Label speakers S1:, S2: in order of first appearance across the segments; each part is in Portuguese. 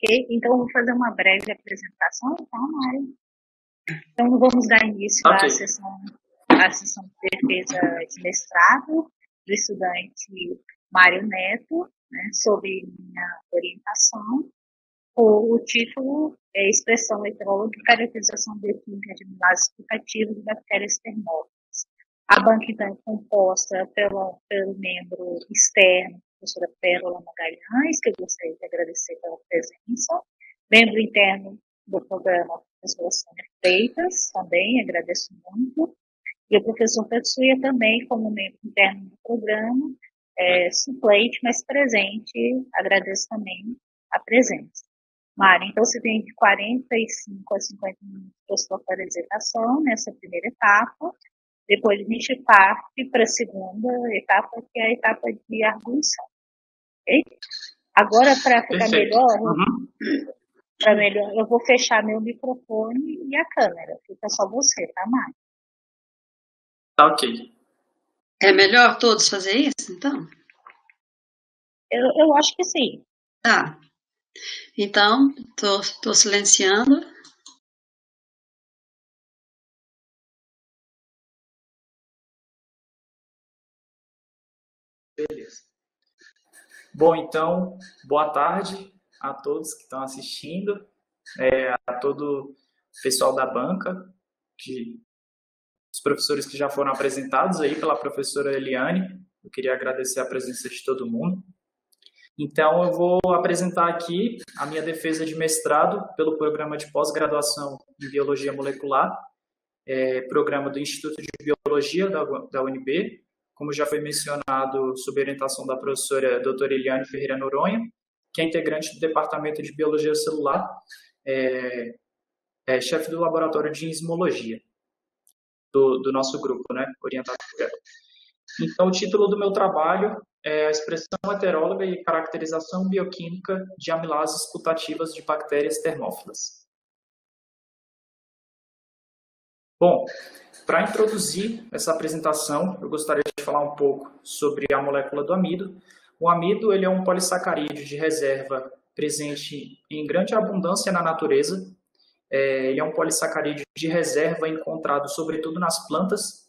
S1: Então eu vou fazer uma breve apresentação, tá, Mari? Então vamos dar início à sessão de defesa de mestrado do estudante Mário Neto, né, sobre minha orientação. O título é Expressão Heterológica e Caracterização bioquímica de amilases explicativas de bactérias termófilas. A banca, então, é composta pelo membro externo, professora Pérola Magalhães, que eu gostaria de agradecer pela presença, membro interno do programa, professora Sônia Freitas, também agradeço muito, e o professor Tetsuya também, como membro interno do programa, suplente, mas presente, agradeço também a presença. Mari, então você tem de 45 a 50 minutos para sua apresentação nessa primeira etapa. Depois a gente parte para a segunda etapa, que é a etapa de arguição. Okay? Agora, para ficar melhor, eu vou fechar meu microfone e a câmera. Fica só você, tá, Mari?
S2: Tá ok.
S3: É melhor todos fazer isso, então?
S1: Eu acho que sim.
S3: Tá. Então, tô silenciando.
S2: Beleza. Bom, então, boa tarde a todos que estão assistindo, a todo o pessoal da banca, os professores que já foram apresentados aí pela professora Eliane. Eu queria agradecer a presença de todo mundo. Então, eu vou apresentar aqui a minha defesa de mestrado pelo programa de pós-graduação em Biologia Molecular, programa do Instituto de Biologia da UNB, como já foi mencionado, sob orientação da professora doutora Eliane Ferreira Noronha, que é integrante do Departamento de Biologia Celular, chefe do Laboratório de Enzimologia do nosso grupo, né, orientado por ela. Então, o título do meu trabalho é a expressão heteróloga e caracterização bioquímica de amilases putativas de bactérias termófilas. Bom, para introduzir essa apresentação, eu gostaria de falar um pouco sobre a molécula do amido. O amido ele é um polissacarídeo de reserva presente em grande abundância na natureza. Ele é um polissacarídeo de reserva encontrado sobretudo nas plantas.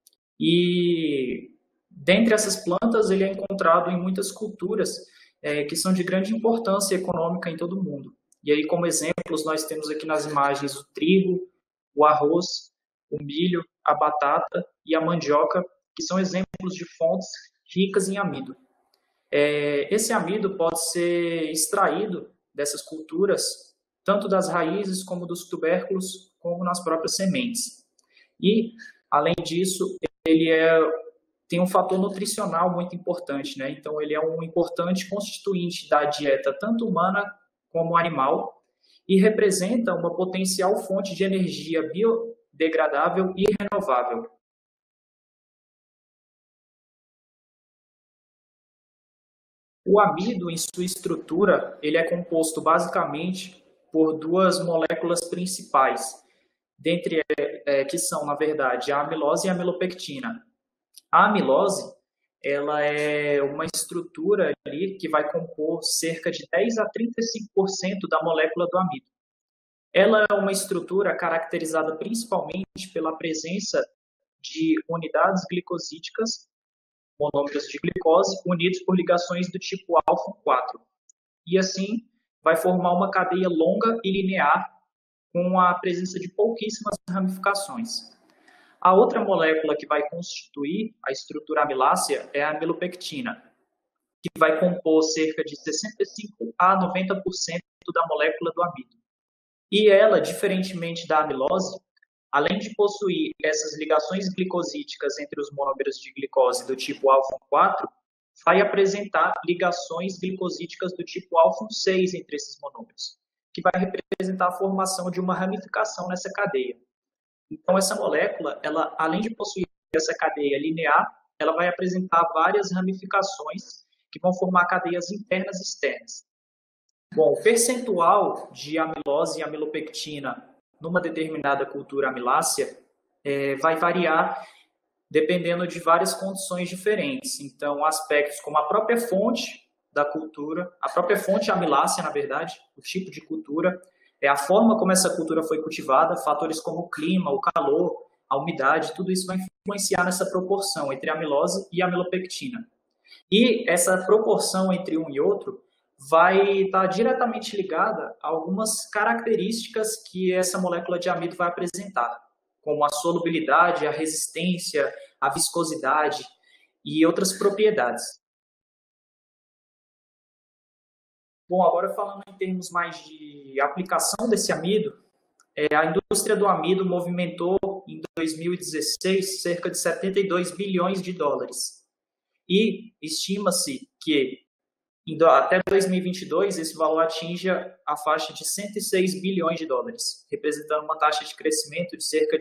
S2: E dentre essas plantas, ele é encontrado em muitas culturas que são de grande importância econômica em todo o mundo. E aí, como exemplos, nós temos aqui nas imagens o trigo, o arroz, o milho, a batata e a mandioca, que são exemplos de fontes ricas em amido. Esse amido pode ser extraído dessas culturas, tanto das raízes como dos tubérculos, como nas próprias sementes. E, além disso, ele tem um fator nutricional muito importante, né? Então, ele é um importante constituinte da dieta tanto humana como animal e representa uma potencial fonte de energia biodegradável e renovável. O amido, em sua estrutura, ele é composto basicamente por duas moléculas principais, que são, na verdade, a amilose e a amilopectina. A amilose, ela é uma estrutura ali que vai compor cerca de 10 a 35% da molécula do amido. Ela é uma estrutura caracterizada principalmente pela presença de unidades glicosídicas, monômeros de glicose, unidos por ligações do tipo alfa 4. E assim vai formar uma cadeia longa e linear com a presença de pouquíssimas ramificações. A outra molécula que vai constituir a estrutura amilácea é a amilopectina, que vai compor cerca de 65 a 90% da molécula do amido. E ela, diferentemente da amilose, além de possuir essas ligações glicosídicas entre os monômeros de glicose do tipo alfa 4, vai apresentar ligações glicosídicas do tipo alfa 6 entre esses monômeros, que vai representar a formação de uma ramificação nessa cadeia. Então, essa molécula, ela, além de possuir essa cadeia linear, ela vai apresentar várias ramificações que vão formar cadeias internas e externas. Bom, o percentual de amilose e amilopectina numa determinada cultura amilácea vai variar dependendo de várias condições diferentes. Então, aspectos como a própria fonte da cultura, a própria fonte amilácea, na verdade, o tipo de cultura, a forma como essa cultura foi cultivada, fatores como o clima, o calor, a umidade, tudo isso vai influenciar nessa proporção entre a amilose e a amilopectina. E essa proporção entre um e outro vai estar diretamente ligada a algumas características que essa molécula de amido vai apresentar, como a solubilidade, a resistência, a viscosidade e outras propriedades. Bom, agora falando em termos mais de aplicação desse amido, a indústria do amido movimentou em 2016 cerca de 72 bilhões de dólares. E estima-se que até 2022 esse valor atinja a faixa de 106 bilhões de dólares, representando uma taxa de crescimento de cerca de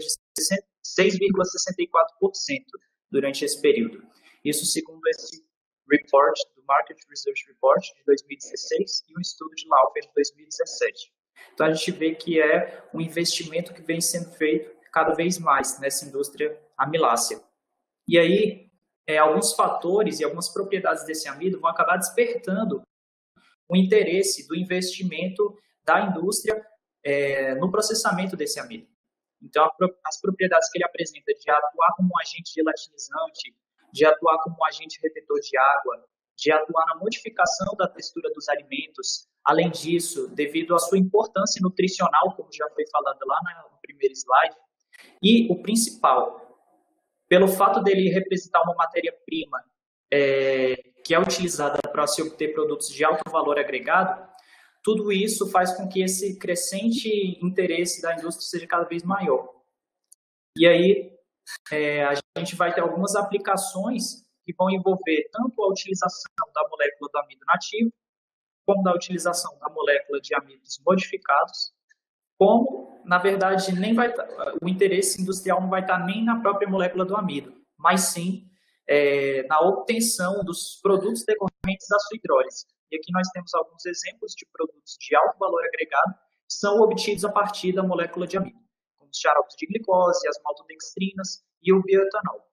S2: 6,64% durante esse período. Isso segundo esse report do Market Research Report de 2016 e um estudo de Laufer de 2017. Então a gente vê que é um investimento que vem sendo feito cada vez mais nessa indústria amilácea. E aí, alguns fatores e algumas propriedades desse amido vão acabar despertando o interesse do investimento da indústria no processamento desse amido. Então, as propriedades que ele apresenta de atuar como um agente gelatinizante, de atuar como um agente retentor de água, de atuar na modificação da textura dos alimentos. Além disso, devido à sua importância nutricional, como já foi falado lá no primeiro slide, e o principal, pelo fato dele representar uma matéria-prima que é utilizada para se obter produtos de alto valor agregado, tudo isso faz com que esse crescente interesse da indústria seja cada vez maior. E aí, a gente vai ter algumas aplicações que vão envolver tanto a utilização da molécula do amido nativo, como da utilização da molécula de amidos modificados, como, na verdade, o interesse industrial não vai estar nem na própria molécula do amido, mas sim na obtenção dos produtos decorrentes da sua hidrólise. E aqui nós temos alguns exemplos de produtos de alto valor agregado que são obtidos a partir da molécula de amido, como os xaropes de glicose, as maltodextrinas e o bioetanol.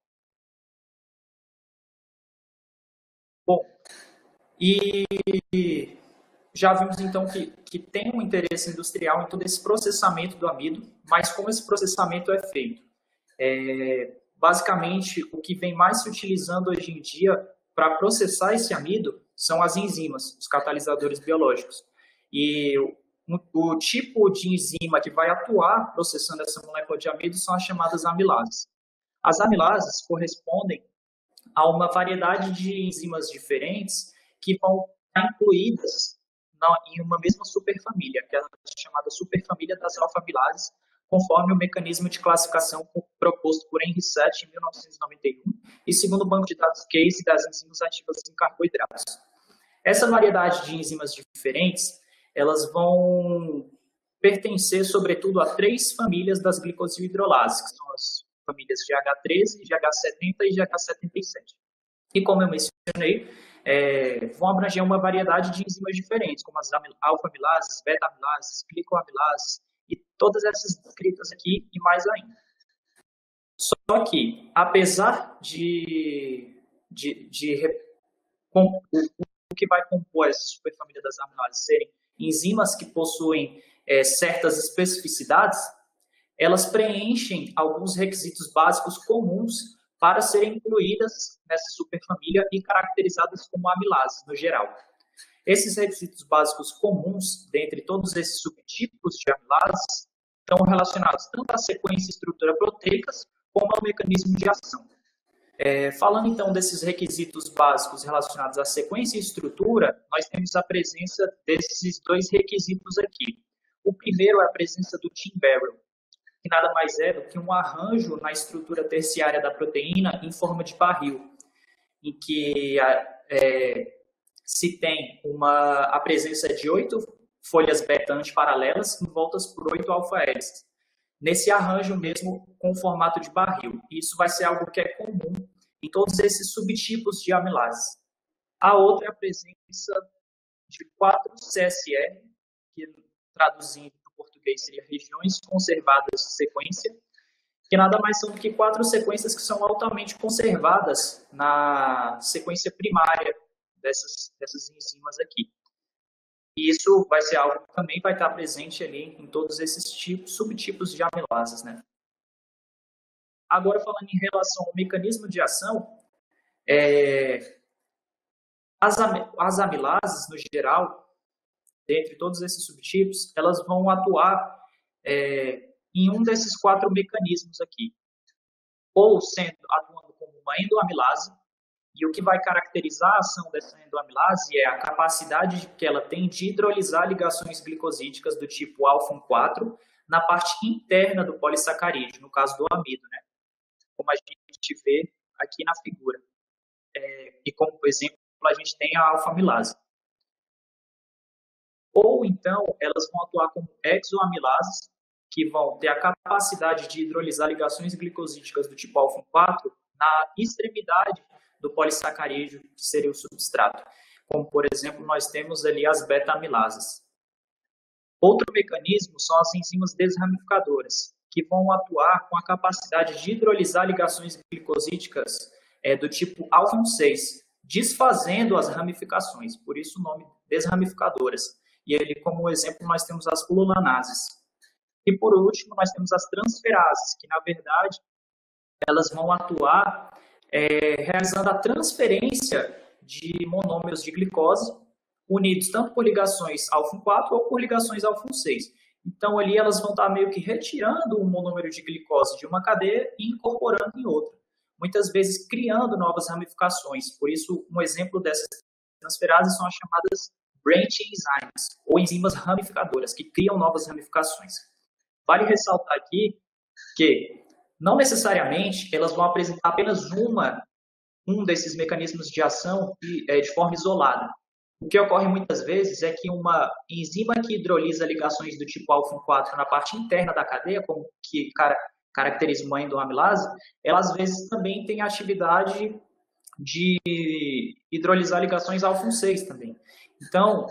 S2: Bom, e já vimos então que tem um interesse industrial em todo esse processamento do amido, mas como esse processamento é feito? Basicamente, o que vem mais se utilizando hoje em dia para processar esse amido são as enzimas, os catalisadores biológicos. E o tipo de enzima que vai atuar processando essa molécula de amido são as chamadas amilases. As amilases correspondem a uma variedade de enzimas diferentes que vão estar incluídas em uma mesma superfamília, que é a chamada superfamília das alfa-amilases, conforme o mecanismo de classificação proposto por Henry Seth em 1991 e segundo o banco de dados Case das enzimas ativas em carboidratos. Essa variedade de enzimas diferentes, elas vão pertencer, sobretudo, a 3 famílias das glicosilhidrolases, que são as famílias GH13, GH70 e GH77. E como eu mencionei, vão abranger uma variedade de enzimas diferentes, como as alfa-amilases, beta-amilases, glicoamilases, e todas essas descritas aqui e mais ainda. Só que, apesar o que vai compor essa superfamília das amilases serem enzimas que possuem certas especificidades, elas preenchem alguns requisitos básicos comuns para serem incluídas nessa superfamília e caracterizadas como amilases, no geral. Esses requisitos básicos comuns, dentre todos esses subtipos de amilases, estão relacionados tanto à sequência e estrutura proteicas, como ao mecanismo de ação. Falando então desses requisitos básicos relacionados à sequência e estrutura, nós temos a presença desses 2 requisitos aqui. O primeiro é a presença do Tim Barrel, que nada mais é do que um arranjo na estrutura terciária da proteína em forma de barril, em que se tem a presença de 8 folhas beta antiparalelas envoltas por 8 alfa-hélices. Nesse arranjo mesmo com o formato de barril. Isso vai ser algo que é comum em todos esses subtipos de amilases. A outra é a presença de 4 CSR, que traduzindo para o português seria regiões conservadas de sequência, que nada mais são do que 4 sequências que são altamente conservadas na sequência primária dessas enzimas aqui. E isso vai ser algo que também vai estar presente ali em todos esses subtipos de amilases, né? Agora, falando em relação ao mecanismo de ação, as amilases, no geral, dentre todos esses subtipos, elas vão atuar em um desses 4 mecanismos aqui. Ou atuando como uma endoamilase, e o que vai caracterizar a ação dessa endoamilase é a capacidade que ela tem de hidrolisar ligações glicosídicas do tipo alfa-1,4 na parte interna do polissacarídeo, no caso do amido, né? Como a gente vê aqui na figura. E como exemplo, a gente tem a alfa-amilase. Ou então, elas vão atuar como exoamilases, que vão ter a capacidade de hidrolisar ligações glicosídicas do tipo alfa-1,4 na extremidade do polissacarídeo, que seria o substrato. Como, por exemplo, nós temos ali as beta-amilases. Outro mecanismo são as enzimas desramificadoras, que vão atuar com a capacidade de hidrolisar ligações glicosídicas do tipo alfa-6, desfazendo as ramificações, por isso o nome desramificadoras. E ali, como exemplo, nós temos as fululanases. E, por último, nós temos as transferases, que, na verdade, elas vão atuar realizando a transferência de monômeros de glicose unidos tanto por ligações alfa-1,4 ou por ligações alfa-6. Então, ali elas vão estar meio que retirando um monômero de glicose de uma cadeia e incorporando em outra, muitas vezes criando novas ramificações. Por isso, um exemplo dessas transferases são as chamadas branch enzymes, ou enzimas ramificadoras, que criam novas ramificações. Vale ressaltar aqui que não necessariamente elas vão apresentar apenas um desses mecanismos de ação de forma isolada. O que ocorre muitas vezes é que uma enzima que hidrolisa ligações do tipo alfa-1,4 na parte interna da cadeia, como que caracteriza uma endoamilase, ela às vezes também tem a atividade de hidrolisar ligações alfa-6 também. Então,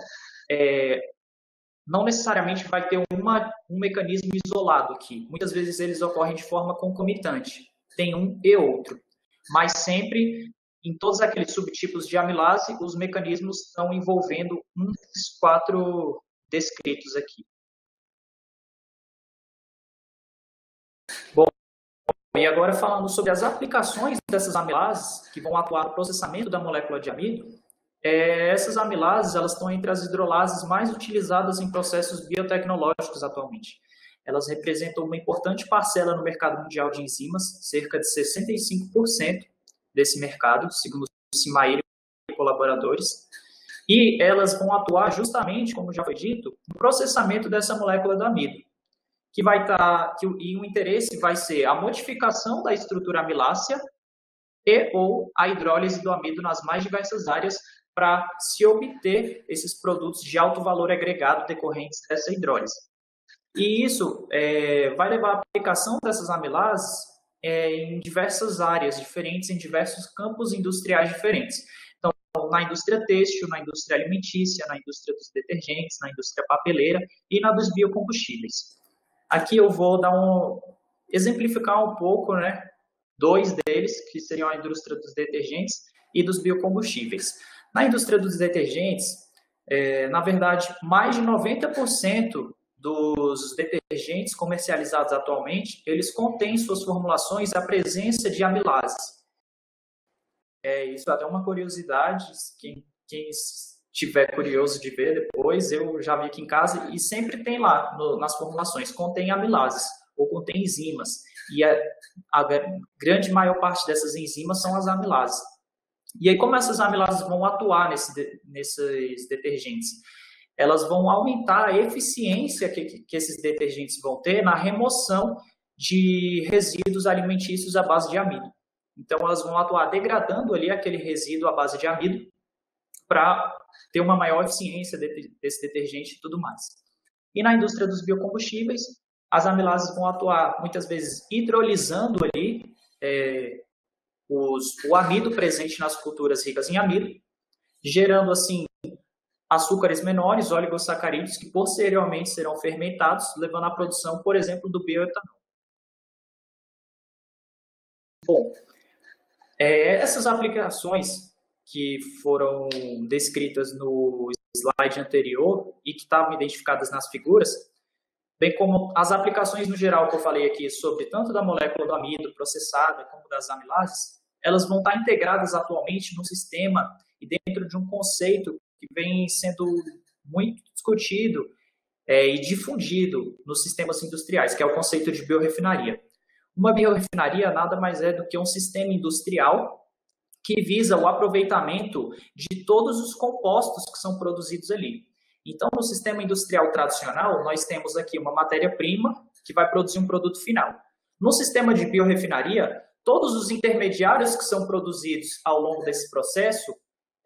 S2: não necessariamente vai ter um mecanismo isolado aqui. Muitas vezes eles ocorrem de forma concomitante. Tem um e outro. Mas sempre, em todos aqueles subtipos de amilase, os mecanismos estão envolvendo um desses 4 descritos aqui. Bom, e agora falando sobre as aplicações dessas amilases que vão atuar no processamento da molécula de amido, essas amilases elas estão entre as hidrolases mais utilizadas em processos biotecnológicos atualmente. Elas representam uma importante parcela no mercado mundial de enzimas, cerca de 65% desse mercado, segundo o Cimair e colaboradores, e elas vão atuar justamente, como já foi dito, no processamento dessa molécula do amido, e o interesse vai ser a modificação da estrutura amilácea ou a hidrólise do amido nas mais diversas áreas para se obter esses produtos de alto valor agregado decorrentes dessa hidrólise. E isso vai levar à aplicação dessas amilases em diversas áreas diferentes, em diversos campos industriais diferentes. Então, na indústria têxtil, na indústria alimentícia, na indústria dos detergentes, na indústria papeleira e na dos biocombustíveis. Aqui eu vou exemplificar um pouco, né, 2 deles, que seriam a indústria dos detergentes e dos biocombustíveis. Na indústria dos detergentes, na verdade, mais de 90% dos detergentes comercializados atualmente, eles contêm em suas formulações a presença de amilases. Isso é até uma curiosidade, quem estiver curioso de ver depois, eu já vi aqui em casa, e sempre tem lá, nas formulações, contém amilases, ou contém enzimas, e a grande maior parte dessas enzimas são as amilases. E aí, como essas amilases vão atuar nesses detergentes? Elas vão aumentar a eficiência que esses detergentes vão ter na remoção de resíduos alimentícios à base de amido. Então, elas vão atuar degradando ali aquele resíduo à base de amido para ter uma maior eficiência desse detergente e tudo mais. E na indústria dos biocombustíveis, as amilases vão atuar muitas vezes hidrolisando ali o amido presente nas culturas ricas em amido, gerando assim açúcares menores, oligosacarídeos, que posteriormente serão fermentados, levando à produção, por exemplo, do bioetanol. Bom, essas aplicações que foram descritas no slide anterior e que estavam identificadas nas figuras, bem como as aplicações no geral que eu falei aqui sobre tanto da molécula do amido processada como das amilases, elas vão estar integradas atualmente no sistema e dentro de um conceito que vem sendo muito discutido e difundido nos sistemas industriais, que é o conceito de biorefinaria. Uma biorefinaria nada mais é do que um sistema industrial que visa o aproveitamento de todos os compostos que são produzidos ali. Então, no sistema industrial tradicional, nós temos aqui uma matéria-prima que vai produzir um produto final. No sistema de biorefinaria, todos os intermediários que são produzidos ao longo desse processo,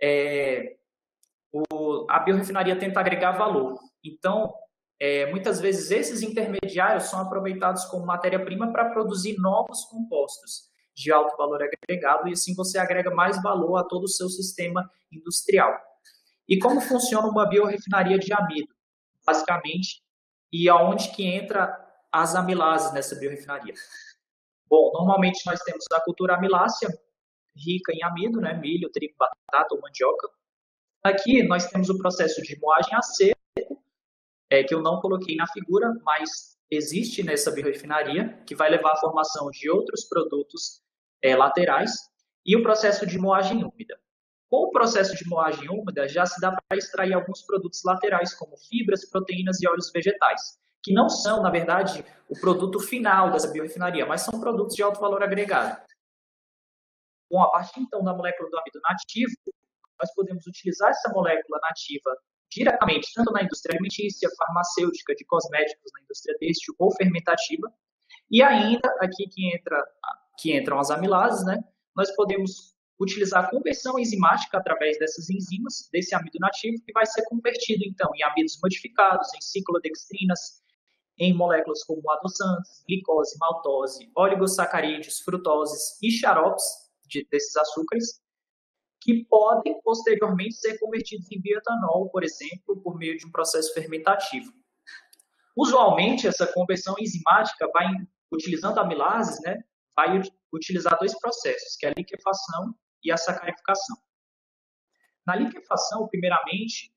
S2: a biorefinaria tenta agregar valor. Então, muitas vezes esses intermediários são aproveitados como matéria-prima para produzir novos compostos de alto valor agregado, e assim você agrega mais valor a todo o seu sistema industrial. E como funciona uma biorefinaria de amido, basicamente, e aonde que entra as amilases nessa biorefinaria? Bom, normalmente nós temos a cultura amilácea, rica em amido, né, milho, trigo, batata ou mandioca. Aqui nós temos o processo de moagem a seco, que eu não coloquei na figura, mas existe nessa biorefinaria, que vai levar à formação de outros produtos laterais, e o processo de moagem úmida. Com o processo de moagem úmida, já se dá para extrair alguns produtos laterais, como fibras, proteínas e óleos vegetais, que não são, na verdade, o produto final dessa biorefinaria, mas são produtos de alto valor agregado. Bom, a partir, então, da molécula do amido nativo, nós podemos utilizar essa molécula nativa diretamente, tanto na indústria alimentícia, farmacêutica, de cosméticos, na indústria têxtil ou fermentativa, e ainda, aqui que entram as amilases, né? Nós podemos utilizar a conversão enzimática através dessas enzimas, desse amido nativo, que vai ser convertido, então, em amidos modificados, em ciclodextrinas, em moléculas como adoçantes, glicose, maltose, oligosacarídeos, frutoses e xaropes desses açúcares, que podem, posteriormente, ser convertidos em bioetanol, por exemplo, por meio de um processo fermentativo. Usualmente, essa conversão enzimática vai, utilizando amilases, né, vai utilizar dois processos, que é a liquefação e a sacarificação. Na liquefação, primeiramente,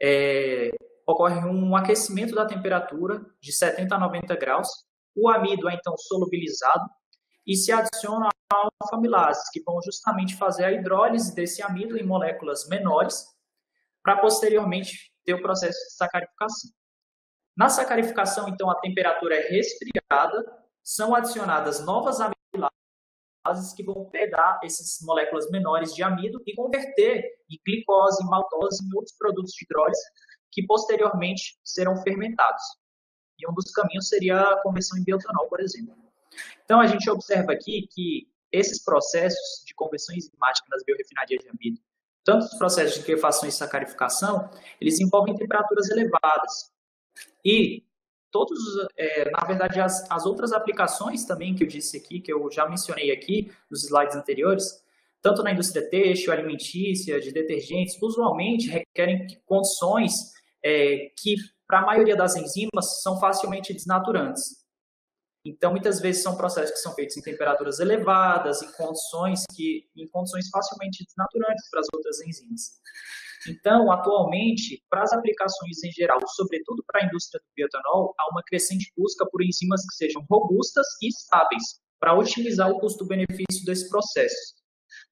S2: ocorre um aquecimento da temperatura de 70 a 90 graus, o amido é então solubilizado e se adiciona alfa-amilases, que vão justamente fazer a hidrólise desse amido em moléculas menores, para posteriormente ter o processo de sacarificação. Na sacarificação, então, a temperatura é resfriada, são adicionadas novas amilases que vão pegar essas moléculas menores de amido e converter em glicose, maltose e outros produtos de hidrólise que posteriormente serão fermentados. E um dos caminhos seria a conversão em bioetanol, por exemplo. Então, a gente observa aqui que esses processos de conversão enzimática nas biorefinarias de amido, tanto os processos de liquefação e sacarificação, eles envolvem temperaturas elevadas. E todos, na verdade, as outras aplicações também que eu disse aqui, que eu já mencionei aqui nos slides anteriores, tanto na indústria têxtil, alimentícia, de detergentes, usualmente requerem condições que, para a maioria das enzimas, são facilmente desnaturantes. Então, muitas vezes são processos que são feitos em temperaturas elevadas, em condições facilmente desnaturantes para as outras enzimas. Então, atualmente, para as aplicações em geral, sobretudo para a indústria do bioetanol, há uma crescente busca por enzimas que sejam robustas e estáveis, para otimizar o custo-benefício desse processo.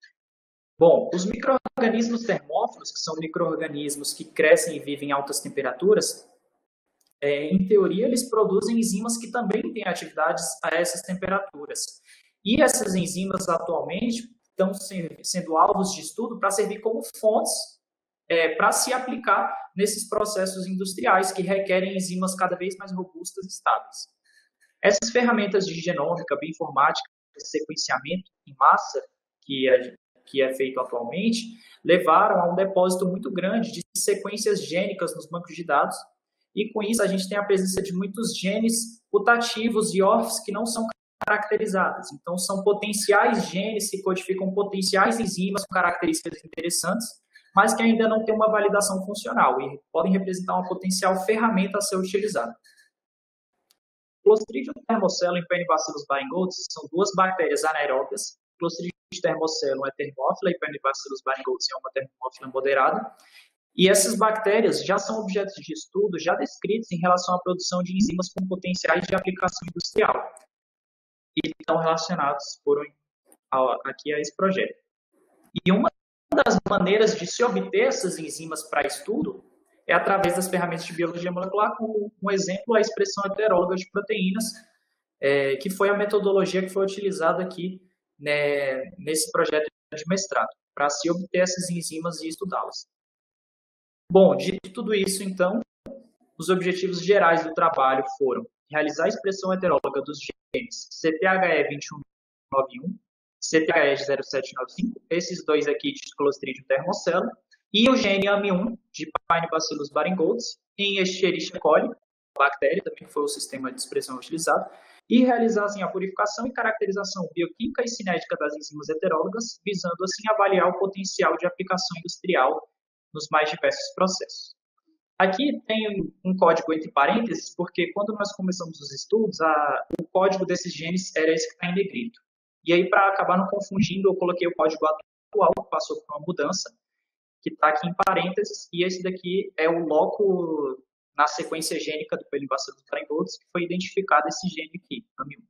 S2: Bom, os micro-organismos termófilos, que são micro-organismos que crescem e vivem em altas temperaturas, em teoria, eles produzem enzimas que também têm atividades a essas temperaturas. E essas enzimas, atualmente, estão sendo alvos de estudo para servir como fontes para se aplicar nesses processos industriais que requerem enzimas cada vez mais robustas e estáveis. Essas ferramentas de genômica, bioinformática, sequenciamento em massa, que é feito atualmente, levaram a um depósito muito grande de sequências gênicas nos bancos de dados, e com isso a gente tem a presença de muitos genes mutativos e órfãos que não são caracterizados. Então, são potenciais genes que codificam potenciais enzimas com características interessantes, mas que ainda não têm uma validação funcional e podem representar uma potencial ferramenta a ser utilizada. Clostridium thermocelum e Penibacillus baigotes são duas bactérias anaeróbias. Clostridium termocelo é termófila e Paenibacillus baringolds é uma termófila moderada. E essas bactérias já são objetos de estudo já descritos em relação à produção de enzimas com potenciais de aplicação industrial e estão relacionados aqui a esse projeto. E uma das maneiras de se obter essas enzimas para estudo é através das ferramentas de biologia molecular, como um exemplo, a expressão heteróloga de proteínas, que foi a metodologia que foi utilizada aqui, né, nesse projeto de mestrado, para se obter essas enzimas e estudá-las. Bom, de tudo isso, então, os objetivos gerais do trabalho foram realizar a expressão heteróloga dos genes CTHE2191, CTHE0795, esses dois aqui de Clostridium termocelo, e o gene AM1 de Paenibacillus baringolds em Escherichia coli, bactéria, também foi o sistema de expressão utilizado, e realizassem a purificação e caracterização bioquímica e cinética das enzimas heterólogas, visando assim avaliar o potencial de aplicação industrial nos mais diversos processos. Aqui tem um código entre parênteses, porque quando nós começamos os estudos, o código desses genes era esse que está em negrito. E aí, para acabar não confundindo, eu coloquei o código atual, que passou por uma mudança, que está aqui em parênteses, e esse daqui é o loco na sequência gênica do Paenibacillus baringolds, que foi identificado esse gene aqui, AM1.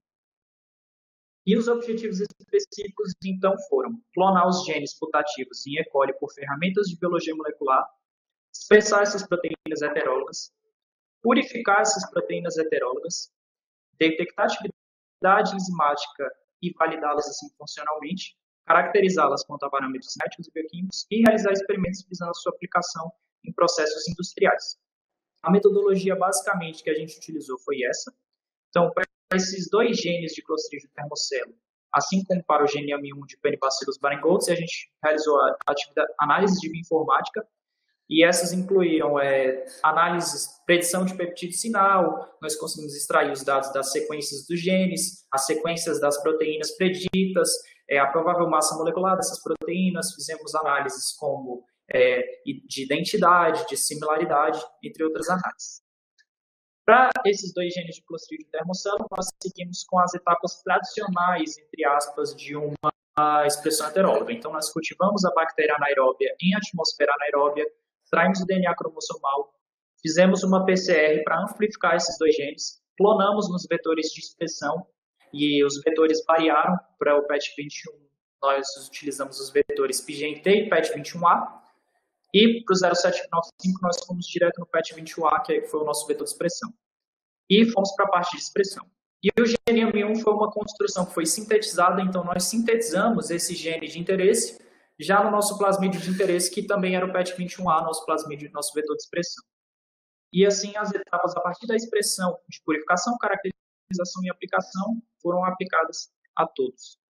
S2: E os objetivos específicos, então, foram clonar os genes putativos em E. coli por ferramentas de biologia molecular, expressar essas proteínas heterólogas, purificar essas proteínas heterólogas, detectar atividade enzimática e validá-las assim funcionalmente, caracterizá-las quanto a parâmetros cinéticos e bioquímicos e realizar experimentos visando a sua aplicação em processos industriais. A metodologia basicamente que a gente utilizou foi essa. Então, para esses dois genes de Clostridium termocelo, assim como para o gene AM1 de Paenibacillus baringolds, a gente realizou a análise de bioinformática, e essas incluíam análises, predição de peptídeo sinal, nós conseguimos extrair os dados das sequências dos genes, as sequências das proteínas preditas, a provável massa molecular dessas proteínas, fizemos análises como de identidade, de similaridade, entre outras análises. Para esses dois genes de Clostridium termocelo, nós seguimos com as etapas tradicionais, entre aspas, de uma expressão heteróloga. Então, nós cultivamos a bactéria anaeróbia em atmosfera anaeróbia, extraímos o DNA cromossomal, fizemos uma PCR para amplificar esses dois genes, clonamos nos vetores de expressão, e os vetores variaram para o PET21, nós utilizamos os vetores PGNT e PET21A, e para o 0795 nós fomos direto no PET21A, que foi o nosso vetor de expressão. E fomos para a parte de expressão. E o gene AM1 foi uma construção que foi sintetizada, então nós sintetizamos esse gene de interesse já no nosso plasmídio de interesse, que também era o PET21A, nosso plasmídio, nosso vetor de expressão. E assim, as etapas a partir da expressão de purificação, caracterização e aplicação foram aplicadas a todos.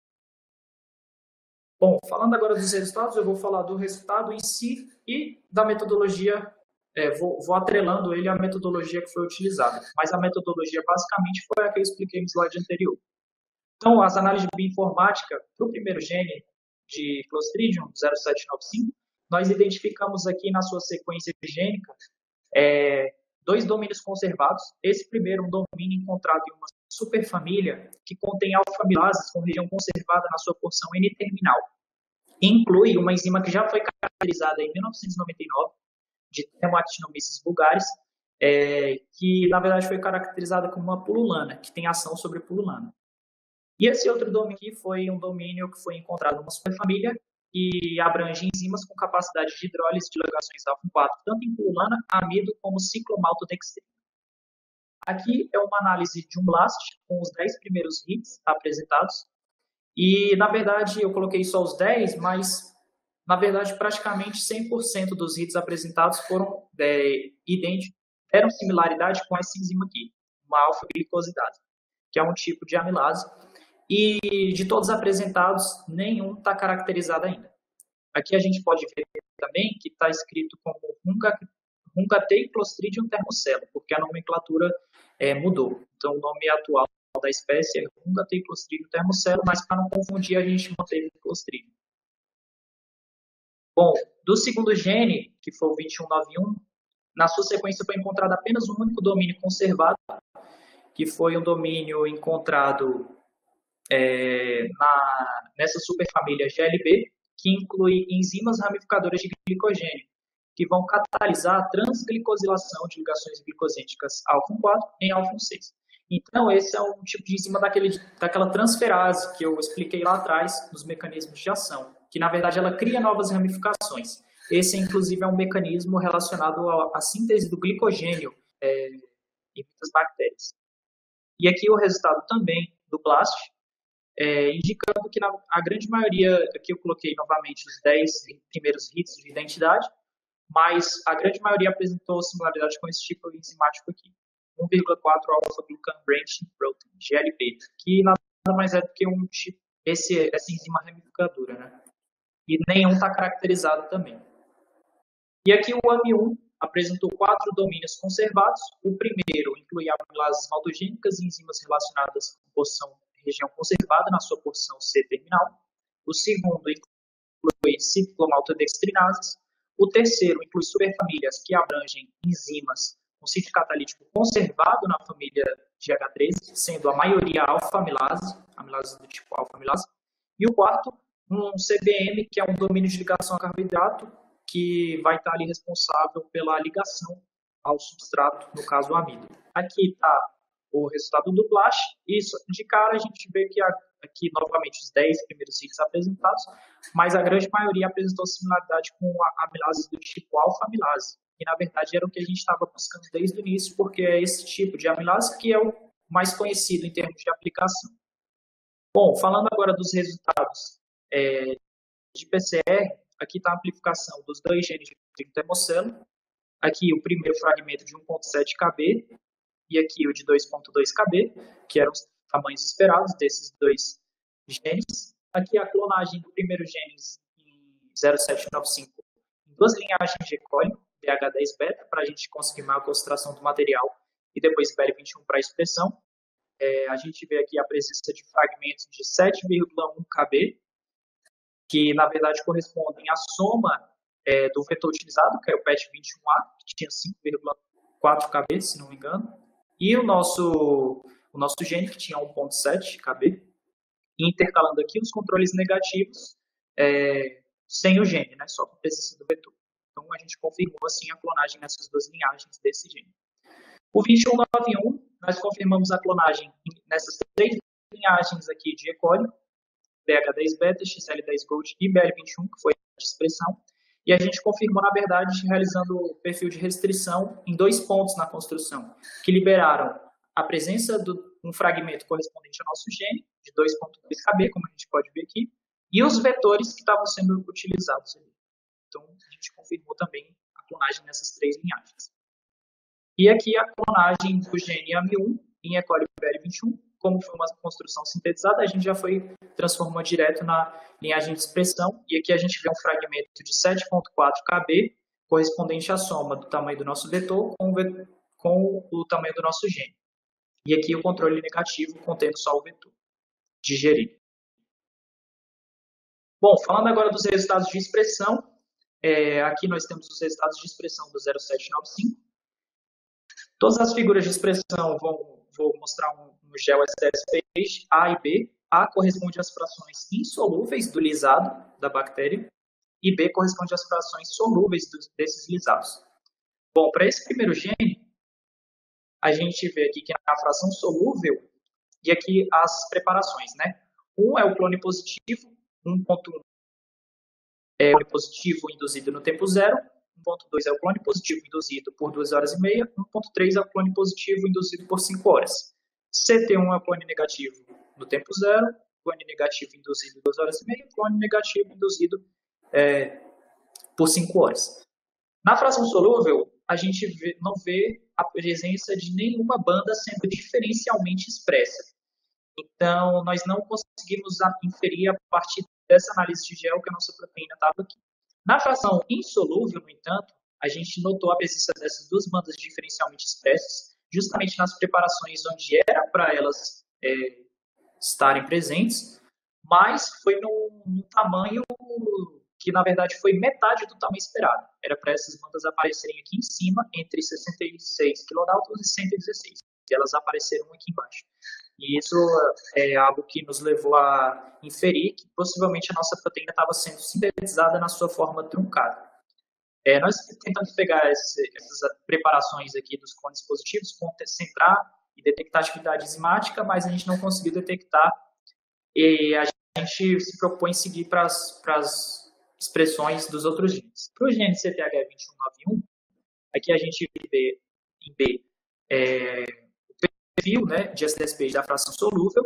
S2: Bom, falando agora dos resultados, eu vou falar do resultado em si e da metodologia, vou atrelando ele à metodologia que foi utilizada. Mas a metodologia, basicamente, foi a que eu expliquei no slide anterior. Então, as análises de bioinformática para o primeiro gene de Clostridium 0795, nós identificamos aqui na sua sequência gênica dois domínios conservados. Esse primeiro, um domínio encontrado em uma superfamília que contém alfa-amilases com região conservada na sua porção N-terminal. Inclui uma enzima que já foi caracterizada em 1999, de Thermoactinomyces vulgaris, que na verdade foi caracterizada como uma pululana, que tem ação sobre pululana. E esse outro domínio aqui foi um domínio que foi encontrado numa superfamília e abrange enzimas com capacidade de hidrólise de ligações alfa-4, tanto em pululana, amido, como ciclomaltodextrina. Aqui é uma análise de um blast com os 10 primeiros hits apresentados. E, na verdade, eu coloquei só os 10, mas, na verdade, praticamente 100% dos hits apresentados foram idênticos, deram similaridade com essa enzima aqui, uma alfa-glicosidase, que é um tipo de amilase. E, de todos apresentados, nenhum está caracterizado ainda. Aqui a gente pode ver também que está escrito como Rungateia Clostridium termocelo, porque a nomenclatura mudou. Então, o nome atual da espécie é Rungateia Clostridium termocelo, mas para não confundir, a gente manteve o Clostridium. Bom, do segundo gene, que foi o 2191, na sua sequência foi encontrado apenas um único domínio conservado, que foi um domínio encontrado nessa superfamília GLB, que inclui enzimas ramificadoras de glicogênio, que vão catalisar a transglicosilação de ligações glicosídicas alfa-1,4 em alfa-1,6. Então, esse é um tipo de enzima daquela transferase que eu expliquei lá atrás, nos mecanismos de ação, que, na verdade, ela cria novas ramificações. Esse, inclusive, é um mecanismo relacionado à síntese do glicogênio em muitas bactérias. E aqui o resultado também do BLAST, indicando que a grande maioria, aqui eu coloquei novamente os 10 primeiros hits de identidade, mas a grande maioria apresentou similaridade com esse tipo enzimático aqui. 1,4 alpha-glucan branching protein, GLP, que nada mais é do que essa enzima ramificadora, né? E nenhum está caracterizado também. E aqui o AMI1 apresentou 4 domínios conservados. O primeiro inclui amilases maltogênicas e enzimas relacionadas com região conservada na sua porção C-terminal. O segundo inclui ciclomaltodextrinases. O terceiro inclui superfamílias que abrangem enzimas com sítio catalítico conservado na família GH13, sendo a maioria alfa-amilase, amilases do tipo alfa-amilase. E o quarto, um CBM, que é um domínio de ligação a carboidrato, que vai estar ali responsável pela ligação ao substrato, no caso o amido. Aqui está o resultado do BLAST, e de cara a gente vê que aqui novamente os 10 primeiros hits apresentados, mas a grande maioria apresentou similaridade com amilases do tipo alfa-amilase, que na verdade era o que a gente estava buscando desde o início, porque é esse tipo de amilase que é o mais conhecido em termos de aplicação. Bom, falando agora dos resultados de PCR, aqui está a amplificação dos 2 genes de termocelo. Aqui o primeiro fragmento de 1,7 kb e aqui o de 2,2 kb, que eram os tamanhos esperados desses 2 genes. Aqui a clonagem do primeiro gene em 0795 em 2 linhagens de E. coli, BH10-beta, para a gente conseguir maior concentração do material, e depois BL21 para expressão. A gente vê aqui a presença de fragmentos de 7,1 kb, que na verdade correspondem à soma do vetor utilizado, que é o PET21A, que tinha 5,4 kb, se não me engano, e o nosso gene, que tinha 1,7 kb, e intercalando aqui os controles negativos sem o gene, né, só com a presença do vetor. Então a gente confirmou assim a clonagem nessas 2 linhagens desse gene. O 2191, nós confirmamos a clonagem nessas 3 linhagens aqui de E. coli, BH10-beta, XL10-Gold e BL21, que foi a de expressão, e a gente confirmou, na verdade, realizando o perfil de restrição em 2 pontos na construção, que liberaram a presença de um fragmento correspondente ao nosso gene, de 2,2 kb, como a gente pode ver aqui, e os vetores que estavam sendo utilizados ali. Então, a gente confirmou também a clonagem nessas 3 linhagens. E aqui a clonagem do gene AMI1 em E. coli BL21, como foi uma construção sintetizada, a gente já transformou direto na linhagem de expressão, e aqui a gente vê um fragmento de 7,4 kb, correspondente à soma do tamanho do nosso vetor com o tamanho do nosso gene. E aqui o controle negativo contendo só o vetor digerido. Bom, falando agora dos resultados de expressão, aqui nós temos os resultados de expressão do 0795. Todas as figuras de expressão vou mostrar um gel SSPH A e B. A corresponde às frações insolúveis do lisado da bactéria e B corresponde às frações solúveis desses lisados. Bom, para esse primeiro gene, a gente vê aqui que na fração solúvel, e aqui as preparações, né? 1 é o clone positivo, 1.1 é o clone positivo induzido no tempo 0, 1.2 é o clone positivo induzido por 2 horas e meia, 1.3 é o clone positivo induzido por 5 horas. CT1 é o clone negativo no tempo 0, clone negativo induzido 2 horas e meia, clone negativo induzido por 5 horas. Na fração solúvel, a gente não vê a presença de nenhuma banda sendo diferencialmente expressa. Então, nós não conseguimos inferir a partir dessa análise de gel que a nossa proteína estava aqui. Na fração insolúvel, no entanto, a gente notou a presença dessas 2 bandas diferencialmente expressas, justamente nas preparações onde era para elas estarem presentes, mas foi num tamanho que, na verdade, foi metade do tamanho esperado. Era para essas bandas aparecerem aqui em cima, entre 66 kDa e 116, e elas apareceram aqui embaixo. E isso é algo que nos levou a inferir que possivelmente a nossa proteína estava sendo sintetizada na sua forma truncada. Nós tentamos pegar essas preparações aqui dos clones positivos, concentrar e detectar atividade enzimática, mas a gente não conseguiu detectar, e a gente se propõe seguir para as expressões dos outros genes. Para o gene CTH2191, aqui a gente vê em B o perfil, né, de SDSP da fração solúvel,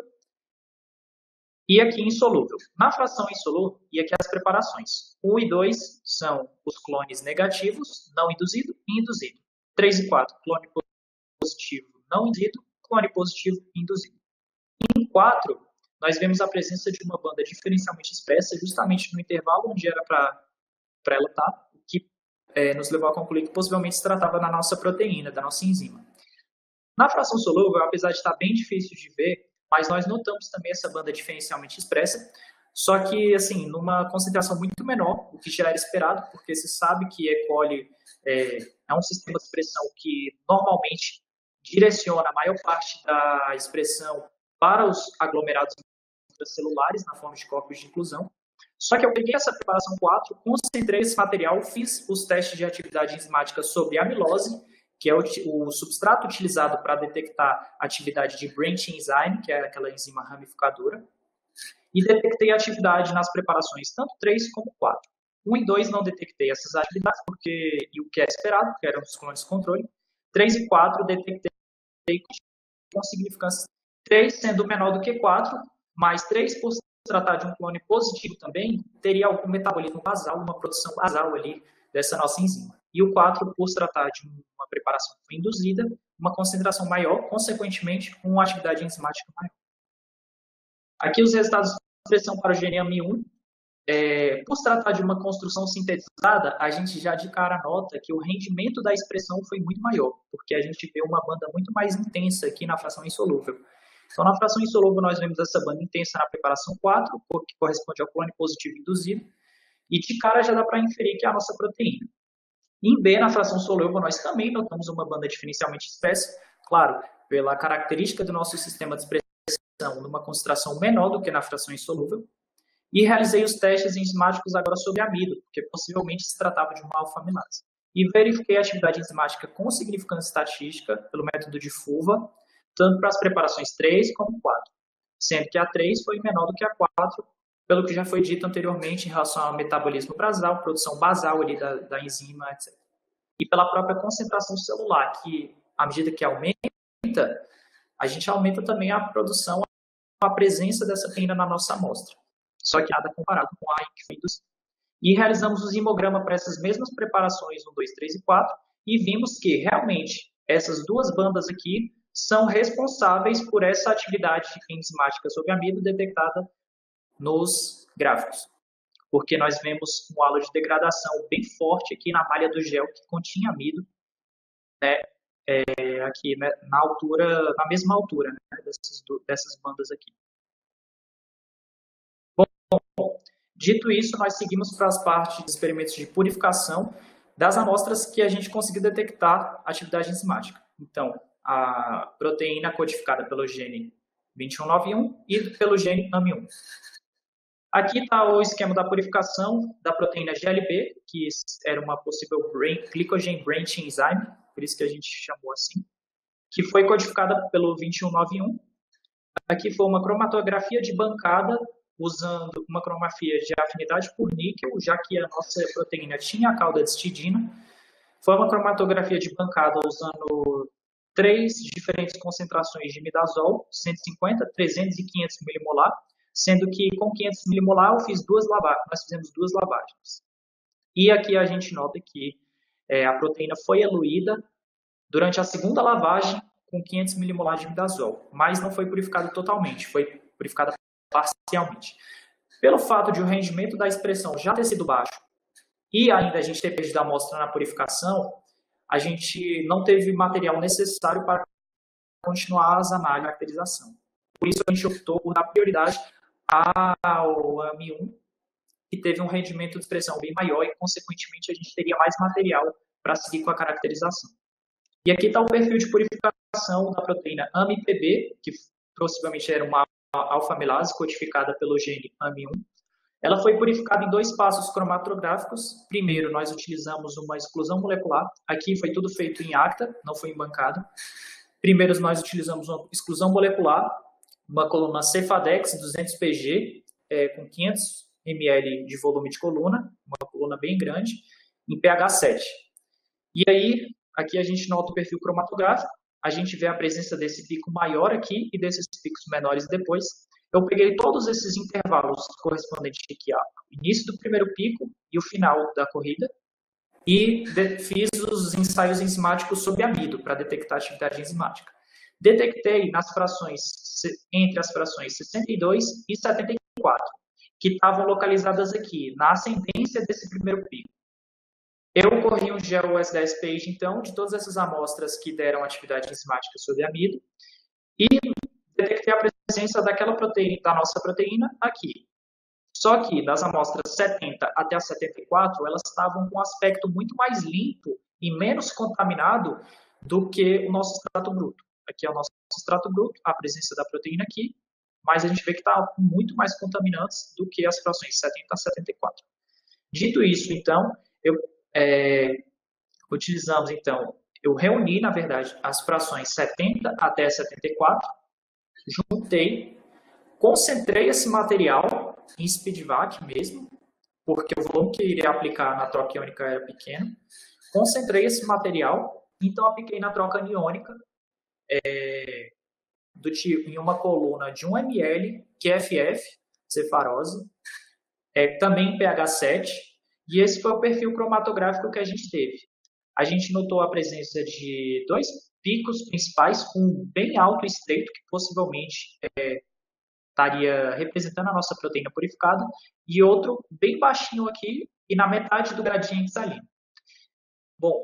S2: e aqui insolúvel. Na fração insolúvel, e aqui as preparações. 1 e 2 são os clones negativos, não induzido e induzido. 3 e 4, clone positivo, não induzido, clone positivo e induzido. Em 4, nós vemos a presença de uma banda diferencialmente expressa justamente no intervalo onde era para ela estar, o que nos levou a concluir que possivelmente se tratava da nossa proteína, da nossa enzima. Na fração solúvel, apesar de estar bem difícil de ver, mas nós notamos também essa banda diferencialmente expressa, só que, assim, numa concentração muito menor, o que já era esperado, porque se sabe que E. coli é um sistema de expressão que normalmente direciona a maior parte da expressão para os aglomerados intracelulares na forma de corpos de inclusão. Só que eu peguei essa preparação 4, concentrei esse material, fiz os testes de atividade enzimática sobre amilose, que é o substrato utilizado para detectar a atividade de branch enzyme, que é aquela enzima ramificadora, e detectei a atividade nas preparações tanto 3 como 4. 1 e 2 não detectei essas atividades, e o que é esperado, que eram os clones de controle. 3 e 4 detectei com significância 3 sendo menor do que 4, mas 3 por se tratar de um clone positivo também, teria algum metabolismo basal, uma produção basal ali dessa nossa enzima. E o 4 por se tratar de uma preparação induzida, uma concentração maior, consequentemente, com uma atividade enzimática maior. Aqui os resultados de expressão para o gene AMI1. Por se tratar de uma construção sintetizada, a gente já de cara nota que o rendimento da expressão foi muito maior, porque a gente vê uma banda muito mais intensa aqui na fração insolúvel. Então, na fração insolúvel, nós vemos essa banda intensa na preparação 4, que corresponde ao clone positivo induzido, e de cara já dá para inferir que é a nossa proteína. Em B, na fração solúvel, nós também notamos uma banda diferencialmente expressa, claro, pela característica do nosso sistema de expressão numa concentração menor do que na fração insolúvel, e realizei os testes enzimáticos agora sobre amido, porque possivelmente se tratava de uma alfa-amilase. E verifiquei a atividade enzimática com significância estatística pelo método de FUVA, tanto para as preparações 3 como 4, sendo que a 3 foi menor do que a 4, pelo que já foi dito anteriormente em relação ao metabolismo basal, produção basal ali da enzima, etc. E pela própria concentração celular, que à medida que aumenta, a gente aumenta também a produção, a presença dessa proteína na nossa amostra. Só que nada comparado com a que foi induzida. E realizamos o zimograma para essas mesmas preparações 1, 2, 3 e 4 e vimos que realmente essas duas bandas aqui são responsáveis por essa atividade enzimática sobre amido detectada nos gráficos. Porque nós vemos um halo de degradação bem forte aqui na malha do gel que continha amido, né, aqui né, na mesma altura né, dessas bandas aqui. Dito isso, nós seguimos para as partes de experimentos de purificação das amostras que a gente conseguiu detectar atividade enzimática. Então, a proteína codificada pelo gene 2191 e pelo gene AMI1. Aqui está o esquema da purificação da proteína GLB, que era uma possível glycogen branch enzyme, por isso que a gente chamou assim, que foi codificada pelo 2191. Aqui foi uma cromatografia de bancada usando uma cromatografia de afinidade por níquel, já que a nossa proteína tinha a cauda de histidina. Foi uma cromatografia de bancada usando 3 diferentes concentrações de imidazol, 150, 300 e 500 milimolar, sendo que com 500 milimolar nós fizemos 2 lavagens. E aqui a gente nota que a proteína foi eluída durante a segunda lavagem com 500 milimolar de imidazol, mas não foi purificada totalmente, foi purificada parcialmente. Pelo fato de o rendimento da expressão já ter sido baixo e ainda a gente ter perdido a amostra na purificação, a gente não teve material necessário para continuar as análises de caracterização. Por isso a gente optou por dar prioridade ao AMI1, que teve um rendimento de expressão bem maior e, consequentemente, a gente teria mais material para seguir com a caracterização. E aqui está o perfil de purificação da proteína AMI-PB, que possivelmente era uma alfa-amilase codificada pelo gene AMI1. Ela foi purificada em 2 passos cromatográficos. Primeiro, nós utilizamos uma exclusão molecular. Aqui foi tudo feito em acta, não foi em bancada. Primeiro, nós utilizamos uma exclusão molecular, uma coluna Cefadex 200 pg, com 500 ml de volume de coluna, uma coluna bem grande, em pH 7. E aí, aqui a gente nota o perfil cromatográfico, a gente vê a presença desse pico maior aqui e desses picos menores depois. Eu peguei todos esses intervalos correspondentes aqui ao início do primeiro pico e o final da corrida e fiz os ensaios enzimáticos sobre amido para detectar a atividade enzimática. Detectei nas frações, entre as frações 62 e 74, que estavam localizadas aqui, na ascendência desse primeiro pico. Eu corri um GeoS10 Page, então, de todas essas amostras que deram atividade enzimática sobre amido e detectei a presença daquela proteína, da nossa proteína aqui. Só que das amostras 70 até a 74, elas estavam com um aspecto muito mais limpo e menos contaminado do que o nosso extrato bruto. Aqui é o nosso extrato bruto, a presença da proteína aqui, mas a gente vê que está com muito mais contaminantes do que as frações 70 a 74. Dito isso, então, utilizamos, então, eu reuni, na verdade, as frações 70 até 74, juntei, concentrei esse material em speedvac mesmo, porque o volume que eu iria aplicar na troca iônica era pequeno. Concentrei esse material, então apliquei na troca aniônica do tipo em uma coluna de 1 ml QFF, cefarose, também em pH 7, e esse foi o perfil cromatográfico que a gente teve. A gente notou a presença de 2 picos principais, um bem alto e estreito, que possivelmente estaria representando a nossa proteína purificada, e outro bem baixinho aqui e na metade do gradiente salino. Bom,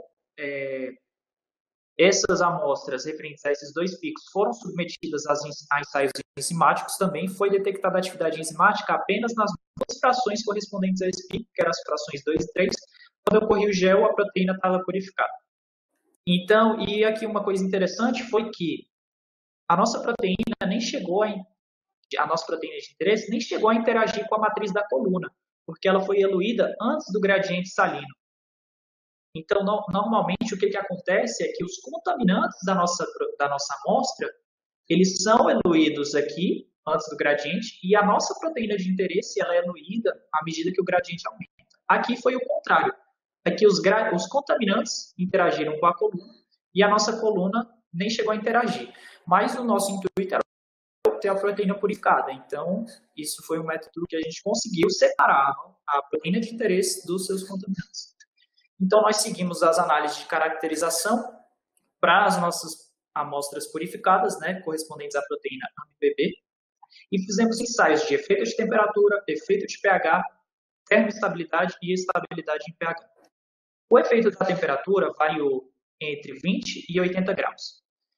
S2: essas amostras referentes a esses 2 picos foram submetidas a ensaios enzimáticos. Também foi detectada a atividade enzimática apenas nas 2 frações correspondentes a esse pico, que eram as frações 2 e 3. Quando eu corri o gel, a proteína estava purificada. Então, e aqui uma coisa interessante foi que a nossa proteína nem chegou a nossa proteína de interesse nem chegou a interagir com a matriz da coluna, porque ela foi eluída antes do gradiente salino. Então, normalmente, o que acontece é que os contaminantes da nossa amostra, eles são eluídos aqui, antes do gradiente, e a nossa proteína de interesse, ela é eluída à medida que o gradiente aumenta. Aqui foi o contrário. Aqui os contaminantes interagiram com a coluna, e a nossa coluna nem chegou a interagir. Mas o nosso intuito era ter a proteína purificada. Então, isso foi um método que a gente conseguiu separar a proteína de interesse dos seus contaminantes. Então, nós seguimos as análises de caracterização para as nossas amostras purificadas, correspondentes à proteína AMPB, e fizemos ensaios de efeito de temperatura, efeito de pH, termoestabilidade e estabilidade em pH. O efeito da temperatura variou entre 20 e 80 graus.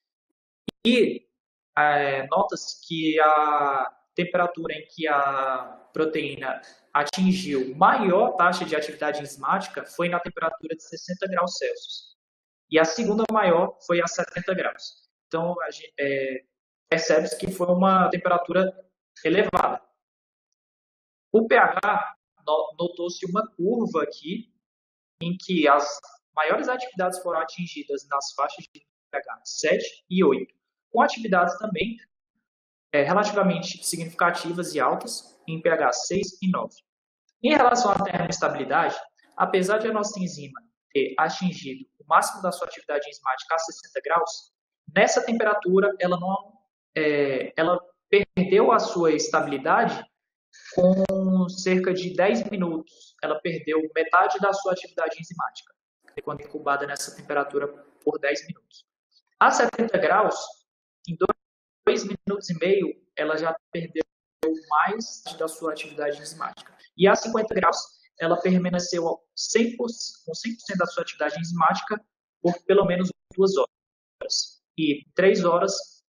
S2: E nota-se que a temperatura em que a proteína atingiu maior taxa de atividade enzimática foi na temperatura de 60 graus Celsius. E a segunda maior foi a 70 graus. Então, percebe-se que foi uma temperatura elevada. O pH, notou-se uma curva aqui, em que as maiores atividades foram atingidas nas faixas de pH 7 e 8, com atividades também relativamente significativas e altas em pH 6 e 9. Em relação à termoestabilidade, apesar de a nossa enzima ter atingido o máximo da sua atividade enzimática a 60 graus, nessa temperatura ela perdeu a sua estabilidade com cerca de 10 minutos. Ela perdeu metade da sua atividade enzimática, quando incubada nessa temperatura por 10 minutos. A 70 graus, em 2 minutos e meio, ela já perdeu mais da sua atividade enzimática. E a 50 graus, ela permaneceu com 100% da sua atividade enzimática por pelo menos 2 horas. E 3 horas,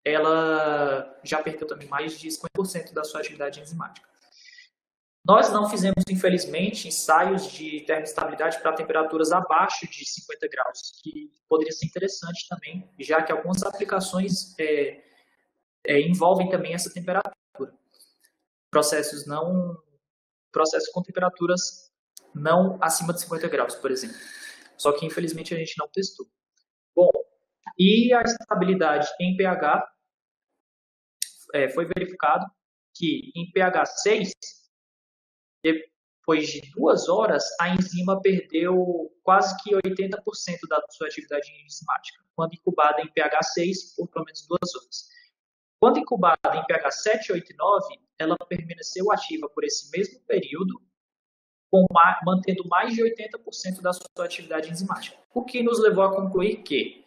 S2: ela já perdeu também mais de 50% da sua atividade enzimática. Nós não fizemos, infelizmente, ensaios de termoestabilidade para temperaturas abaixo de 50 graus, que poderia ser interessante também, já que algumas aplicações envolvem também essa temperatura. Processos com temperaturas não acima de 50 graus, por exemplo. Só que, infelizmente, a gente não testou. Bom, e a estabilidade em pH foi verificado que em pH 6, depois de 2 horas, a enzima perdeu quase que 80% da sua atividade enzimática, quando incubada em pH 6 por pelo menos 2 horas. Quando incubada em pH 7, 8 e 9, ela permaneceu ativa por esse mesmo período, mantendo mais de 80% da sua atividade enzimática. O que nos levou a concluir que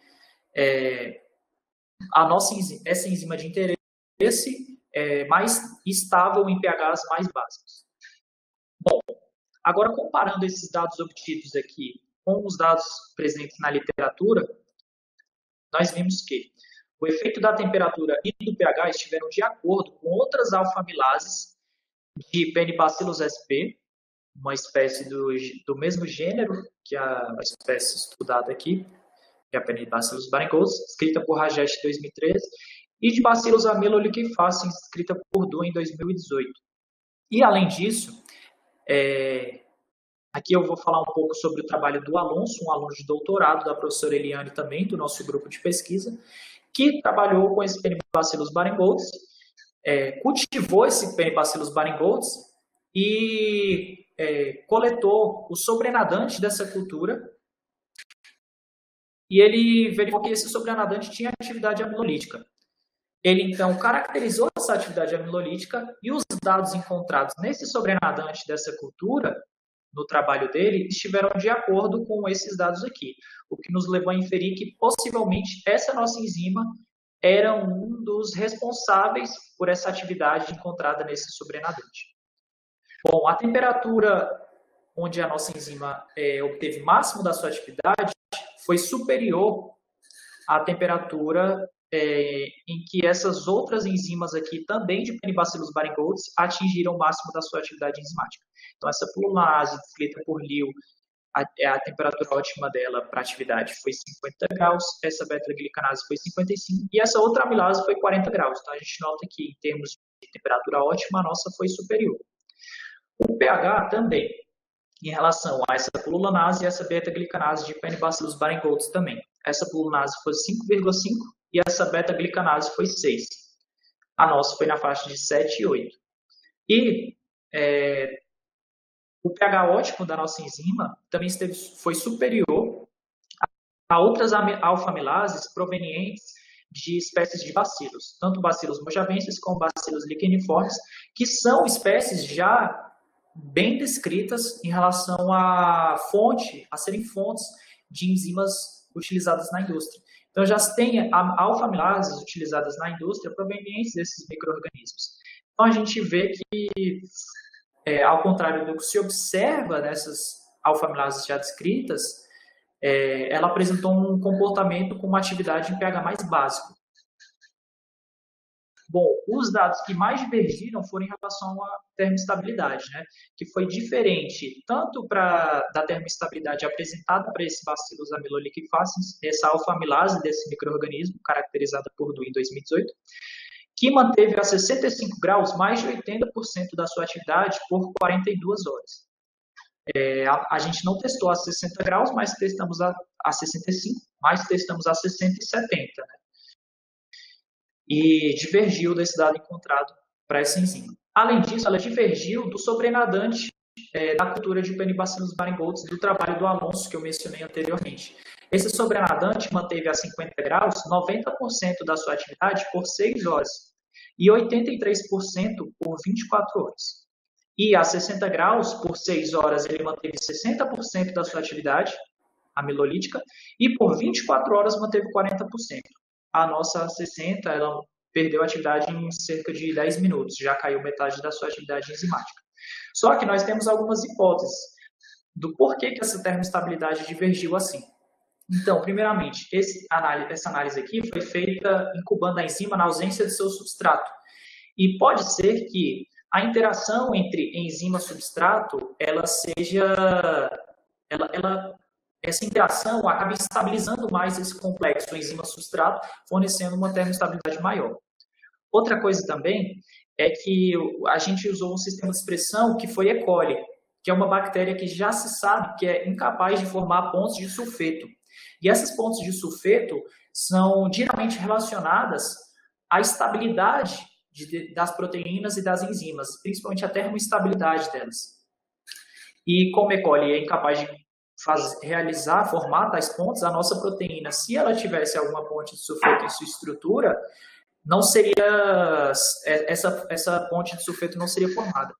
S2: essa enzima de interesse é mais estável em pHs mais básicos. Bom, agora comparando esses dados obtidos aqui com os dados presentes na literatura, nós vimos que o efeito da temperatura e do pH estiveram de acordo com outras alfamilases de Penibacillus sp, uma espécie do mesmo gênero que a espécie estudada aqui, que é a Penibacillus baringosus, escrita por Rajesh em 2013, e de Bacillus amyloliquefaciens, escrita por Du em 2018. E, além disso, aqui eu vou falar um pouco sobre o trabalho do Alonso, um aluno de doutorado da professora Eliane também, do nosso grupo de pesquisa, que trabalhou com esse Penibacillus baringosus, cultivou esse Penibacillus baringosus e coletou o sobrenadante dessa cultura, e ele verificou que esse sobrenadante tinha atividade amilolítica. Ele, então, caracterizou essa atividade amilolítica e os dados encontrados nesse sobrenadante dessa cultura, no trabalho dele, estiveram de acordo com esses dados aqui, o que nos levou a inferir que, possivelmente, essa nossa enzima era um dos responsáveis por essa atividade encontrada nesse sobrenadante. Bom, a temperatura onde a nossa enzima obteve máximo da sua atividade foi superior à temperatura em que essas outras enzimas aqui, também de Penibacillus baringosus, atingiram o máximo da sua atividade enzimática. Então, essa pulonase, descrita por Liu, a temperatura ótima dela para atividade foi 50 graus, essa beta-glicanase foi 55, e essa outra amilase foi 40 graus. Então, a gente nota que, em termos de temperatura ótima, a nossa foi superior. O pH também, em relação a essa pulonase e essa beta-glicanase de Penibacillus baringosus também. Essa pulonase foi 5,5 e essa beta-glicanase foi 6. A nossa foi na faixa de 7 e 8. E o pH ótimo da nossa enzima também foi superior a outras alfamilases provenientes de espécies de bacilos, tanto Bacillus mojavensis como Bacillus licheniformes, que são espécies já bem descritas em relação a serem fontes de enzimas utilizadas na indústria. Então, já se tem alfamilases utilizadas na indústria provenientes desses micro-organismos. Então, a gente vê que, ao contrário do que se observa nessas alfamilases já descritas, ela apresentou um comportamento com uma atividade em pH mais básico. Bom, os dados que mais divergiram foram em relação à termoestabilidade, né? Que foi diferente tanto da termoestabilidade apresentada para esse Bacillus amyloliquefaciens, essa alfamilase desse micro-organismo, caracterizada por Du em 2018, que manteve a 65 graus mais de 80% da sua atividade por 42 horas. A gente não testou a 60 graus, mas testamos a 65, mas testamos a 60 e 70, né? E divergiu desse dado encontrado para essa enzima. Além disso, ela divergiu do sobrenadante da cultura de Penibacillus baringosus do trabalho do Alonso, que eu mencionei anteriormente. Esse sobrenadante manteve a 50 graus 90% da sua atividade por 6 horas e 83% por 24 horas. E a 60 graus por 6 horas ele manteve 60% da sua atividade amilolítica e por 24 horas manteve 40%. A nossa 60, ela perdeu a atividade em cerca de 10 minutos, já caiu metade da sua atividade enzimática. Só que nós temos algumas hipóteses do porquê que essa termoestabilidade divergiu assim. Então, primeiramente, essa análise aqui foi feita incubando a enzima na ausência de seu substrato. E pode ser que a interação entre enzima e substrato, essa interação acaba estabilizando mais esse complexo enzima-substrato, fornecendo uma termoestabilidade maior. Outra coisa também é que a gente usou um sistema de expressão que foi E. coli, que é uma bactéria que já se sabe que é incapaz de formar pontos de sulfeto. E essas pontes de sulfeto são diretamente relacionadas à estabilidade das proteínas e das enzimas, principalmente a termoestabilidade delas. E como E. coli é incapaz de formar tais pontes, a nossa proteína, se ela tivesse alguma ponte de sulfeto em sua estrutura, não seria, essa ponte de sulfeto não seria formada.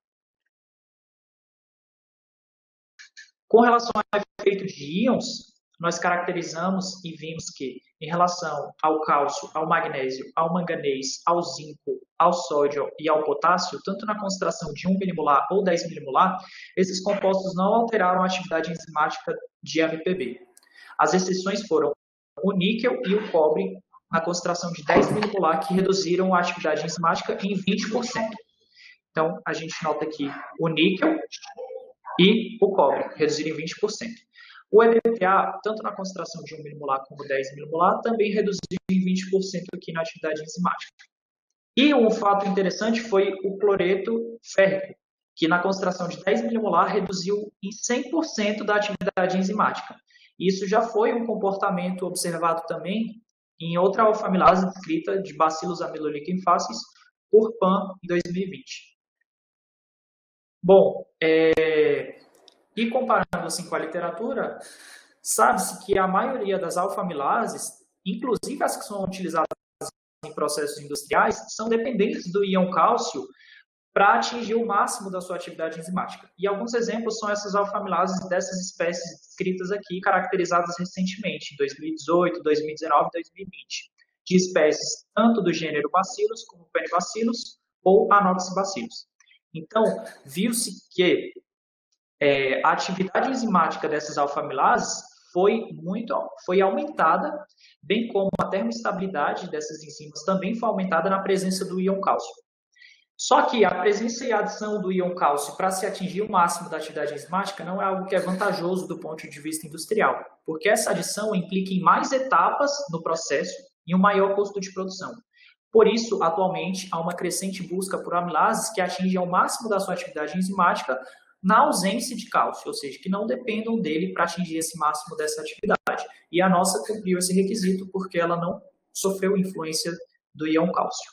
S2: Com relação ao efeito de íons, nós caracterizamos e vimos que, em relação ao cálcio, ao magnésio, ao manganês, ao zinco, ao sódio e ao potássio, tanto na concentração de 1 milimolar ou 10 milimolar, esses compostos não alteraram a atividade enzimática de AMPB. As exceções foram o níquel e o cobre, na concentração de 10 milimolar, que reduziram a atividade enzimática em 20%. Então, a gente nota aqui o níquel e o cobre, reduziram em 20%. O EDTA, tanto na concentração de 1 milimolar como 10 milimolar, também reduziu em 20% aqui na atividade enzimática. E um fato interessante foi o cloreto férrico, que na concentração de 10 milimolar reduziu em 100% da atividade enzimática. Isso já foi um comportamento observado também em outra alfamilase descrita de Bacillus amelolicquenfacis por Pan em 2020. Bom, e comparando assim com a literatura, sabe-se que a maioria das alfamilases, inclusive as que são utilizadas em processos industriais, são dependentes do íon cálcio para atingir o máximo da sua atividade enzimática. E alguns exemplos são essas alfamilases dessas espécies descritas aqui, caracterizadas recentemente, em 2018, 2019 e 2020, de espécies tanto do gênero Bacillus como Penibacillus ou Anoxibacillus. Então, viu-se que a atividade enzimática dessas alfamilases foi aumentada, bem como a termoestabilidade dessas enzimas também foi aumentada na presença do íon cálcio. Só que a presença e a adição do íon cálcio para se atingir o máximo da atividade enzimática não é algo que é vantajoso do ponto de vista industrial, porque essa adição implica em mais etapas no processo e um maior custo de produção. Por isso, atualmente, há uma crescente busca por amilases que atingem ao máximo da sua atividade enzimática na ausência de cálcio, ou seja, que não dependam dele para atingir esse máximo dessa atividade. E a nossa cumpriu esse requisito porque ela não sofreu influência do íon cálcio.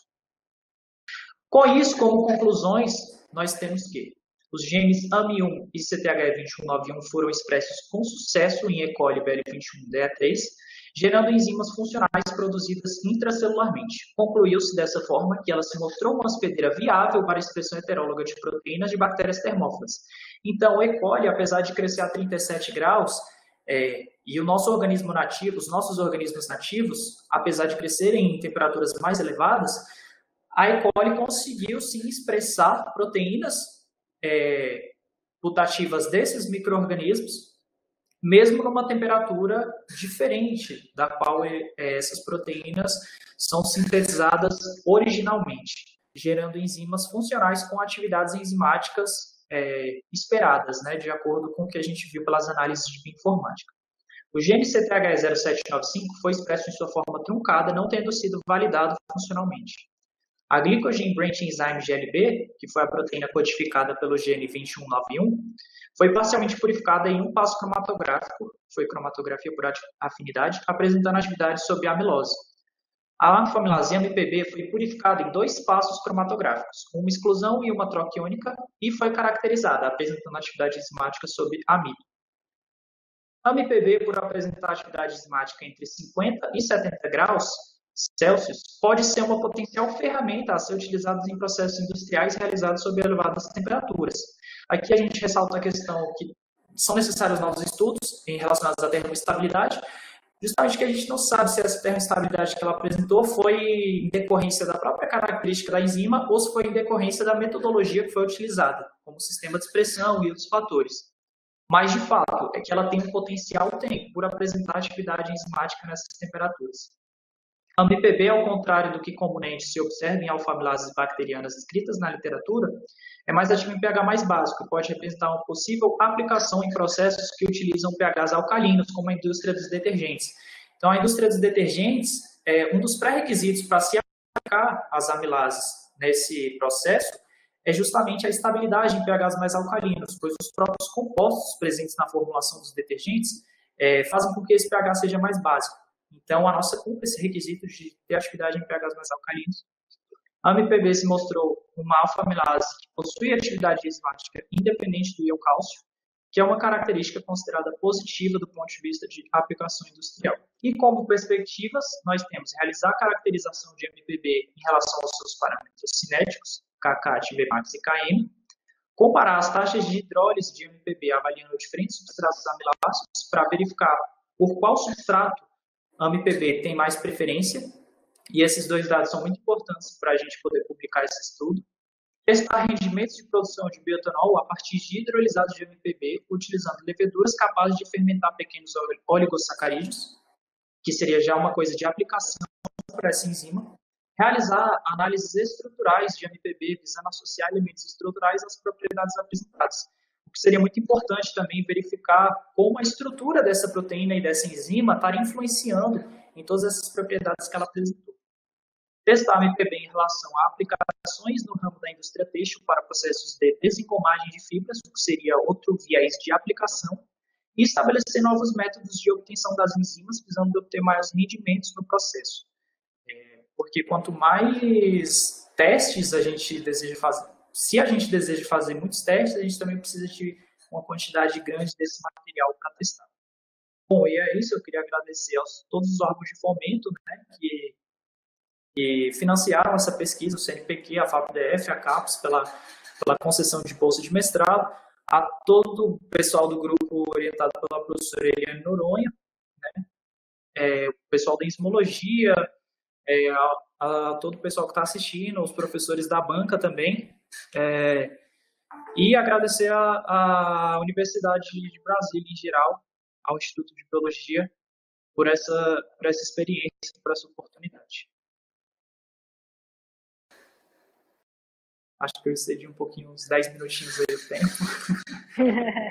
S2: Com isso, como conclusões, nós temos que os genes AMI1 e CTHE2191 foram expressos com sucesso em E. coli BL21DE3, gerando enzimas funcionais produzidas intracelularmente. Concluiu-se dessa forma que ela se mostrou uma hospedeira viável para a expressão heteróloga de proteínas de bactérias termófilas. Então, o E. coli, apesar de crescer a 37 graus, e os nossos organismos nativos, apesar de crescerem em temperaturas mais elevadas, a E. coli conseguiu sim expressar proteínas putativas desses micro-organismos, mesmo numa temperatura diferente da qual essas proteínas são sintetizadas originalmente, gerando enzimas funcionais com atividades enzimáticas esperadas, né, de acordo com o que a gente viu pelas análises de bioinformática. O gene CTHE0795 foi expresso em sua forma truncada, não tendo sido validado funcionalmente. A Glycogen Branch Enzyme GLB, que foi a proteína codificada pelo gene 2191, foi parcialmente purificada em um passo cromatográfico, foi cromatografia por afinidade, apresentando atividade sob amilose. A alfamilase AMPB foi purificada em 2 passos cromatográficos, uma exclusão e uma troca iônica, e foi caracterizada, apresentando atividade enzimática sob amido. A AMPB, por apresentar atividade enzimática entre 50 e 70 graus Celsius, pode ser uma potencial ferramenta a ser utilizada em processos industriais realizados sob elevadas temperaturas. Aqui a gente ressalta a questão que são necessários novos estudos relacionados à termoestabilidade, justamente que a gente não sabe se essa termoestabilidade que ela apresentou foi em decorrência da própria característica da enzima ou se foi em decorrência da metodologia que foi utilizada, como sistema de expressão e outros fatores. Mas, de fato, é que ela tem um potencial, por apresentar atividade enzimática nessas temperaturas. A AMPB, ao contrário do que comumente se observa em alfamilases bacterianas escritas na literatura, é mais ativa em pH mais básico e pode representar uma possível aplicação em processos que utilizam pHs alcalinos, como a indústria dos detergentes. Então, a indústria dos detergentes, um dos pré-requisitos para se qualificar as amilases nesse processo é justamente a estabilidade em pHs mais alcalinos, pois os próprios compostos presentes na formulação dos detergentes fazem com que esse pH seja mais básico. Então, a nossa cumpre esse requisito de ter atividade em pHs mais alcalinos. A AMPB se mostrou uma alfa-amilase que possui atividade enzimática independente do íon cálcio, que é uma característica considerada positiva do ponto de vista de aplicação industrial. E como perspectivas, nós temos realizar a caracterização de AMPB em relação aos seus parâmetros cinéticos, KK, Tmax e Km, comparar as taxas de hidrólise de AMPB avaliando diferentes substratos amiláceos para verificar por qual substrato a AMPB tem mais preferência, e esses dois dados são muito importantes para a gente poder publicar esse estudo. Testar rendimentos de produção de bioetanol a partir de hidrolisados de AMPB, utilizando leveduras capazes de fermentar pequenos oligosacarídeos, que seria já uma coisa de aplicação para essa enzima. Realizar análises estruturais de AMPB, visando associar elementos estruturais às propriedades apresentadas. O que seria muito importante também verificar como a estrutura dessa proteína e dessa enzima está influenciando em todas essas propriedades que ela apresentou. Testar a AMPB em relação a aplicações no ramo da indústria têxtil para processos de desencomagem de fibras, o que seria outro viés de aplicação, e estabelecer novos métodos de obtenção das enzimas, visando obter maiores rendimentos no processo. Porque quanto mais testes a gente deseja fazer, se a gente deseja fazer muitos testes, a gente também precisa de uma quantidade grande desse material para testar. Bom, e é isso, eu queria agradecer a todos os órgãos de fomento, né, que financiaram essa pesquisa, o CNPq, a FAPDF, a CAPES, pela concessão de bolsa de mestrado, a todo o pessoal do grupo orientado pela professora Eliane Noronha, né, o pessoal da enzimologia, a todo o pessoal que está assistindo, os professores da banca também, e agradecer à Universidade de Brasília em geral, ao Instituto de Biologia, por essa experiência, por essa oportunidade. Acho que eu excedi um pouquinho, uns 10 minutinhos aí o tempo.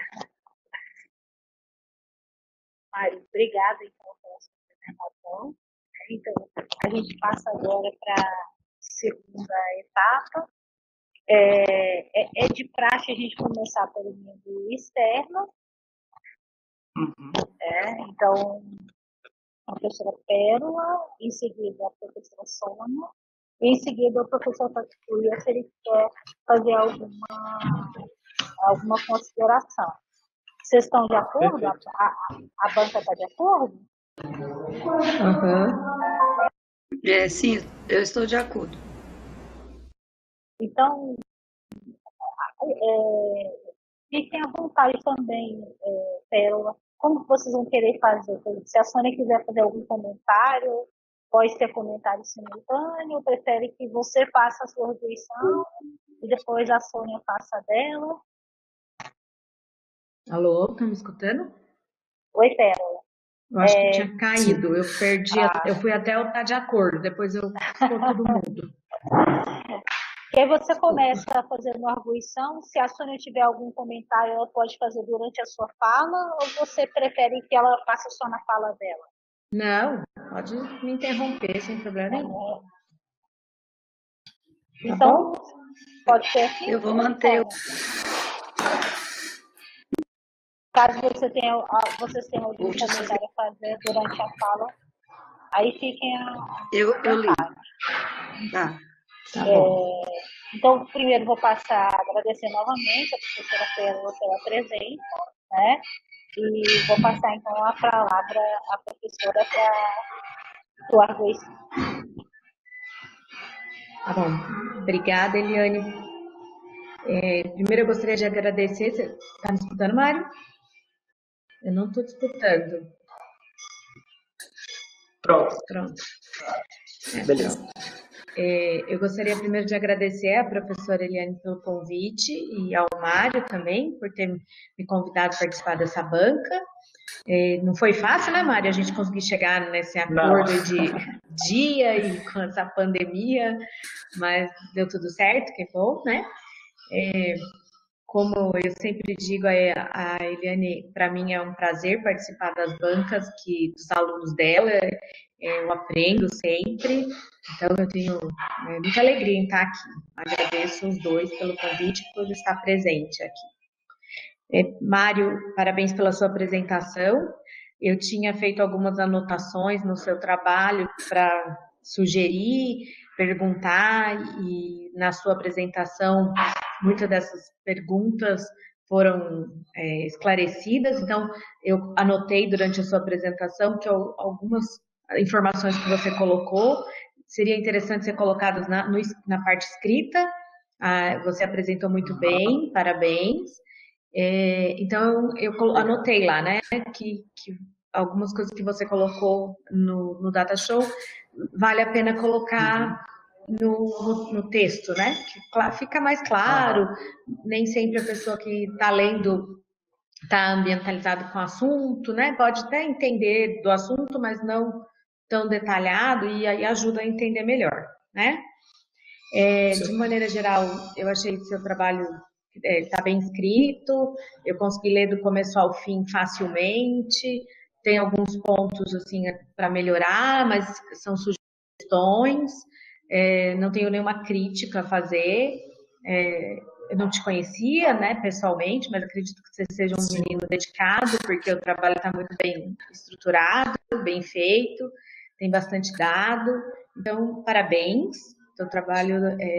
S1: Mário, obrigada então pela sua apresentação. Então, a gente passa agora para a segunda etapa. É de praxe a gente começar pelo membro externo. Então, a professora Pérola, em seguida a professora Sônia, e em seguida o professor Tatuia, se ele quer fazer alguma consideração. Vocês estão de acordo? A banca está de acordo?
S3: Sim, eu estou de acordo.
S1: Então, fiquem à vontade também, Pérola. Como vocês vão querer fazer? Se a Sônia quiser fazer algum comentário, pode ser comentário simultâneo, prefere que você faça a sua arguição e depois a Sônia faça a dela?
S4: Alô, estão me escutando?
S1: Oi, Pérola.
S4: Eu acho que tinha caído, eu perdi, eu fui até o tá de acordo, depois ficou todo mundo.
S1: E aí você começa a fazer uma arguição, se a Sônia tiver algum comentário, ela pode fazer durante a sua fala, ou você prefere que ela faça só na fala dela?
S4: Não, pode me interromper, sem problema nenhum.
S1: Então, pode ser assim?
S3: Eu vou manter.
S1: Caso vocês tenham algum comentário a fazer durante a fala, aí fiquem
S3: Eu li. Tá bom.
S1: Então, primeiro vou passar a agradecer novamente a professora Pérola pela presença, né? E vou passar então a palavra à professora para o arguição.
S4: Tá bom. Obrigada, Eliane. Primeiro eu gostaria de agradecer. Você está me escutando, Mário? Eu não estou te escutando.
S2: Pronto.
S4: Beleza. Eu gostaria primeiro de agradecer à professora Eliane pelo convite e ao Mário também por ter me convidado a participar dessa banca. Não foi fácil, né, Mário, a gente conseguir chegar nesse acordo de dia e com essa pandemia, mas deu tudo certo, que é bom, né? como eu sempre digo, a Eliane, para mim é um prazer participar das bancas dos alunos dela, eu aprendo sempre, então eu tenho muita alegria em estar aqui. Agradeço os dois pelo convite e por estar presente aqui. Mário, parabéns pela sua apresentação. Eu tinha feito algumas anotações no seu trabalho para sugerir, perguntar, e na sua apresentação muitas dessas perguntas foram esclarecidas, então eu anotei durante a sua apresentação que algumas informações que você colocou seria interessante ser colocadas na parte escrita. Você apresentou muito bem, parabéns. Então eu anotei lá, né, que algumas coisas que você colocou no Data Show vale a pena colocar no texto, né? Que fica mais claro, nem sempre a pessoa que está lendo está ambientalizada com o assunto, né? Pode até entender do assunto, mas não tão detalhado, e aí ajuda a entender melhor, né? De maneira geral, eu achei que seu trabalho está bem escrito, eu consegui ler do começo ao fim facilmente, tem alguns pontos assim para melhorar, mas são sugestões. Não tenho nenhuma crítica a fazer. Eu não te conhecia, né, pessoalmente, mas acredito que você seja um menino dedicado, porque o trabalho está muito bem estruturado, bem feito, tem bastante dado. Então, parabéns. Seu trabalho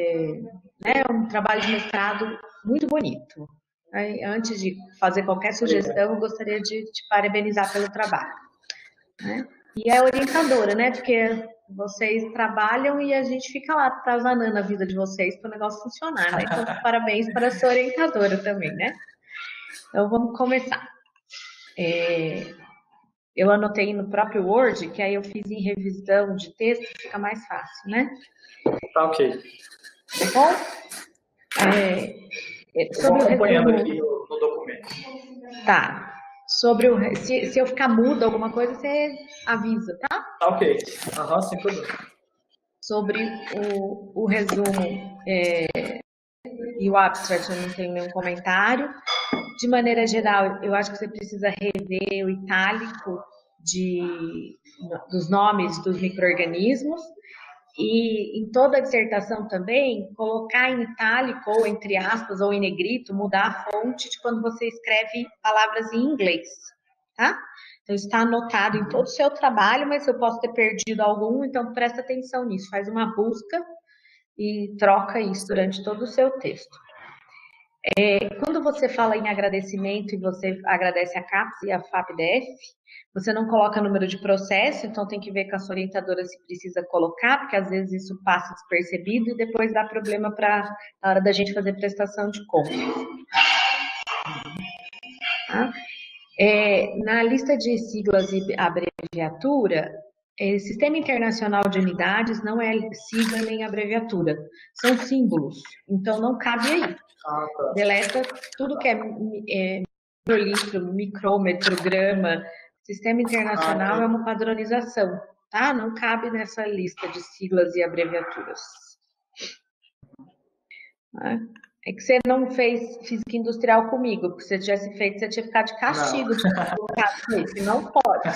S4: é um trabalho de mestrado muito bonito. Antes de fazer qualquer sugestão, eu gostaria de te parabenizar pelo trabalho, né? E é orientadora, né? Porque vocês trabalham e a gente fica lá atazanando a vida de vocês para o negócio funcionar, né? Então, parabéns para a sua orientadora também, né? Então, vamos começar. Eu anotei no próprio Word, que aí eu fiz em revisão de texto, fica mais fácil, né?
S2: Tá ok.
S4: Tá bom?
S2: Estou acompanhando aqui no documento.
S4: Tá. Se eu ficar muda alguma coisa, você avisa, tá?
S2: Tá ok. Sem problema.
S4: Sobre o resumo e o abstract, eu não tenho nenhum comentário. De maneira geral, eu acho que você precisa rever o itálico dos nomes dos micro-organismos, e em toda a dissertação também, colocar em itálico, ou entre aspas, ou em negrito, mudar a fonte de quando você escreve palavras em inglês, tá? Então, está anotado em todo o seu trabalho, mas eu posso ter perdido algum, então presta atenção nisso, faz uma busca e troca isso durante todo o seu texto. Quando você fala em agradecimento e você agradece a CAPES e a FAPDF, você não coloca número de processo, então tem que ver com a sua orientadora se precisa colocar, porque às vezes isso passa despercebido e depois dá problema na hora da gente fazer prestação de contas. Tá? Na lista de siglas e abreviatura, Sistema Internacional de Unidades não é sigla nem abreviatura, são símbolos, então não cabe aí. Deleta tudo que é microlitro, micrômetro, grama. Sistema internacional é uma padronização, tá? Não cabe nessa lista de siglas e abreviaturas. É que você não fez física industrial comigo, porque se você tivesse feito, você tinha ficado de castigo. Não pode.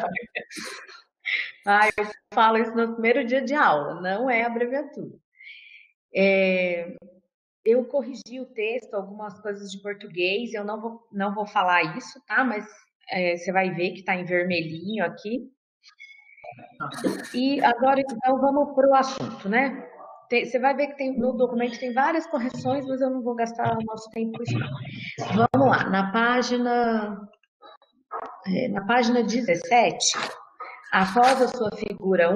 S4: Eu falo isso no primeiro dia de aula, não é abreviatura. Eu corrigi o texto, algumas coisas de português, eu não vou falar isso, tá? Mas você vai ver que está em vermelhinho aqui. E agora, então, vamos para o assunto, né? Você vai ver que no documento tem várias correções, mas eu não vou gastar o nosso tempo com isso. Vamos lá, na página 17, após a sua figura 1,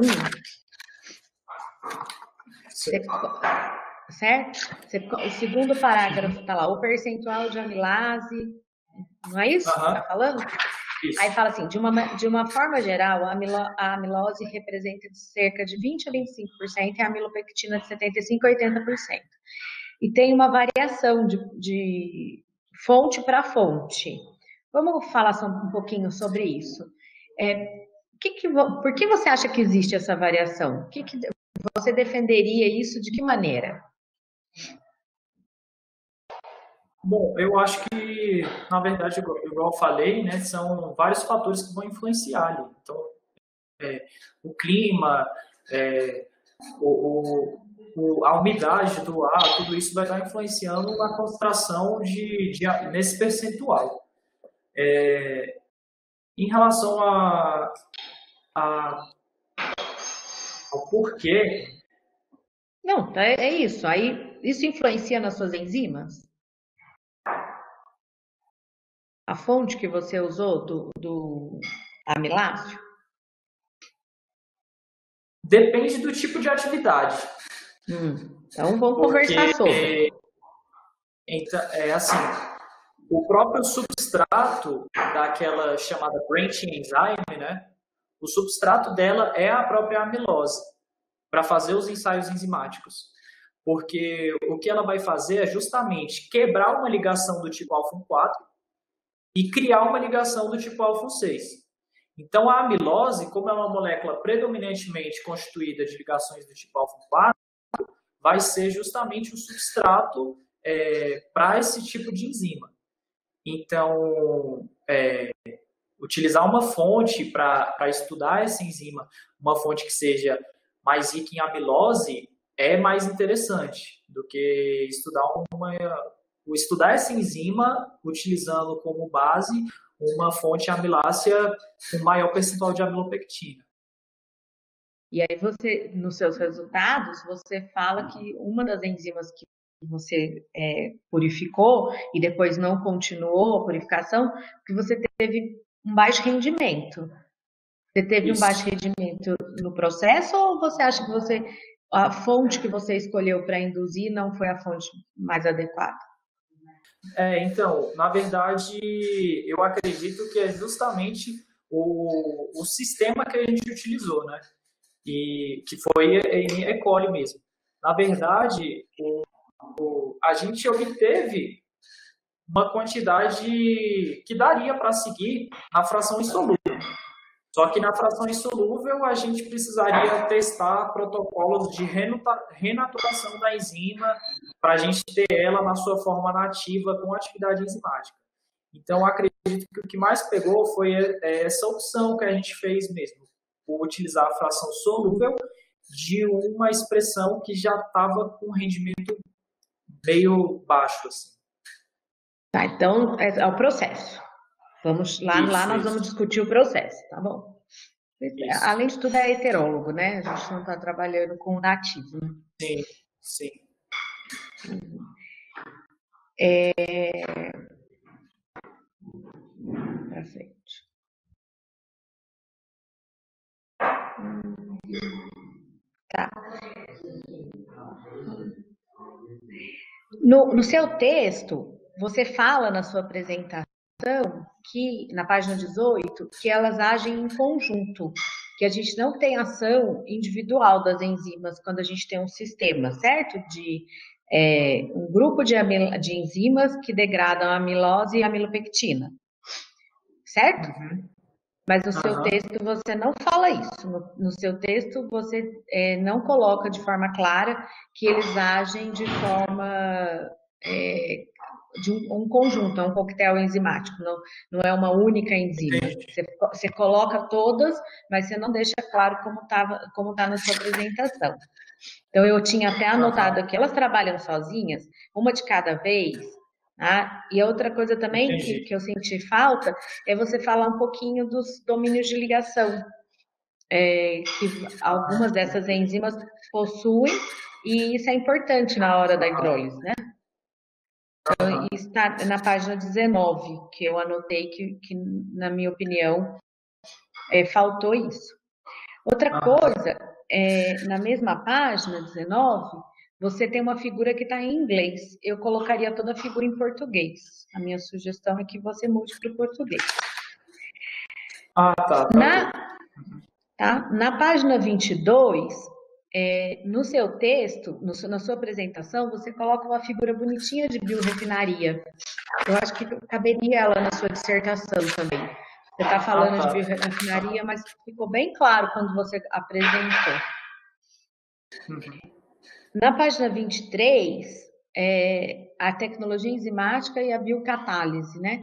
S4: certo? O segundo parágrafo está lá, o percentual de amilase, não é isso que você está falando? Isso. Aí fala assim, de uma forma geral, a amilose representa de cerca de 20% a 25% e a amilopectina de 75% a 80%. E tem uma variação de fonte para fonte. Vamos falar um pouquinho sobre isso. Por que você acha que existe essa variação? Você defenderia isso de que maneira?
S2: Bom, eu acho que, na verdade, igual eu falei, né, são vários fatores que vão influenciar ali. Então, o clima, é, a umidade do ar, tudo isso vai estar influenciando na concentração nesse percentual. Em relação ao porquê.
S4: Não, é isso. Aí, isso influencia nas suas enzimas? A fonte que você usou do amiláceo?
S2: Depende do tipo de atividade.
S4: Então, vamos conversar sobre.
S2: Então, assim, o próprio substrato daquela chamada branching enzyme, né? O substrato dela é a própria amilose, para fazer os ensaios enzimáticos. Porque o que ela vai fazer é justamente quebrar uma ligação do tipo alfa 4 e criar uma ligação do tipo alfa 6. Então, a amilose, como é uma molécula predominantemente constituída de ligações do tipo alfa 4, vai ser justamente o substrato para esse tipo de enzima. Então, utilizar uma fonte para estudar essa enzima, uma fonte que seja mais rica em amilose, é mais interessante do que estudar essa enzima utilizando como base uma fonte amilácea com maior percentual de amilopectina.
S4: E aí você, nos seus resultados, você fala que uma das enzimas que você purificou e depois não continuou a purificação, porque você teve um baixo rendimento. Você teve um baixo rendimento no processo ou você acha que a fonte que você escolheu para induzir não foi a fonte mais adequada?
S2: Então, na verdade, eu acredito que é justamente o sistema que a gente utilizou, né? E que foi em E. coli mesmo. Na verdade, a gente obteve uma quantidade que daria para seguir na fração insolúvel. Só que na fração insolúvel a gente precisaria testar protocolos de renaturação da enzima para a gente ter ela na sua forma nativa com atividade enzimática. Então, acredito que o que mais pegou foi essa opção que a gente fez mesmo, por utilizar a fração solúvel de uma expressão que já estava com rendimento meio baixo. Assim.
S4: Tá, então é o processo. Vamos lá, nós vamos discutir o processo, tá bom? Isso. Além de tudo, é heterólogo, né? A gente não está trabalhando com nativo. Né?
S2: Sim.
S4: Pra frente. Tá. No seu texto, você fala na sua apresentação que, na página 18, que elas agem em conjunto, que a gente não tem ação individual das enzimas quando a gente tem um sistema, certo? De um grupo de enzimas que degradam a amilose e a amilopectina, certo? Mas no seu texto você não fala isso. No seu texto você não coloca de forma clara que eles agem de forma de um conjunto, é um coquetel enzimático, não é uma única enzima. Você coloca todas, mas você não deixa claro como está na sua apresentação. Então, eu tinha até anotado que elas trabalham sozinhas, uma de cada vez, tá? E a outra coisa também que eu senti falta é você falar um pouquinho dos domínios de ligação, que algumas dessas enzimas possuem, e isso é importante na hora da hidrólise, né? Então, isso está na página 19, que eu anotei que na minha opinião, faltou isso. Outra coisa, na mesma página 19, você tem uma figura que está em inglês. Eu colocaria toda a figura em português. A minha sugestão é que você mude para o português. Na página 22, no seu texto, na sua apresentação, você coloca uma figura bonitinha de biorefinaria. Eu acho que caberia ela na sua dissertação também. Você está falando de biorefinaria, mas ficou bem claro quando você apresentou. Na página 23, a tecnologia enzimática e a biocatálise, né?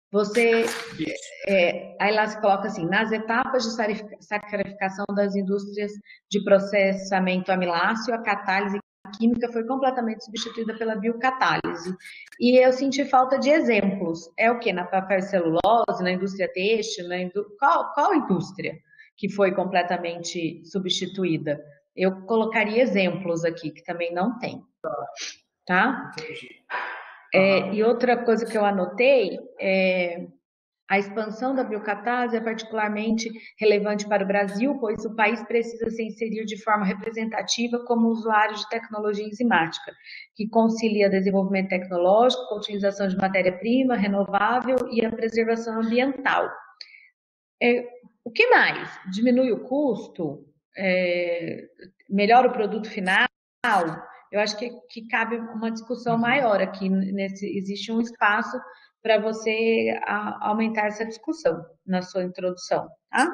S4: Aí lá se coloca assim, nas etapas de saccharificação das indústrias de processamento amiláceo, a catálise química foi completamente substituída pela biocatálise. E eu senti falta de exemplos. É o quê? Na papel e celulose, na indústria têxtil, qual indústria que foi completamente substituída? Eu colocaria exemplos aqui, que também não tem. Tá? E outra coisa que eu anotei é a expansão da biocatálise é particularmente relevante para o Brasil, pois o país precisa se inserir de forma representativa como usuário de tecnologia enzimática, que concilia desenvolvimento tecnológico com a utilização de matéria-prima renovável e a preservação ambiental. O que mais? Diminui o custo? Melhora o produto final? Eu acho que cabe uma discussão maior aqui. Existe um espaço para você aumentar essa discussão na sua introdução, tá?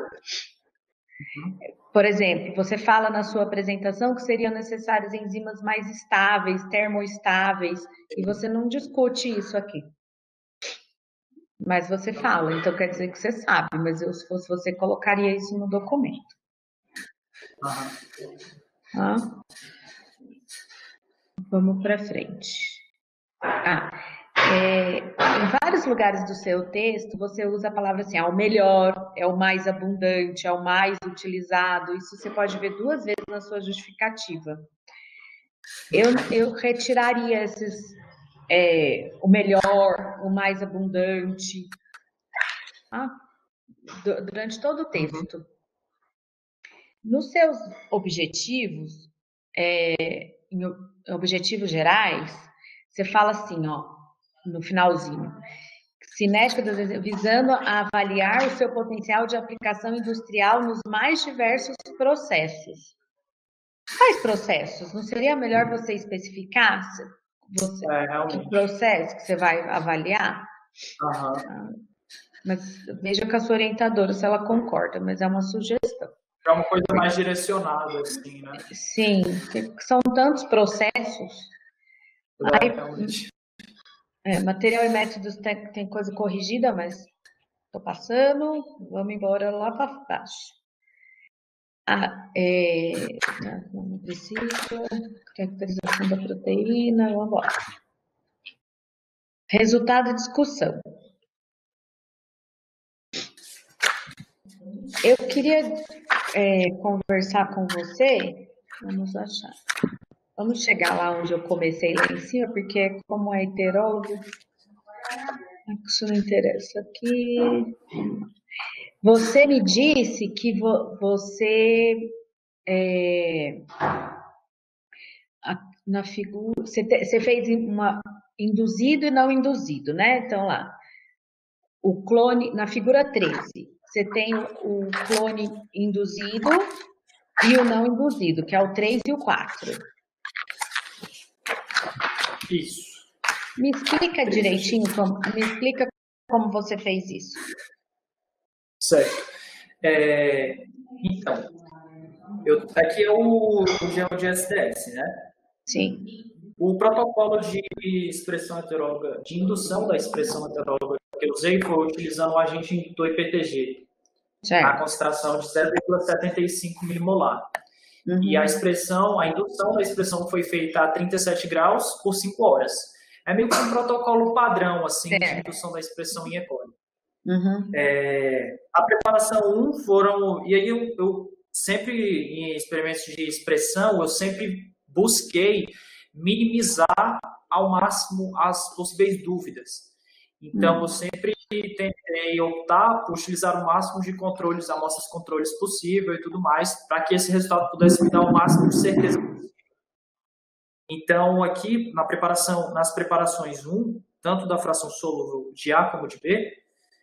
S4: Por exemplo, você fala na sua apresentação que seriam necessárias enzimas mais estáveis, termoestáveis, e você não discute isso aqui. Mas você fala, então quer dizer que você sabe, mas eu, se fosse você, colocaria isso no documento. Vamos para frente. Em vários lugares do seu texto, você usa a palavra assim, o melhor, é o mais abundante, é o mais utilizado. Isso você pode ver 2 vezes na sua justificativa. Eu retiraria esses, o melhor, o mais abundante, durante todo o texto. Nos seus objetivos, em objetivos gerais, você fala assim, no finalzinho, cinética visando a avaliar o seu potencial de aplicação industrial nos mais diversos processos. Quais processos? Não seria melhor você especificar que processo que você vai avaliar? Mas veja com a sua orientadora se ela concorda, mas é uma sugestão.
S2: É uma coisa mais direcionada, assim, né?
S4: Sim, são tantos processos. Material e métodos tem coisa corrigida, mas estou passando, vamos embora lá para baixo. Não precisa, caracterização da proteína, vamos embora. Resultado da discussão. Eu queria conversar com você, vamos chegar lá onde eu comecei lá em cima, porque como é heterólogo, isso não interessa aqui. Você me disse que você, na figura, você fez induzido e não induzido, né? Então lá, o clone, na figura 13, você tem o clone induzido e o não induzido, que é o 3 e o 4.
S2: Isso.
S4: Me explica direitinho, me explica como você fez isso.
S2: Certo. Então, aqui é o gel de SDS, né?
S4: Sim.
S2: O protocolo de expressão heteróloga, de indução da expressão heteróloga que eu usei foi utilizando o agente indutor IPTG, a concentração de 0,75 milimolar. E a indução da expressão foi feita a 37 graus por 5 horas. É meio que um protocolo padrão, assim, de indução da expressão em E. coli. A preparação 1 foram... E aí eu sempre, em experimentos de expressão, eu sempre busquei minimizar ao máximo as possíveis dúvidas. Então, eu sempre tentei optar por utilizar o máximo de controles, amostras de controles possível e tudo mais, para que esse resultado pudesse me dar o máximo de certeza possível. Então, aqui, nas preparações 1, tanto da fração solúvel de A como de B,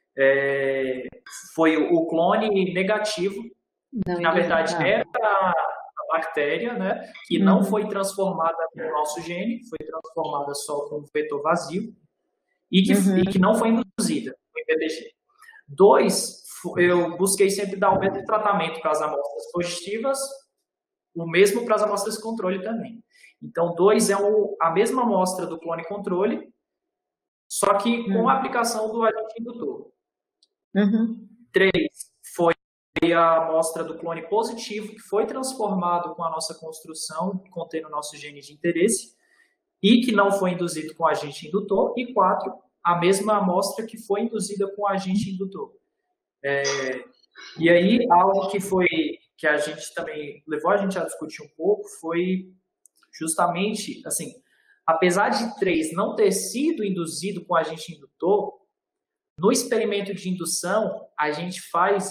S2: foi o clone negativo, que na verdade era a bactéria, né, que não foi transformada no nosso gene, foi transformada só com um vetor vazio, e que não foi induzida no IPTG. 2, eu busquei sempre dar o mesmo tratamento para as amostras positivas, o mesmo para as amostras de controle também. Então, 2 é a mesma amostra do clone controle, só que com a aplicação do agente indutor. 3 foi a amostra do clone positivo, que foi transformado com a nossa construção, contendo o nosso gene de interesse, e que não foi induzido com o agente indutor. E 4, a mesma amostra que foi induzida com o agente indutor. E aí, algo que a gente também levou a gente a discutir um pouco foi justamente, assim, apesar de 3 não ter sido induzido com o agente indutor, no experimento de indução, a gente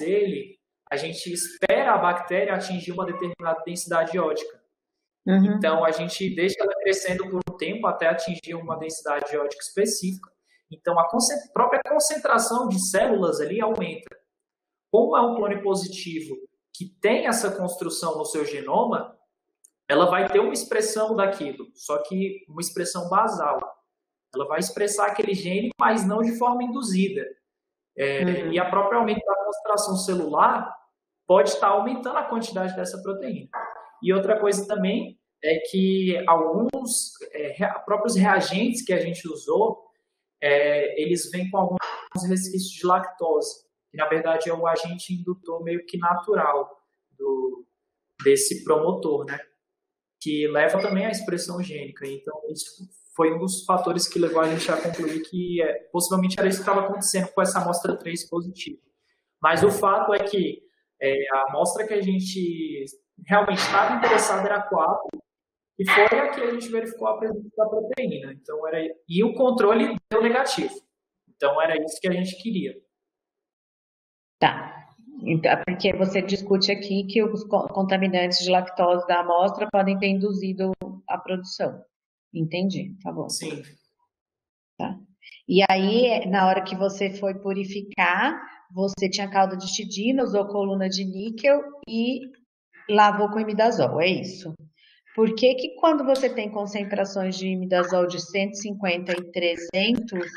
S2: espera a bactéria atingir uma determinada densidade iódica. Então, a gente deixa ela crescendo por um tempo até atingir uma densidade iódica específica. Então, a própria concentração de células ali aumenta. Como é um clone positivo que tem essa construção no seu genoma, ela vai ter uma expressão daquilo, só que uma expressão basal. Ela vai expressar aquele gene, mas não de forma induzida. E a própria aumento da concentração celular pode estar aumentando a quantidade dessa proteína. E outra coisa também é que alguns próprios reagentes que a gente usou, eles vêm com alguns resquícios de lactose, que na verdade é o agente indutor meio que natural desse promotor, né? Que leva também à expressão gênica. Então, isso foi um dos fatores que levou a gente a concluir que possivelmente era isso que estava acontecendo com essa amostra 3 positiva. Mas o fato é que a amostra que a gente realmente estava interessado era 4, e foi a que a gente verificou a presença da proteína. Então, e o controle deu negativo. Então, era isso que a gente queria.
S4: Tá. Então, porque você discute aqui que os contaminantes de lactose da amostra podem ter induzido a produção. Entendi, tá bom.
S2: Sim.
S4: Tá. E aí, na hora que você foi purificar, você tinha calda de histidina, usou coluna de níquel e lavou com imidazol, é isso? Por que que quando você tem concentrações de imidazol de 150 e 300,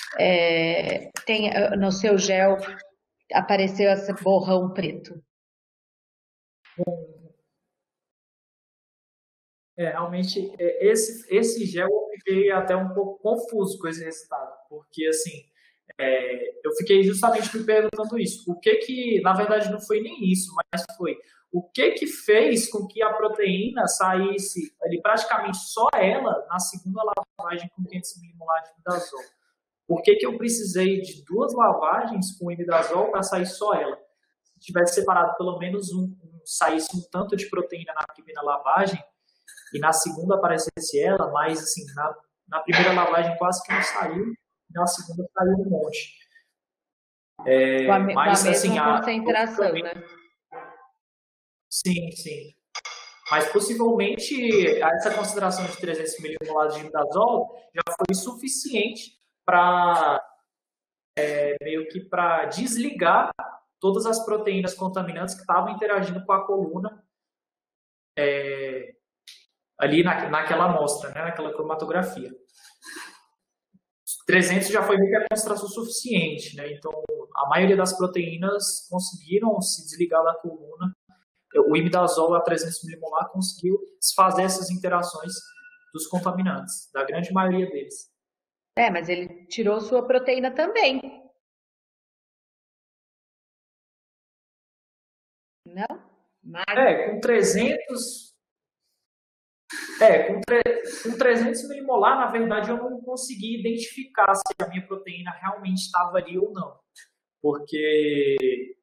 S4: no seu gel apareceu esse borrão preto?
S2: Realmente, esse gel eu fiquei até um pouco confuso com esse resultado, porque, assim, eu fiquei justamente me perguntando isso. O que, na verdade, não foi nem isso, mas foi o que fez com que a proteína saísse ali praticamente só ela na segunda lavagem com 500 milimolar de imidazol? Por que eu precisei de 2 lavagens com imidazol para sair só ela? Se tivesse separado pelo menos saísse um tanto de proteína na primeira lavagem e na segunda aparecesse ela, mas assim, na primeira lavagem quase que não saiu, e na segunda saiu um monte.
S4: Com a mesma concentração, né?
S2: Sim, sim. Mas possivelmente essa concentração de 300 milimolar de imidazol já foi suficiente para meio que para desligar todas as proteínas contaminantes que estavam interagindo com a coluna ali naquela amostra, né, naquela cromatografia. 300 já foi meio que a concentração suficiente, né? Então a maioria das proteínas conseguiram se desligar da coluna. O imidazol a 300 milimolar conseguiu desfazer essas interações dos contaminantes, da grande maioria deles.
S4: Mas ele tirou sua proteína também. Não?
S2: Com 300... com 300 milimolar, na verdade, eu não consegui identificar se a minha proteína realmente estava ali ou não. Porque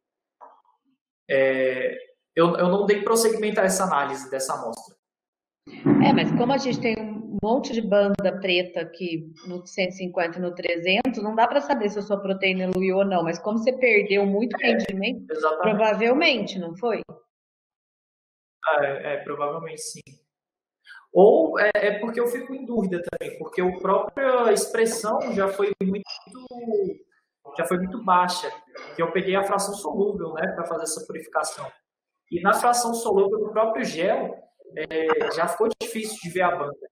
S2: eu não dei prosseguimento a essa análise dessa amostra.
S4: Mas como a gente tem um monte de banda preta aqui no 150 e no 300, não dá para saber se a sua proteína evoluiu ou não, mas como você perdeu muito rendimento, provavelmente, não foi?
S2: Provavelmente sim. Ou porque eu fico em dúvida também, porque a própria expressão já foi muito baixa, que eu peguei a fração solúvel, né, para fazer essa purificação. E na fração solúvel do próprio gel, já ficou difícil de ver a banda.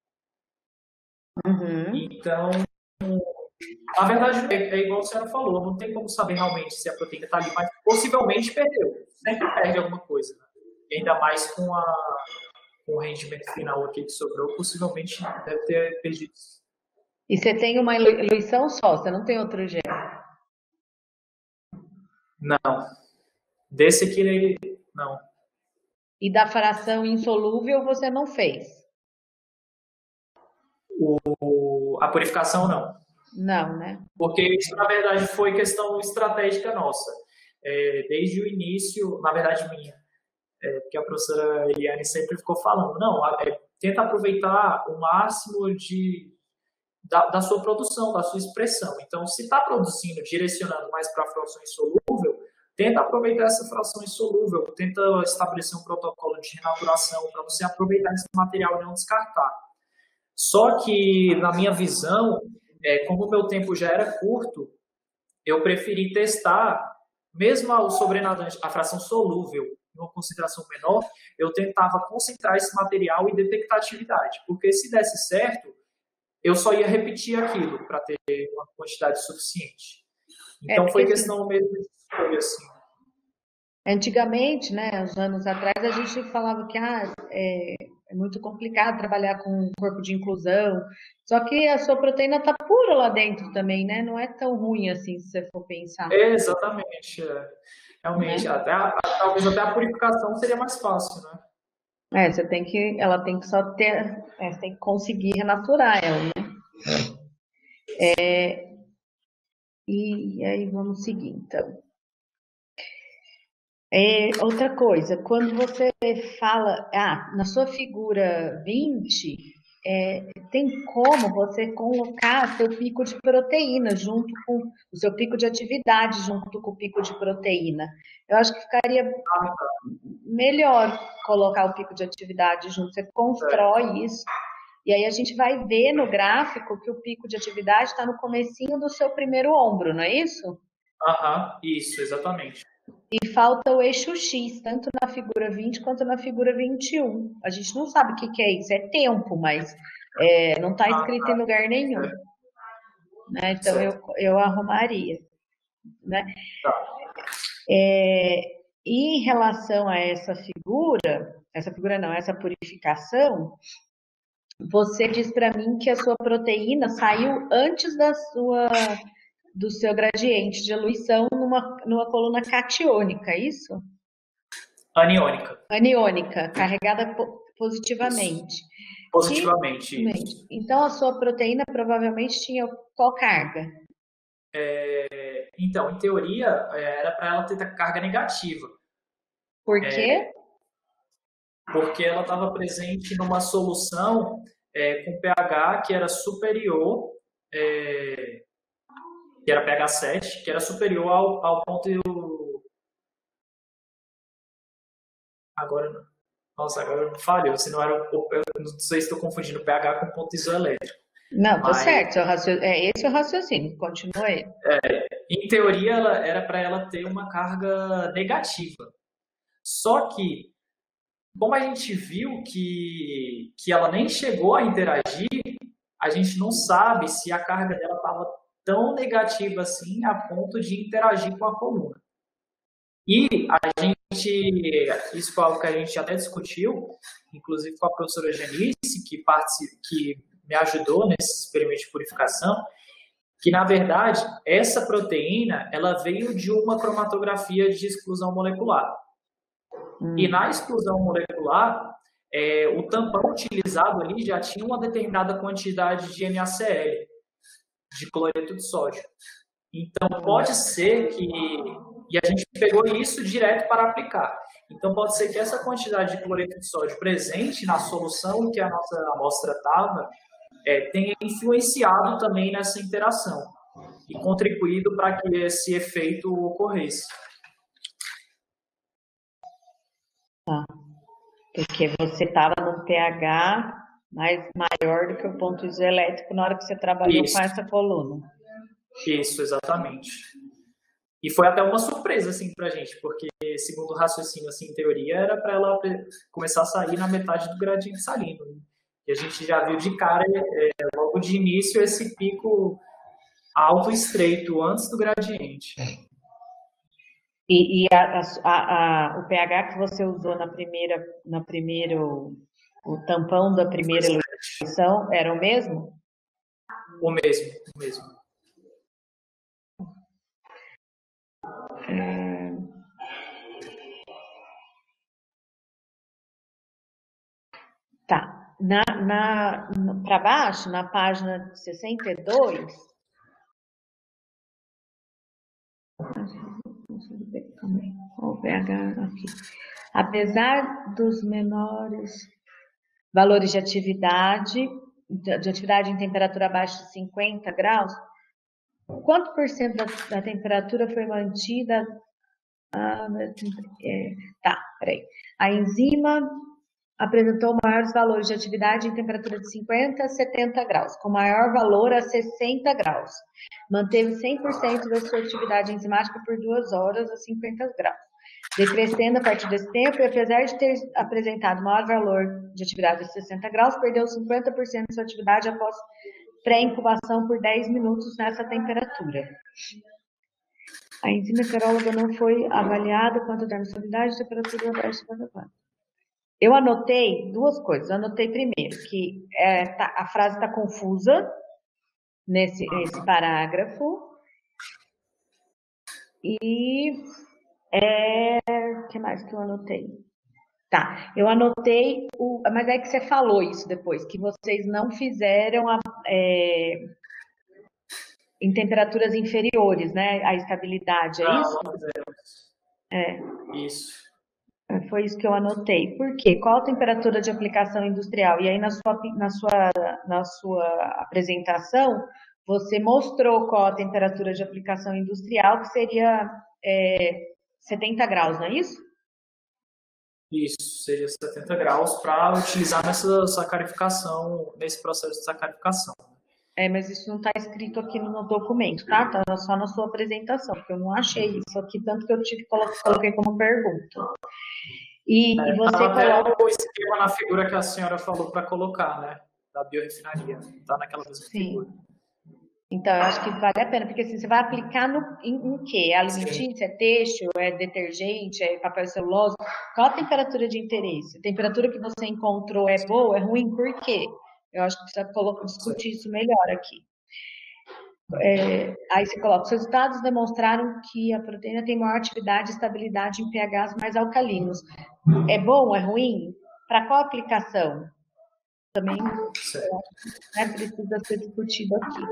S2: Então, na verdade, igual o senhor falou, não tem como saber realmente se a proteína está ali, mas possivelmente perdeu. Sempre perde alguma coisa, né? E ainda mais com com o rendimento final aqui que sobrou, possivelmente deve ter perdido.
S4: E você tem uma eluição só, você não tem outro gel?
S2: Não. Desse aqui, não.
S4: E da fração insolúvel você não fez?
S2: A purificação, não.
S4: Não, né?
S2: Porque isso, na verdade, foi questão estratégica nossa. Desde o início, na verdade, minha. Porque a professora Eliane sempre ficou falando, não, tenta aproveitar o máximo da sua produção, da sua expressão. Então, se está produzindo, direcionando mais para a fração insolúvel, tenta aproveitar essa fração insolúvel, tenta estabelecer um protocolo de renaturação para você aproveitar esse material e não descartar. Só que, na minha visão, como o meu tempo já era curto, eu preferi testar, mesmo o sobrenadante, a fração solúvel, em uma concentração menor, eu tentava concentrar esse material e detectar atividade. Porque se desse certo, eu só ia repetir aquilo para ter uma quantidade suficiente. Então foi questão mesmo de escolha, assim.
S4: Antigamente, né, uns anos atrás, a gente falava que é muito complicado trabalhar com corpo de inclusão, só que a sua proteína tá pura lá dentro também, né? Não é tão ruim assim, se você for pensar.
S2: Exatamente. Realmente,
S4: Né?
S2: talvez até a purificação seria mais fácil, né?
S4: Ela tem que só ter, você tem que conseguir renaturar ela, né? E aí vamos seguir, então. Outra coisa, quando você fala, na sua figura 20, tem como você colocar seu pico de proteína junto com o seu pico de atividade junto com o pico de proteína. Eu acho que ficaria melhor colocar o pico de atividade junto. Você constrói isso. E aí a gente vai ver no gráfico que o pico de atividade está no comecinho do seu primeiro ombro, não é isso?
S2: Isso, exatamente.
S4: E falta o eixo X, tanto na figura 20 quanto na figura 21. A gente não sabe o que é isso, é tempo, mas não está escrito em lugar nenhum. Né? Então eu arrumaria. Né? E em relação a essa purificação, você diz para mim que a sua proteína saiu antes do seu gradiente de eluição numa coluna catiônica, é isso?
S2: Aniônica.
S4: Aniônica, carregada positivamente.
S2: Positivamente. Isso.
S4: Então, a sua proteína provavelmente tinha qual carga?
S2: Então, em teoria, era para ela ter carga negativa.
S4: Por quê?
S2: Porque ela estava presente numa solução com pH que era superior, que era pH 7, que era superior ao ponto... Agora falhou, se não era... Eu não sei se estou confundindo pH com ponto isoelétrico.
S4: Não, tá certo. Esse é o raciocínio. Continua aí.
S2: Em teoria, era para ela ter uma carga negativa. Só que, como a gente viu que ela nem chegou a interagir, a gente não sabe se a carga dela estava tão negativa assim a ponto de interagir com a coluna. E isso foi algo que a gente até discutiu, inclusive com a professora Janice, que me ajudou nesse experimento de purificação, que, na verdade, essa proteína ela veio de uma cromatografia de exclusão molecular. E na exclusão molecular, o tampão utilizado ali já tinha uma determinada quantidade de NaCl, de cloreto de sódio. Então, pode ser que... E a gente pegou isso direto para aplicar. Então, pode ser que essa quantidade de cloreto de sódio presente na solução que a nossa amostra estava tenha influenciado também nessa interação e contribuído para que esse efeito ocorresse.
S4: Porque você estava num pH maior do que o ponto isoelétrico na hora que você trabalhou com essa coluna.
S2: Isso, exatamente. E foi até uma surpresa, assim, pra gente, porque, segundo o raciocínio, assim, em teoria, era para ela começar a sair na metade do gradiente salino. E a gente já viu de cara, logo de início, esse pico alto e estreito, antes do gradiente.
S4: E o pH que você usou na primeiro O tampão da primeira eleição era o mesmo?
S2: O mesmo.
S4: Tá. Para baixo, na página 62. O BH aqui. Apesar dos menores valores de atividade em temperatura abaixo de 50 graus, quanto por cento da temperatura foi mantida? Peraí. A enzima apresentou maiores valores de atividade em temperatura de 50 a 70 graus, com maior valor a 60 graus. Manteve 100% da sua atividade enzimática por 2 horas a 50 graus, decrescendo a partir desse tempo e, apesar de ter apresentado maior valor de atividade a 60 graus, perdeu 50% de sua atividade após pré-incubação por 10 minutos nessa temperatura. A enzima heteróloga não foi avaliada quanto à termostabilidade de temperatura abaixo de 50 graus. Eu anotei 2 coisas. Eu anotei primeiro que a frase está confusa nesse parágrafo. E o que mais que eu anotei? Tá, eu anotei, mas é que você falou isso depois, que vocês não fizeram em temperaturas inferiores, né? A estabilidade, é isso?
S2: Não fizemos. Isso.
S4: Foi isso que eu anotei. Por quê? Qual a temperatura de aplicação industrial? E aí, na sua apresentação, você mostrou qual a temperatura de aplicação industrial, que seria 70 graus, não é isso?
S2: Isso, seria 70 graus para utilizar nessa sacarificação, nesse processo de sacarificação.
S4: Mas isso não está escrito aqui no documento, tá? Tá só na sua apresentação, porque eu não achei isso aqui, tanto que eu coloquei como pergunta. E você coloca
S2: o esquema na figura que a senhora falou para colocar, né? Da biorefinaria. Está naquela mesma figura.
S4: Então, eu acho que vale a pena, porque assim, você vai aplicar em quê? É alimentício, é têxtil, é detergente, é papel celulose? Qual a temperatura de interesse? A temperatura que você encontrou é boa, é ruim? Por quê? Eu acho que precisa discutir isso melhor aqui. Aí você coloca, os resultados demonstraram que a proteína tem maior atividade e estabilidade em pHs mais alcalinos. É bom, é ruim? Para qual aplicação? Também precisa ser discutido aqui.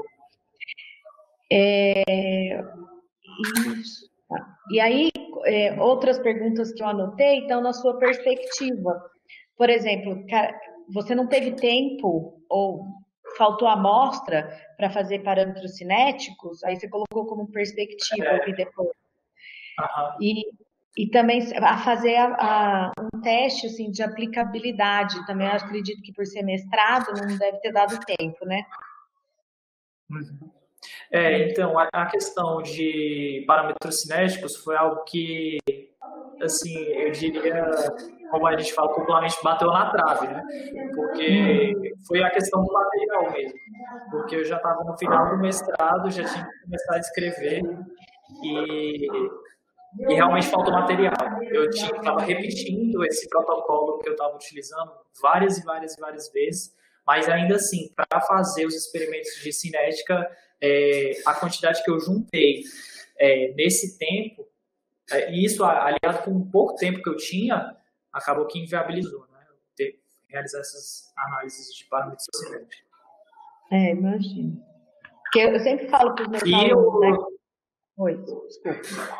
S4: Isso. E aí, outras perguntas que eu anotei estão na sua perspectiva. Por exemplo, você não teve tempo ou faltou amostra para fazer parâmetros cinéticos, aí você colocou como perspectiva aqui depois. E também a fazer um teste assim, de aplicabilidade, também eu acredito que por ser mestrado não deve ter dado tempo, né?
S2: Então, a questão de parâmetros cinéticos foi algo que, assim, eu diria, como a gente fala popularmente, bateu na trave, né? Porque foi a questão do material mesmo. Porque eu já estava no final do mestrado, já tinha que começar a escrever e realmente faltou material. Eu estava repetindo esse protocolo que eu estava utilizando várias vezes, mas ainda assim, para fazer os experimentos de cinética, a quantidade que eu juntei nesse tempo, e isso aliado com o pouco tempo que eu tinha, acabou que inviabilizou, né? Ter que realizar essas análises de parâmetros cinéticos.
S4: Imagino. Porque eu sempre falo para os meus alunos, né? Oi, desculpa.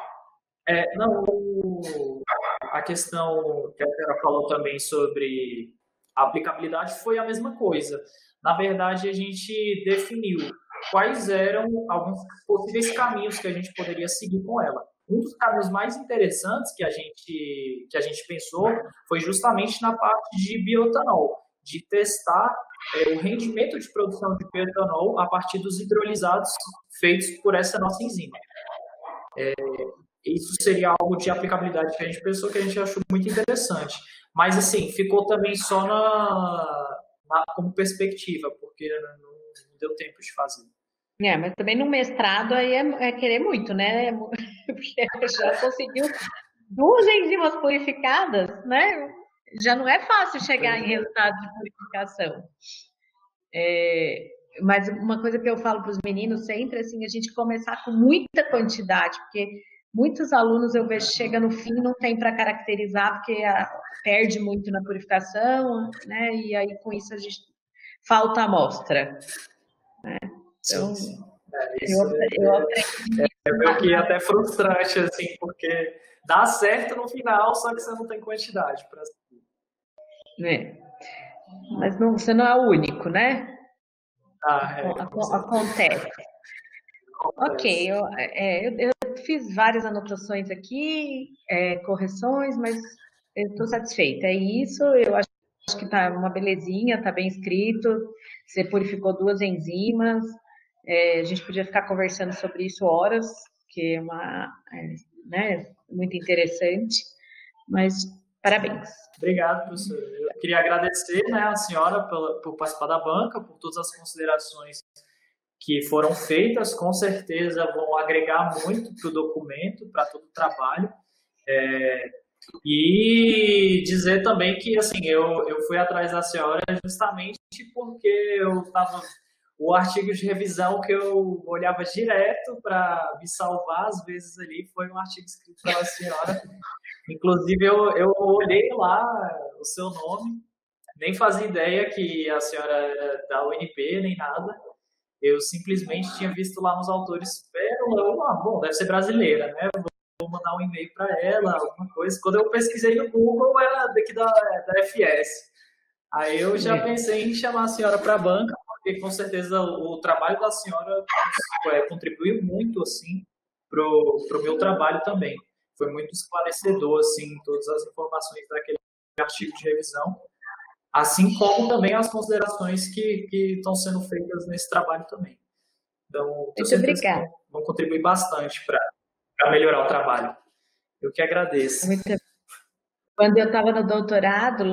S2: A questão que a senhora falou também sobre a aplicabilidade foi a mesma coisa. Na verdade, a gente definiu quais eram alguns possíveis caminhos que a gente poderia seguir com ela. Um dos caminhos mais interessantes que a gente pensou foi justamente na parte de bioetanol, de testar o rendimento de produção de bioetanol a partir dos hidrolisados feitos por essa nossa enzima. Isso seria algo de aplicabilidade que a gente pensou, que a gente achou muito interessante. Mas, assim, ficou também só como perspectiva, porque não deu tempo de fazer.
S4: Mas também no mestrado aí é querer muito, né? Porque já conseguiu 2 enzimas purificadas, né? já não é fácil chegar em resultado de purificação. Mas uma coisa que eu falo para os meninos sempre, assim, a gente começar com muita quantidade, porque muitos alunos eu vejo chega no fim não tem para caracterizar, porque perde muito na purificação, né? E aí com isso a gente falta a amostra. Né? Então, eu aprendi.
S2: É meio que até frustrante, assim, porque dá certo no final, só que você não tem quantidade para
S4: seguir. Mas não, você não é o único, né? Acontece. Ok, eu fiz várias anotações aqui, correções, mas eu estou satisfeita. É isso, eu acho que está uma belezinha, está bem escrito. Você purificou 2 enzimas. A gente podia ficar conversando sobre isso horas, que é muito interessante. Mas parabéns.
S2: Obrigado, professor. Eu queria agradecer, né, a senhora por participar da banca, por todas as considerações que foram feitas, com certeza vão agregar muito para o documento, para todo o trabalho. E dizer também que assim, eu fui atrás da senhora justamente porque eu estava... O artigo de revisão que eu olhava direto para me salvar, às vezes, ali, foi um artigo escrito pela senhora. Inclusive, eu olhei lá o seu nome, nem fazia ideia que a senhora era da UNB, nem nada. Eu simplesmente tinha visto lá nos autores Pérola, bom, deve ser brasileira, né? Vou mandar um e-mail para ela, alguma coisa. Quando eu pesquisei no Google, era daqui da FS. Aí eu já pensei em chamar a senhora para a banca, porque com certeza o trabalho da senhora contribuiu muito, assim, pro meu trabalho também. Foi muito esclarecedor, assim, todas as informações daquele artigo de revisão, assim como também as considerações que estão sendo feitas nesse trabalho também. Então,
S4: muito obrigada.
S2: Vão contribuir bastante para melhorar o trabalho. Eu que agradeço.
S4: Quando eu estava no doutorado,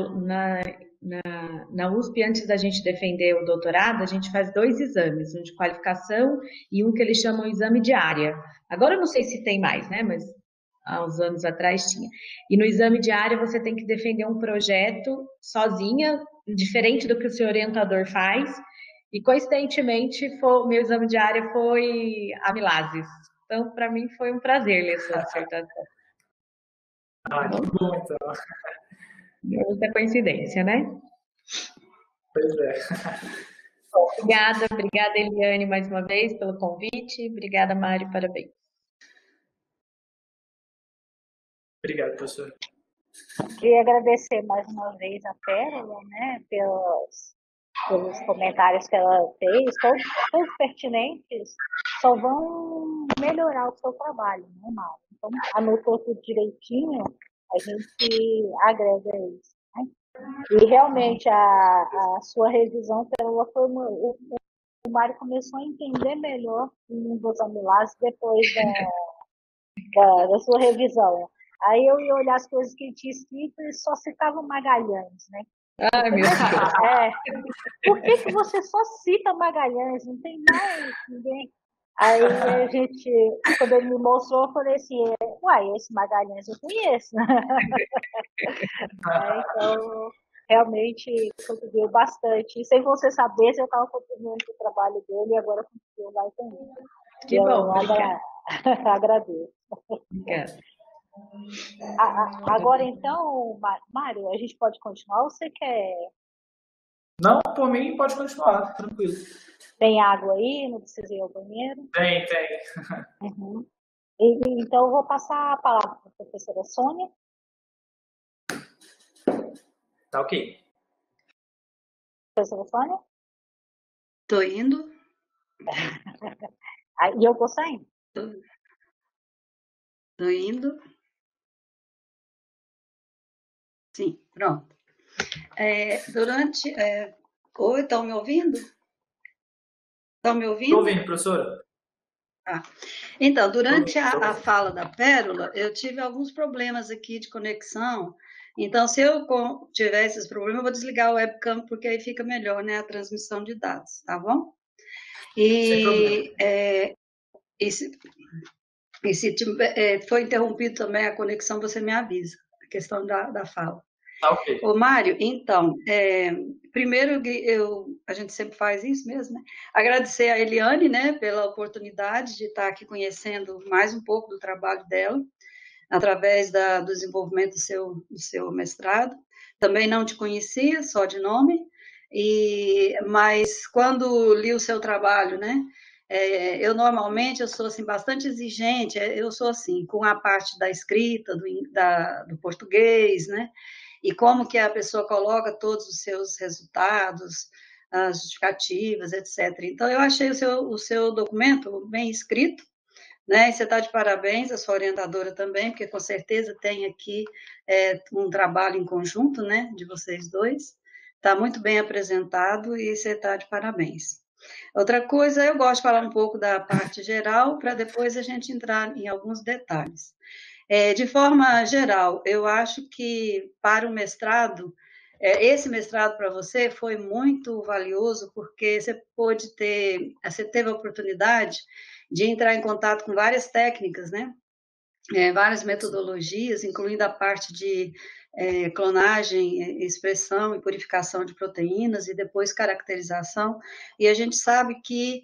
S4: na USP, antes da gente defender o doutorado, a gente faz 2 exames, um de qualificação e um que eles chamam de exame de área. Agora eu não sei se tem mais, né? Mas há uns anos atrás tinha. E no exame de área você tem que defender um projeto sozinha, diferente do que o seu orientador faz. E coincidentemente, meu exame de área foi amilases. Então, para mim, foi um prazer ler sua dissertação.
S2: Que bom, então.
S4: Muita coincidência, né?
S2: Pois é.
S4: Obrigada, Eliane, mais uma vez, pelo convite. Obrigada, Mário, parabéns.
S1: Obrigado, professor. Queria agradecer mais uma vez a Pérola, né, pelos comentários que ela fez, todos pertinentes, só vão melhorar o seu trabalho, né, Mário? Então, anotou tudo direitinho, a gente agrega isso, né? E realmente a sua revisão, Pérola, foi o Mário começou a entender melhor os amilases depois da sua revisão. Aí eu ia olhar as coisas que ele tinha escrito e só citava Magalhães, né?
S4: Ai, meu Deus.
S1: Por que você só cita Magalhães? Não tem mais ninguém. Aí a gente, quando ele me mostrou, eu falei assim, esse Magalhães eu conheço. Então, realmente contribuiu bastante. E sem você saber, você estava contribuindo para o trabalho dele e agora contribuiu mais também.
S4: Que bom,
S1: agradeço.
S4: Obrigada.
S1: Agora, então, Mário, a gente pode continuar ou você quer?
S2: Não, por mim, pode continuar, tranquilo.
S1: Tem água aí? Não precisa ir ao banheiro?
S2: Tem.
S1: Uhum. Então, eu vou passar a palavra para a professora Sônia.
S2: Tá ok.
S1: Professora Sônia?
S3: Estou indo.
S1: E eu vou saindo?
S3: Estou indo. Sim, pronto. Oi, estão me ouvindo? Estão me ouvindo?
S2: Estou ouvindo, professora.
S3: Então, durante a fala da Pérola, eu tive alguns problemas aqui de conexão. Então, se eu tiver esses problemas, eu vou desligar o webcam, porque aí fica melhor, né, a transmissão de dados, tá bom? E se foi interrompido também a conexão, você me avisa, a questão da fala.
S2: Tá ok.
S3: Ô, Mário, então, primeiro a gente sempre faz isso mesmo, né? Agradecer a Eliane, né, pela oportunidade de estar aqui conhecendo mais um pouco do trabalho dela, através do desenvolvimento do seu mestrado. Também não te conhecia, só de nome, mas quando li o seu trabalho, né, eu normalmente sou assim, bastante exigente, eu sou assim, com a parte da escrita, do português, né, e como que a pessoa coloca todos os seus resultados, as justificativas, etc. Então, eu achei o seu documento bem escrito, né? E você está de parabéns, a sua orientadora também, porque com certeza tem aqui um trabalho em conjunto, né, de vocês dois. Está muito bem apresentado e você está de parabéns. Outra coisa, eu gosto de falar um pouco da parte geral, para depois a gente entrar em alguns detalhes. De forma geral, eu acho que para o mestrado, esse mestrado para você foi muito valioso, porque você teve a oportunidade de entrar em contato com várias técnicas, né? Várias metodologias, incluindo a parte de clonagem, expressão e purificação de proteínas e depois caracterização. E a gente sabe que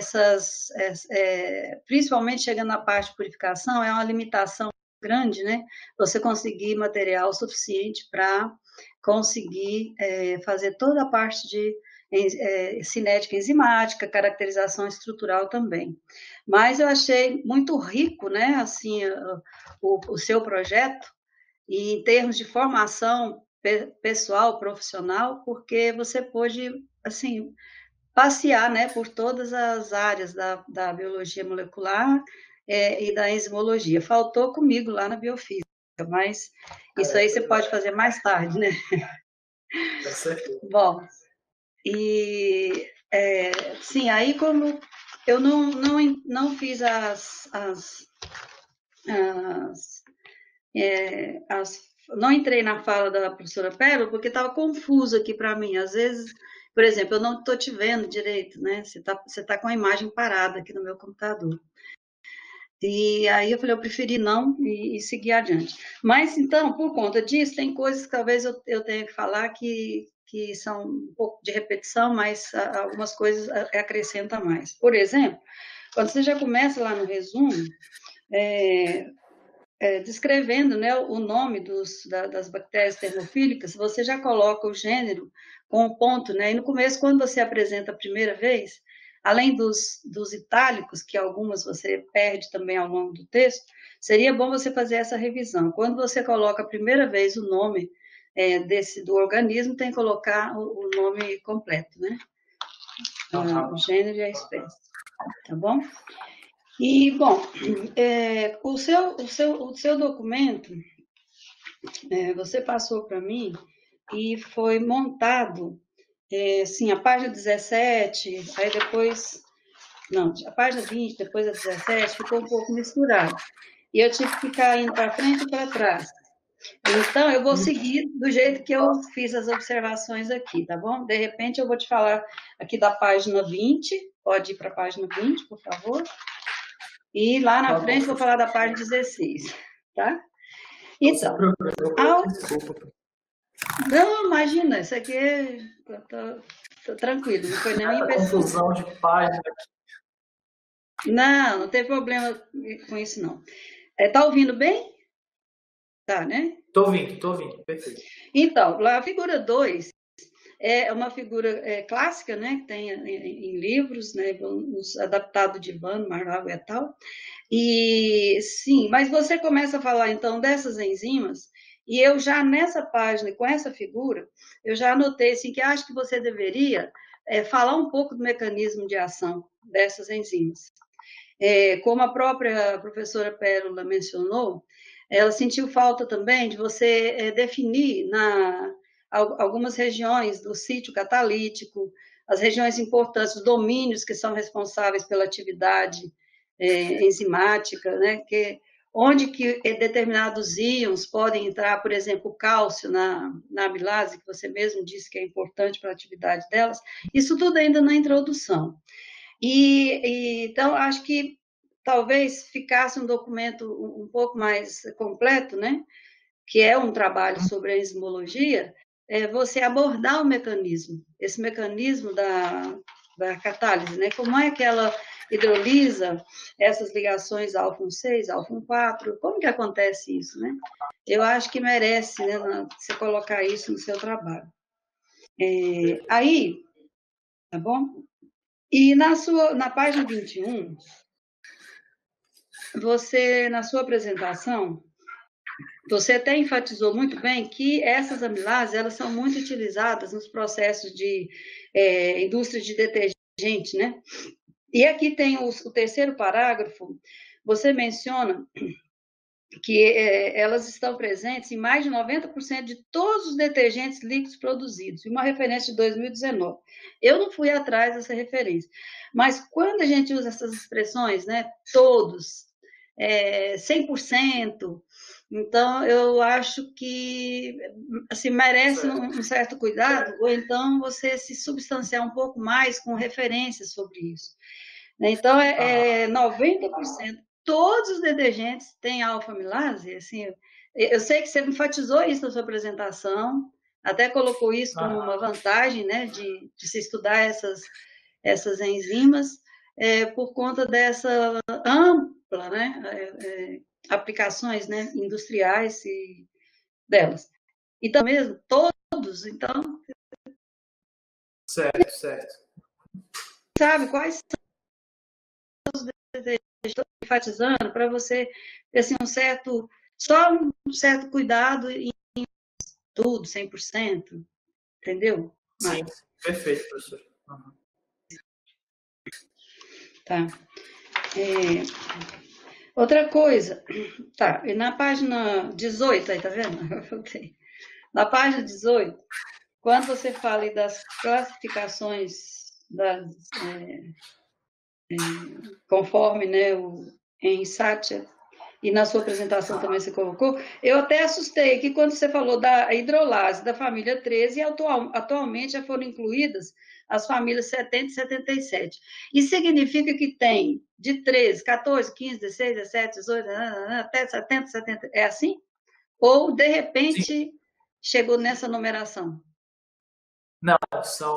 S3: principalmente chegando na parte de purificação, é uma limitação grande, né? Você conseguir material suficiente para conseguir fazer toda a parte de cinética enzimática, caracterização estrutural também. Mas eu achei muito rico, né, assim, o seu projeto, e em termos de formação pessoal, profissional, porque você pôde, assim, passear, né, por todas as áreas da biologia molecular e da enzimologia. Faltou comigo lá na biofísica, mas isso aí você pode fazer mais tarde, né? Bom, sim, aí como eu não fiz não entrei na fala da professora Pérola, porque estava confuso aqui para mim. Às vezes, por exemplo, eu não estou te vendo direito, né? Você tá com a imagem parada aqui no meu computador. E aí eu falei, eu preferi não e seguir adiante. Mas, então, por conta disso, tem coisas que talvez eu tenha que falar que são um pouco de repetição, mas algumas coisas acrescenta mais. Por exemplo, quando você já começa lá no resumo, descrevendo, né, o nome das bactérias termofílicas, você já coloca o gênero com o ponto, né? E no começo, quando você apresenta a primeira vez, além dos itálicos, que algumas você perde também ao longo do texto, seria bom você fazer essa revisão. Quando você coloca a primeira vez o nome do organismo, tem que colocar o nome completo, né? O gênero e a espécie, tá bom? E, bom, o seu documento, você passou para mim e foi montado, sim, a página 17, aí depois, não, a página 20, depois a 17, ficou um pouco misturado. E eu tive que ficar indo para frente e para trás. Então, eu vou seguir do jeito que eu fiz as observações aqui, tá bom? De repente, eu vou te falar aqui da página 20, pode ir para a página 20, por favor. E lá na frente vou falar da página 16, tá? Então,
S2: desculpa.
S3: Não, imagina, isso aqui tô tranquilo, não foi nem uma impressão.
S2: Confusão de página.
S3: Não tem problema com isso, não. Tá ouvindo bem? Tá, né?
S2: Tô ouvindo, perfeito.
S3: Então, lá a figura 2 é uma figura clássica, né, que tem em livros, né, adaptado de Van, Marval e tal. E sim, mas você começa a falar então dessas enzimas, e eu já nessa página, com essa figura, eu já anotei assim, que acho que você deveria falar um pouco do mecanismo de ação dessas enzimas. Como a própria professora Pérola mencionou, ela sentiu falta também de você definir algumas regiões do sítio catalítico, as regiões importantes, os domínios que são responsáveis pela atividade enzimática, né, onde que determinados íons podem entrar, por exemplo, o cálcio na amilase, que você mesmo disse que é importante para a atividade delas, isso tudo ainda na introdução. Então, acho que talvez ficasse um documento um pouco mais completo, né, que é um trabalho sobre a enzimologia, é você abordar o mecanismo, esse mecanismo da catálise, né? Como é que ela hidrolisa essas ligações alfa-1,6, alfa-1,4, como que acontece isso, né? Eu acho que merece, né, você colocar isso no seu trabalho. Aí, tá bom? E na página 21, você, na sua apresentação, você até enfatizou muito bem que essas amilases, elas são muito utilizadas nos processos de indústria de detergente, né? E aqui tem o terceiro parágrafo, você menciona que elas estão presentes em mais de 90% de todos os detergentes líquidos produzidos, e uma referência de 2019. Eu não fui atrás dessa referência, mas quando a gente usa essas expressões, né, todos, 100%, então eu acho que assim, merece um certo cuidado, ou então você se substanciar um pouco mais com referências sobre isso. Então, 90%. Todos os detergentes têm alfa-amilase. Assim, eu sei que você enfatizou isso na sua apresentação, até colocou isso como uma vantagem, né, de se estudar essas enzimas, por conta dessa ampla, né, aplicações, né, industriais delas. Então, mesmo, todos, então...
S2: Certo.
S3: Sabe, quais estou enfatizando para você ter assim, só um certo cuidado em tudo, 100%, entendeu?
S2: Sim, perfeito, professor. Uhum.
S3: Tá. Outra coisa, tá, e na página 18, aí tá vendo? Na página 18, quando você fala das classificações conforme, né, em Satya, e na sua apresentação também você colocou, eu até assustei que quando você falou da hidrolase da família 13, atualmente já foram incluídas as famílias 70 e 77. Isso significa que tem de 13, 14, 15, 16, 17, 18, até 70, 70, é assim? Ou, de repente, sim, chegou nessa numeração?
S2: Não, são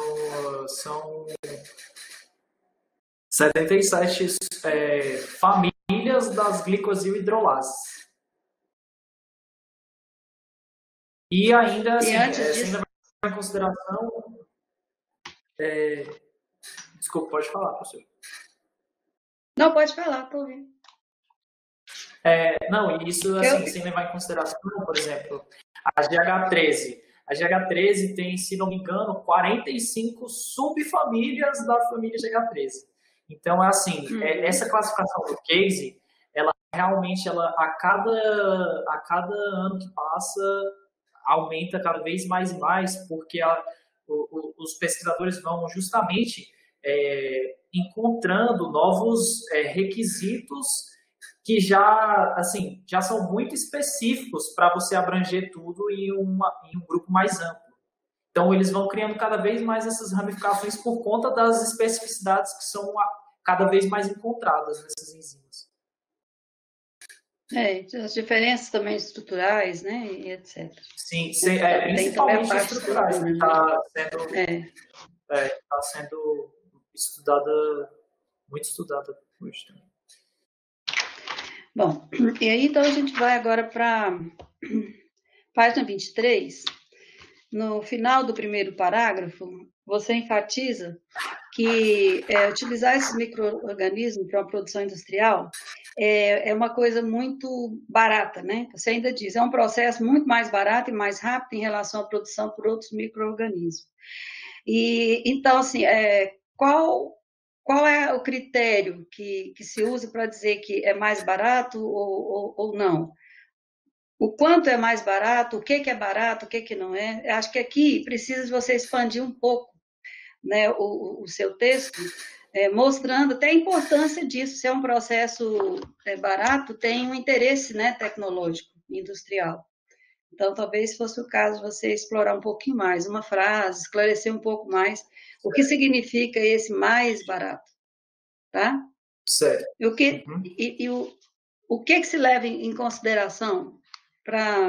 S2: 77 famílias das glicosil-hidrolases. E ainda, assim, sem levar em consideração... Desculpa, pode falar, professor.
S3: Não, pode falar, estou ouvindo.
S2: Não, isso, assim, sem levar em consideração, por exemplo, a GH13. A GH13 tem, se não me engano, 45 subfamílias da família GH13. Então, essa classificação do case, ela realmente, a cada ano que passa, aumenta cada vez mais e mais, porque os pesquisadores vão justamente encontrando novos requisitos que já são muito específicos para você abranger tudo em um grupo mais amplo. Então, eles vão criando cada vez mais essas ramificações por conta das especificidades que são cada vez mais encontradas nessas enzimas.
S3: As diferenças também estruturais, né, e etc.
S2: Sim, principalmente estruturais, que está sendo muito estudada hoje também.
S3: Bom, e aí então a gente vai agora para página 23. No final do primeiro parágrafo, você enfatiza que utilizar esses micro-organismos para uma produção industrial é uma coisa muito barata, né? Você ainda diz, é um processo muito mais barato e mais rápido em relação à produção por outros micro-organismos. E, então, assim, qual é o critério que se usa para dizer que é mais barato ou não? O quanto é mais barato, o que é barato, o que não é? Acho que aqui precisa você expandir um pouco, né, o seu texto, mostrando até a importância disso. Se é um processo barato, tem um interesse, né, tecnológico, industrial. Então, talvez fosse o caso de você explorar um pouquinho mais, uma frase, esclarecer um pouco mais o que significa esse mais barato, tá?
S2: Certo.
S3: O que se leva em consideração para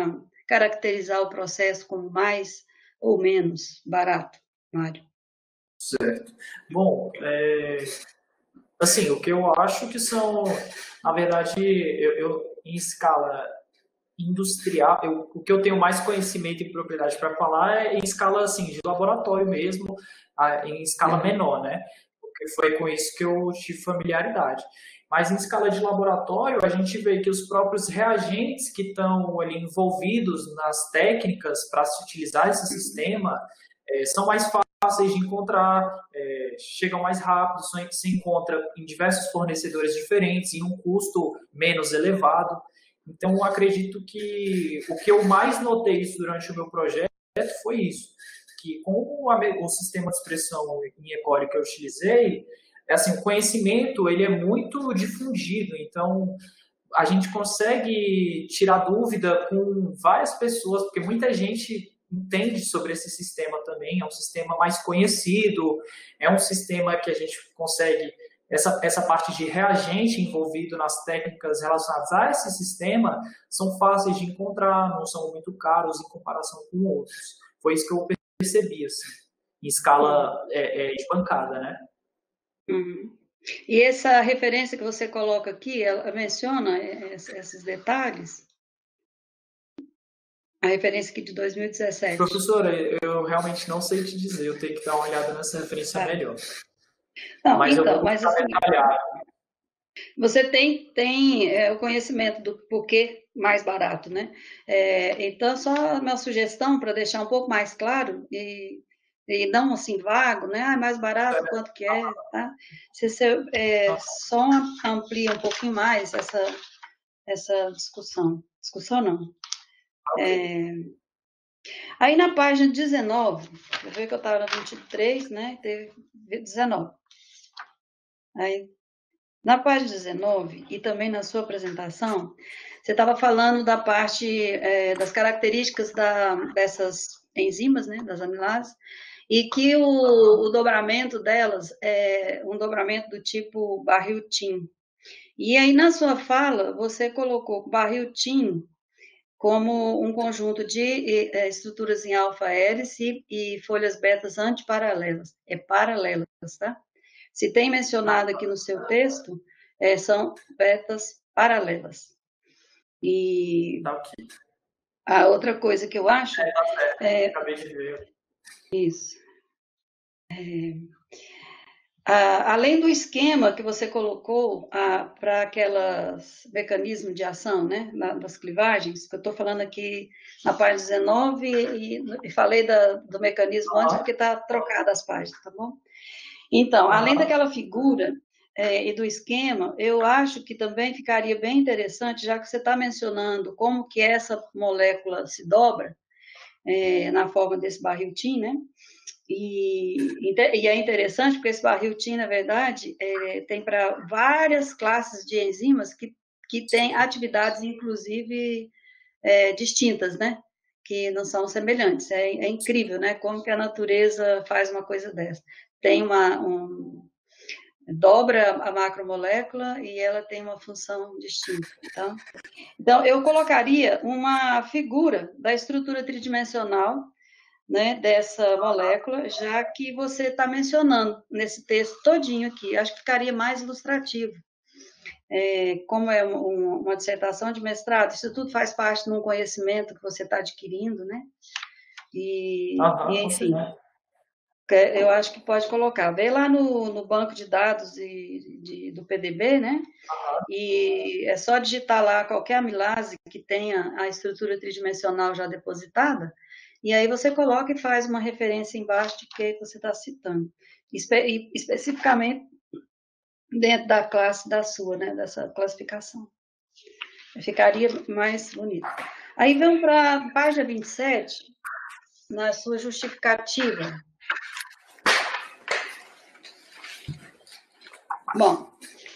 S3: caracterizar o processo como mais ou menos barato, Mário?
S2: Certo. Bom, assim, o que eu acho que são, na verdade, em escala industrial, o que eu tenho mais conhecimento e propriedade para falar é em escala assim, de laboratório mesmo, em escala menor, né? Porque foi com isso que eu tive familiaridade. Mas em escala de laboratório, a gente vê que os próprios reagentes que estão ali envolvidos nas técnicas para se utilizar esse sistema são mais fáceis de encontrar, chegam mais rápido, se encontra em diversos fornecedores diferentes, em um custo menos elevado. Então, eu acredito que o que eu mais notei durante o meu projeto foi isso, que com o sistema de expressão em ECORE que eu utilizei, assim, o conhecimento ele é muito difundido, então a gente consegue tirar dúvida com várias pessoas, porque muita gente entende sobre esse sistema também, é um sistema mais conhecido, é um sistema que a gente consegue, essa parte de reagente envolvido nas técnicas relacionadas a esse sistema são fáceis de encontrar, não são muito caros em comparação com outros. Foi isso que eu percebi, assim, em escala de bancada, né?
S3: Uhum. E essa referência que você coloca aqui, ela menciona esses detalhes? A referência aqui de 2017.
S2: Professora, eu realmente não sei te dizer, eu tenho que dar uma olhada nessa referência melhor.
S3: Não,
S2: mas
S3: então,
S2: eu vou
S3: assim,
S2: detalhar.
S3: Você tem o conhecimento do porquê mais barato, né? Então, só a minha sugestão para deixar um pouco mais claro e não assim vago, né? Ah, mais barato, quanto que é, tá? Se você só amplia um pouquinho mais essa discussão. Discussão não. Aí na página 19, eu vi que eu estava na 23, né? Teve 19. Aí, na página 19 e também na sua apresentação, você estava falando da parte das características dessas enzimas, né, das amilases, e que o dobramento delas é um dobramento do tipo barril-tin. E aí, na sua fala, você colocou barril-tin como um conjunto de estruturas em alfa-hélice e folhas betas antiparalelas. É paralelas, tá? Se tem mencionado aqui no seu texto, são betas paralelas. E a outra coisa que eu acho...
S2: Acabei de ver.
S3: Isso. Além do esquema que você colocou para aqueles mecanismos de ação, né, das clivagens, que eu estou falando aqui na página 19 e falei do mecanismo antes porque está trocada as páginas, tá bom? Então, além daquela figura e do esquema, eu acho que também ficaria bem interessante, já que você está mencionando como que essa molécula se dobra na forma desse barril-tin, né? E é interessante porque esse barril-tin, na verdade, tem para várias classes de enzimas que têm atividades, inclusive, distintas, né? Que não são semelhantes. É incrível, né? Como que a natureza faz uma coisa dessa. Tem dobra a macromolécula e ela tem uma função distinta, tá? Então, eu colocaria uma figura da estrutura tridimensional, né, dessa molécula, já que você está mencionando nesse texto todinho aqui. Acho que ficaria mais ilustrativo. Como é uma dissertação de mestrado, isso tudo faz parte de um conhecimento que você está adquirindo, né? E enfim, eu acho que pode colocar. Vê lá no banco de dados do PDB, né? E é só digitar lá qualquer amilase que tenha a estrutura tridimensional já depositada, e aí você coloca e faz uma referência embaixo de que você está citando. Especificamente dentro da classe da sua, né? Dessa classificação. Ficaria mais bonito. Aí vamos para a página 27, na sua justificativa. Bom,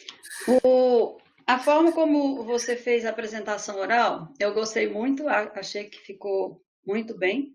S3: a forma como você fez a apresentação oral, eu gostei muito, achei que ficou muito bem.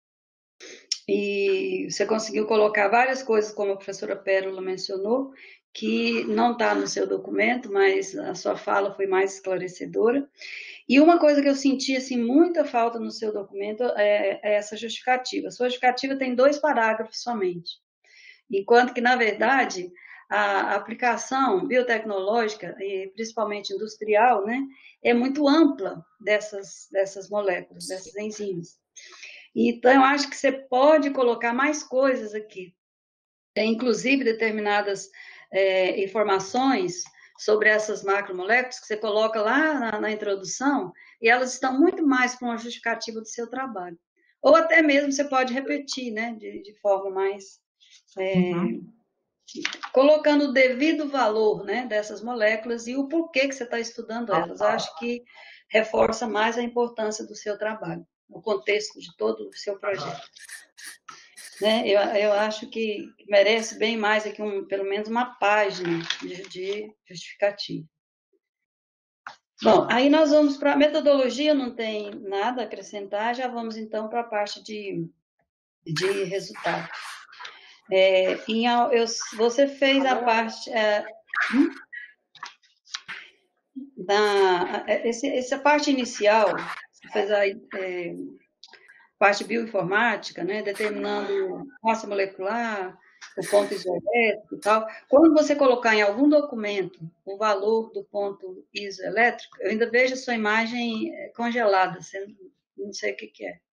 S3: E você conseguiu colocar várias coisas, como a professora Pérola mencionou, que não está no seu documento, mas a sua fala foi mais esclarecedora. E uma coisa que eu senti assim, muita falta no seu documento é essa justificativa. A sua justificativa tem 2 parágrafos somente, enquanto que, na verdade, a aplicação biotecnológica, e principalmente industrial, né, é muito ampla dessas moléculas, dessas enzimas. Então, eu acho que você pode colocar mais coisas aqui, inclusive determinadas informações sobre essas macromoléculas que você coloca lá na introdução, e elas estão muito mais para uma justificativa do seu trabalho. Ou até mesmo você pode repetir, né, de forma mais... colocando o devido valor, né, dessas moléculas e o porquê que você está estudando elas. Eu acho que reforça mais a importância do seu trabalho, no contexto de todo o seu projeto. Né? Eu acho que merece bem mais aqui, pelo menos uma página de justificativa. Bom, aí nós vamos para a metodologia, não tem nada a acrescentar, já vamos então para a parte de resultado. Você fez a parte essa parte inicial, você fez a parte bioinformática, né, determinando massa molecular, o ponto isoelétrico e tal. Quando você colocar em algum documento o valor do ponto isoelétrico, eu ainda vejo a sua imagem congelada, não sei o que é.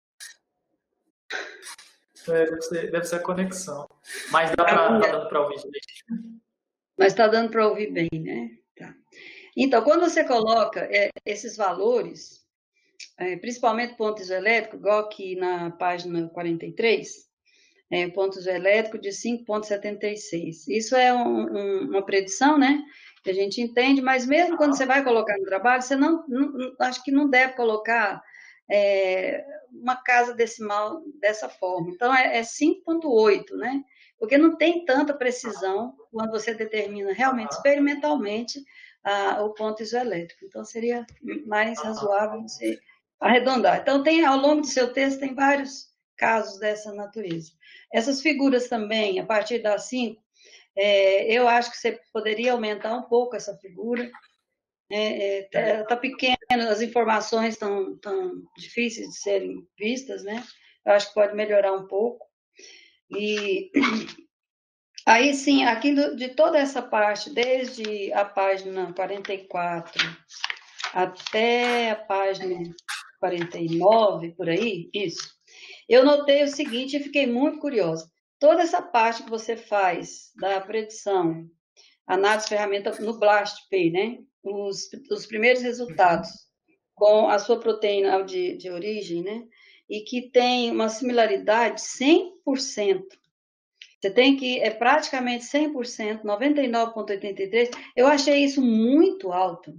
S2: Deve ser a conexão. Mas tá dando para ouvir bem.
S3: Mas está dando para ouvir bem, né? Tá. Então, quando você coloca esses valores, principalmente ponto isoelétrico, igual aqui na página 43, ponto isoelétrico de 5,76. Isso é uma predição, né? Que a gente entende, mas mesmo quando você vai colocar no trabalho, você acho que não deve colocar uma casa decimal dessa forma. Então, é 5,8, né? Porque não tem tanta precisão quando você determina realmente, experimentalmente, o ponto isoelétrico. Então, seria mais razoável você arredondar. Então, ao longo do seu texto, tem vários casos dessa natureza. Essas figuras também, a partir da 5, eu acho que você poderia aumentar um pouco essa figura. Está pequena, as informações estão difíceis de serem vistas, né? Eu acho que pode melhorar um pouco. E aí, sim, aqui de toda essa parte, desde a página 44 até a página 49, por aí, isso. Eu notei o seguinte e fiquei muito curiosa. Toda essa parte que você faz da predição, análise de ferramenta no BLAST-P, né? Os primeiros resultados com a sua proteína de origem, né? E que tem uma similaridade 100%. Você tem que, praticamente 100%, 99,83%. Eu achei isso muito alto.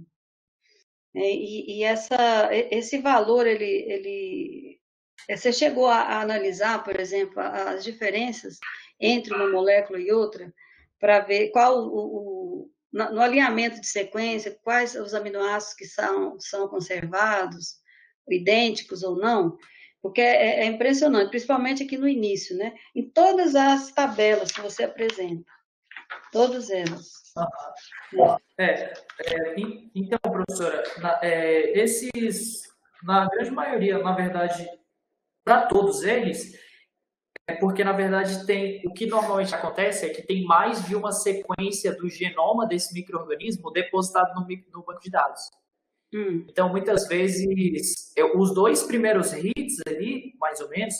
S3: E esse valor, você chegou a analisar, por exemplo, as diferenças entre uma molécula e outra, para ver qual no alinhamento de sequência, quais os aminoácidos que são conservados, idênticos ou não, porque é impressionante, principalmente aqui no início, né? Em todas as tabelas que você apresenta, todas elas.
S2: Então, professora, na grande maioria, na verdade, para todos eles, porque, na verdade, o que normalmente acontece é que tem mais de uma sequência do genoma desse micro-organismo depositado no banco de dados. Então, muitas vezes, os 2 primeiros hits ali, mais ou menos,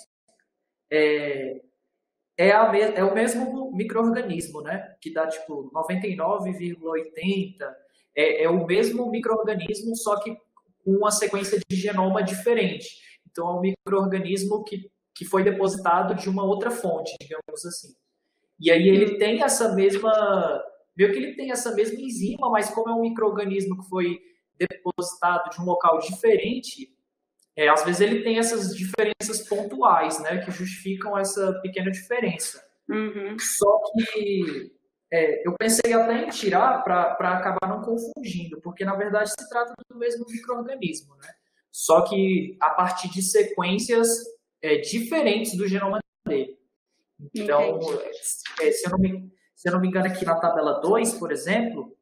S2: é o mesmo micro-organismo, né? Que dá, tipo, 99,80. É o mesmo micro-organismo, só que com uma sequência de genoma diferente. Então, é um micro-organismo que foi depositado de uma outra fonte, digamos assim. E aí ele tem essa mesma... Meio que ele tem essa mesma enzima, mas como é um micro-organismo que foi depositado de um local diferente, às vezes ele tem essas diferenças pontuais, né, que justificam essa pequena diferença. Só que eu pensei até em tirar para acabar não confundindo, porque na verdade se trata do mesmo micro-organismo, né? Só que a partir de sequências diferentes do genoma dele. Então, se se eu não me engano, aqui na tabela 2, por exemplo,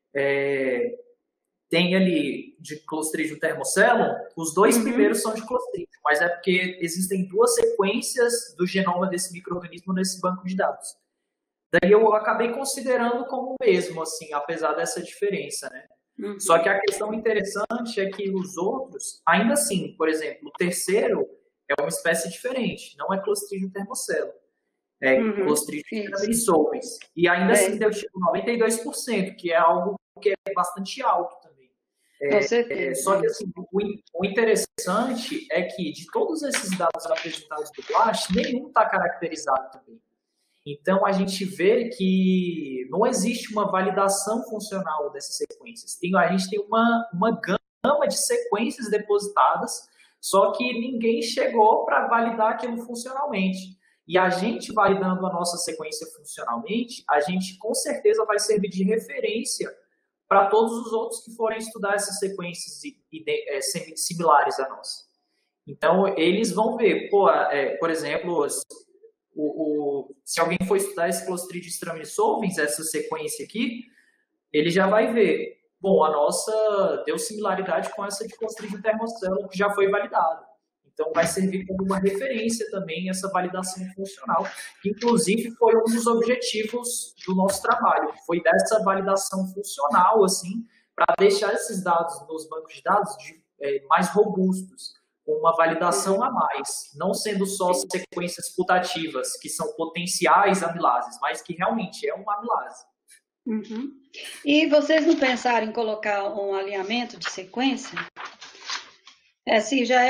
S2: tem ali de Clostridium thermocelum, os dois primeiros são de Clostridium, mas é porque existem 2 sequências do genoma desse micro-organismo nesse banco de dados. Daí eu acabei considerando como o mesmo, assim, apesar dessa diferença, né? Só que a questão interessante é que os outros, ainda assim, por exemplo, o terceiro é uma espécie diferente, não é Clostridium thermocelum, é Clostridium stramisolens. E ainda assim deu tipo 92%, que é algo que é bastante alto também. Só que assim, o interessante é que de todos esses dados apresentados do BLAST, nenhum está caracterizado também. Então, a gente vê que não existe uma validação funcional dessas sequências. A gente tem uma gama de sequências depositadas, só que ninguém chegou para validar aquilo funcionalmente. E a gente validando a nossa sequência funcionalmente, a gente com certeza vai servir de referência para todos os outros que forem estudar essas sequências similares à nossa. Então, eles vão ver, por exemplo, se alguém for estudar esse Clostridium stramisolens, essa sequência aqui, ele já vai ver, bom, a nossa deu similaridade com essa de Clostridium thermocelum, que já foi validada. Então, vai servir como uma referência também essa validação funcional, que inclusive foi um dos objetivos do nosso trabalho, foi dessa validação funcional, assim, para deixar esses dados nos bancos de dados mais robustos, com uma validação a mais, não sendo só sequências putativas, que são potenciais amilases, mas que realmente é uma amilase.
S3: E vocês não pensaram em colocar um alinhamento de sequência? Assim, já é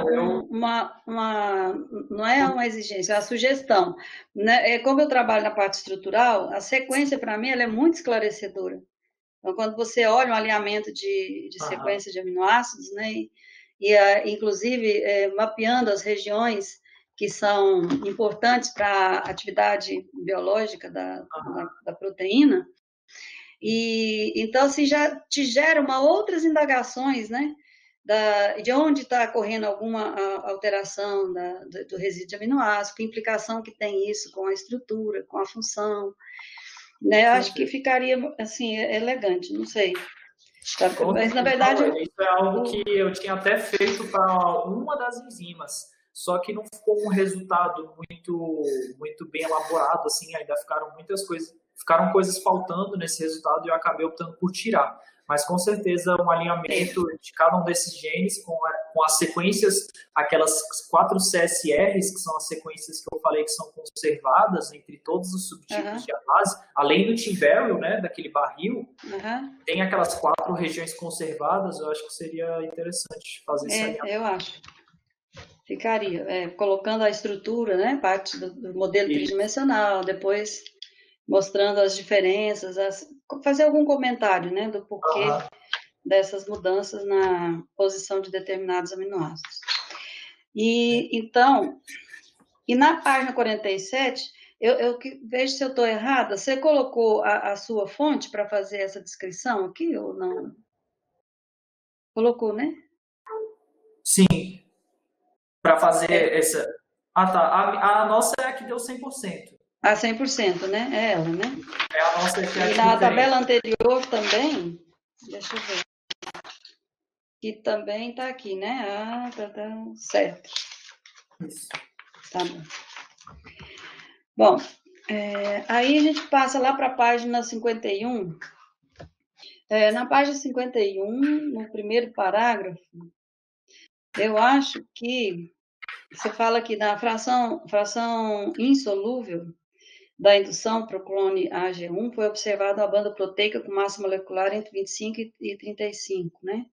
S3: não é uma exigência, é uma sugestão. Né? Como eu trabalho na parte estrutural, a sequência, para mim, ela é muito esclarecedora. Então, quando você olha um alinhamento de sequência de aminoácidos, né, inclusive mapeando as regiões que são importantes para a atividade biológica da proteína, e então assim, já te gera outras indagações, né? De onde está ocorrendo alguma alteração do resíduo de aminoácido, que implicação que tem isso com a estrutura, com a função, né? Eu acho que ficaria, assim, elegante, não sei. Mas, na verdade...
S2: Isso é algo que eu tinha até feito para uma das enzimas, só que não ficou um resultado muito bem elaborado, assim, ainda ficaram coisas faltando nesse resultado e eu acabei optando por tirar. Mas, com certeza, um alinhamento de cada um desses genes com as sequências, aquelas 4 CSRs, que são as sequências que eu falei que são conservadas entre todos os subtipos de amilase, além do T-Varial, né, daquele barril, tem aquelas 4 regiões conservadas, eu acho que seria interessante fazer esse alinhamento.
S3: Eu acho. Ficaria, colocando a estrutura, né, parte do modelo tridimensional, depois mostrando as diferenças, fazer algum comentário, né, do porquê dessas mudanças na posição de determinados aminoácidos. Então, na página 47, eu vejo se eu estou errada, você colocou a sua fonte para fazer essa descrição aqui ou não? Colocou, né?
S2: Sim. Para fazer essa... A nossa é a que deu 100%.
S3: A 100%, né? É ela, né?
S2: É a nossa aqui.
S3: E na tabela anterior também, deixa eu ver, que também está aqui, né? Tá certo.
S2: Isso.
S3: Tá bom. Bom, aí a gente passa lá para a página 51. Na página 51, no primeiro parágrafo, eu acho que você fala que na fração insolúvel da indução para o clone AG1 foi observada uma banda proteica com massa molecular entre 25 e 35, né?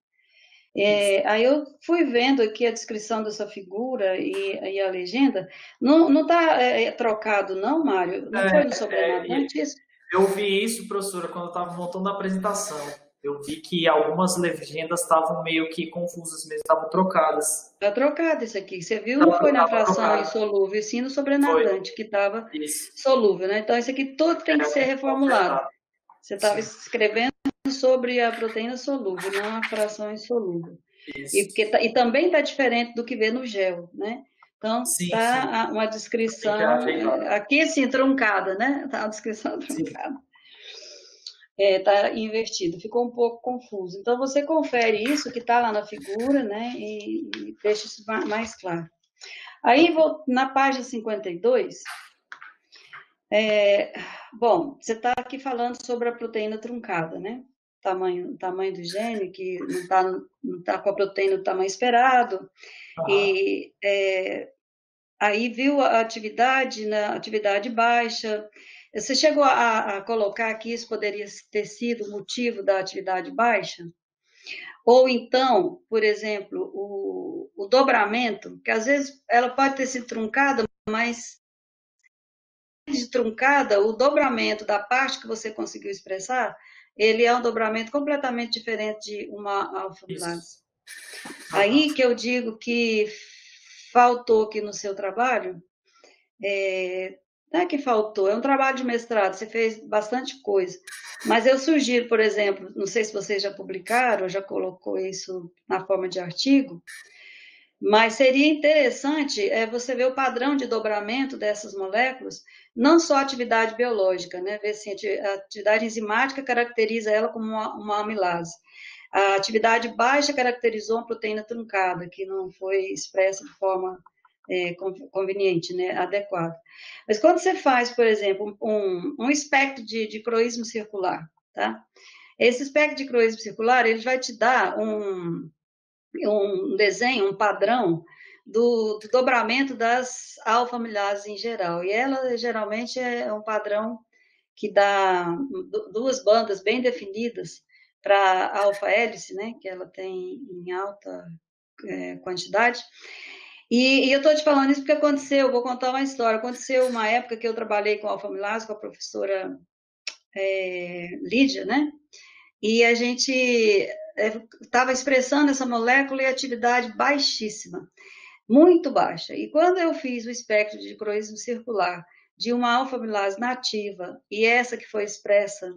S3: Aí eu fui vendo aqui a descrição dessa figura e a legenda. Não está trocado, não, Mário? Não foi no sobrenadante isso?
S2: Eu vi isso, professora, quando eu estava montando a apresentação. Eu vi que algumas legendas estavam meio que confusas mesmo, estavam trocadas.
S3: Está trocado isso aqui. Você viu? Não foi na fração insolúvel, e sim no sobrenadante, que estava solúvel, né? Então, isso aqui tudo tem que ser reformulado. Você estava escrevendo sobre a proteína solúvel, não a fração insolúvel. E também está diferente do que vê no gel, né? Então,
S2: Sim,
S3: está uma descrição, aqui sim, truncada, né? Está uma descrição truncada. Está invertido, ficou um pouco confuso. Então, você confere isso que está lá na figura, né? E deixa isso mais claro. Aí, na página 52, bom, você está aqui falando sobre a proteína truncada, né? Tamanho do gene, que não tá com a proteína do tamanho esperado. E aí viu a atividade na atividade baixa. Você chegou a colocar que isso poderia ter sido o motivo da atividade baixa? Ou então, por exemplo, o dobramento, que às vezes ela pode ter sido truncada, mas de truncada, o dobramento da parte que você conseguiu expressar, ele é um dobramento completamente diferente de uma alfa-amilase. Aí que eu digo que faltou aqui no seu trabalho, não é que faltou, é um trabalho de mestrado, você fez bastante coisa, mas eu sugiro, por exemplo, não sei se vocês já publicaram, já colocou isso na forma de artigo, mas seria interessante você ver o padrão de dobramento dessas moléculas, não só a atividade biológica, né? Ver se a atividade enzimática caracteriza ela como uma amilase. A atividade baixa caracterizou uma proteína truncada, que não foi expressa de forma conveniente, né? Adequada. Mas quando você faz, por exemplo, um espectro de croísmo circular, tá? Esse espectro de croísmo circular, ele vai te dar um desenho, um padrão do dobramento das alfa-amilases em geral. E ela, geralmente, é um padrão que dá duas bandas bem definidas para a alfa-hélice, né, que ela tem em alta quantidade. E eu estou te falando isso porque aconteceu, vou contar uma história. Aconteceu uma época que eu trabalhei com alfa-amilase, com a professora Lídia, né? E a gente estava expressando essa molécula em atividade baixíssima, muito baixa. E quando eu fiz o espectro de croísmo circular de uma alfa-amilase nativa e essa que foi expressa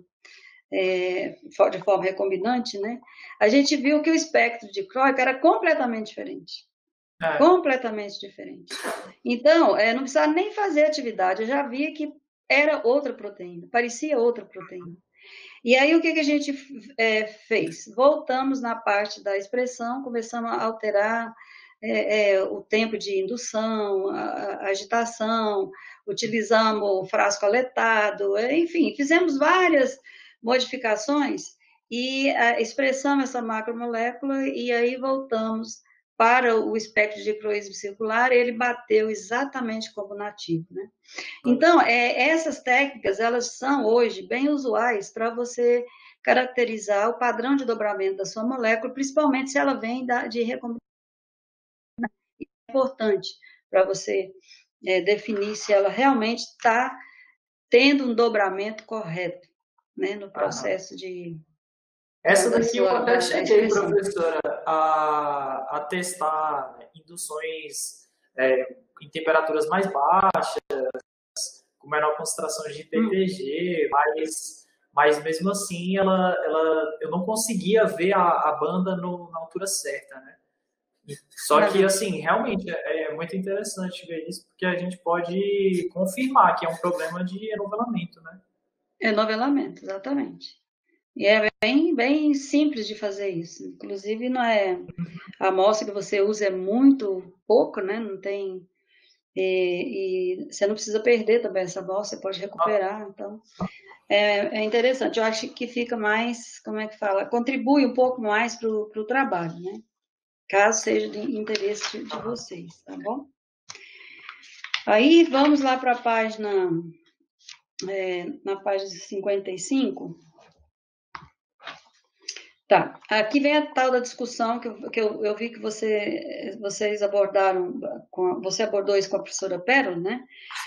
S3: de forma recombinante, né, a gente viu que o espectro de Croix era completamente diferente. Completamente diferente. Então, não precisava nem fazer atividade, eu já via que era outra proteína, parecia outra proteína. E aí, o que a gente fez? Voltamos na parte da expressão, começamos a alterar o tempo de indução, a agitação, utilizamos frasco aletado, enfim, fizemos várias modificações e expressamos essa macromolécula e aí voltamos para o espectro de croísmo circular, ele bateu exatamente como nativo, né? Então, essas técnicas, elas são hoje bem usuais para você caracterizar o padrão de dobramento da sua molécula, principalmente se ela vem de recombinação. É importante para você definir se ela realmente está tendo um dobramento correto, né, no processo de...
S2: Essa daqui eu até cheguei, professora, a testar induções em temperaturas mais baixas, com menor concentração de TTG, mas mesmo assim eu não conseguia ver a banda na altura certa, né? Só que, assim, realmente é muito interessante ver isso, porque a gente pode confirmar que é um problema de enovelamento, né?
S3: Enovelamento, exatamente. E é bem simples de fazer isso. Inclusive, não é a amostra que você usa é muito pouco, né? Não tem... E você não precisa perder também essa amostra, você pode recuperar. Então, é interessante. Eu acho que fica mais, como é que fala? Contribui um pouco mais para o trabalho, né? Caso seja de interesse de vocês, tá bom? Aí, vamos lá para a página... na página 55... Tá, aqui vem a tal da discussão que eu vi que vocês abordaram, você abordou isso com a professora Pérola, né?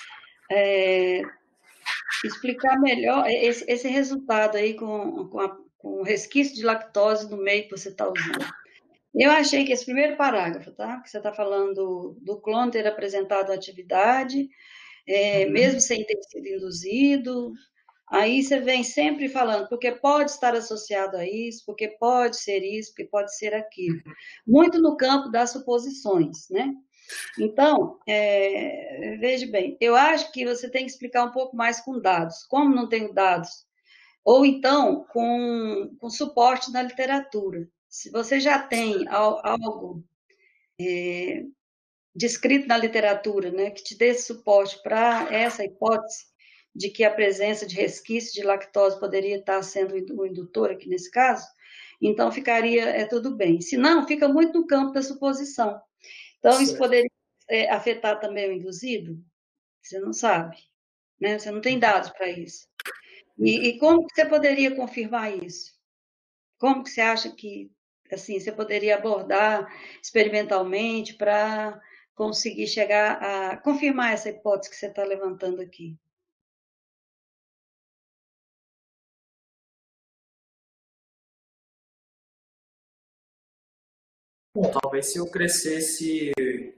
S3: Explicar melhor esse resultado aí com o resquício de lactose no meio que você está usando. Eu achei que esse primeiro parágrafo, tá? Que você está falando do clone ter apresentado atividade, mesmo sem ter sido induzido. Aí você vem sempre falando, porque pode estar associado a isso, porque pode ser isso, porque pode ser aquilo. Muito no campo das suposições, né? Então, veja bem, eu acho que você tem que explicar um pouco mais com dados. Como não tenho dados, ou então com suporte na literatura. Se você já tem algo descrito na literatura, né, que te dê suporte para essa hipótese de que a presença de resquício de lactose poderia estar sendo o indutor aqui nesse caso, então ficaria tudo bem. Se não, fica muito no campo da suposição. Então, isso poderia afetar também o induzido? Você não sabe, né? Você não tem dados para isso. E como que você poderia confirmar isso? Como que você acha que, assim, você poderia abordar experimentalmente para conseguir chegar a confirmar essa hipótese que você está levantando aqui?
S2: Bom, talvez se eu crescesse,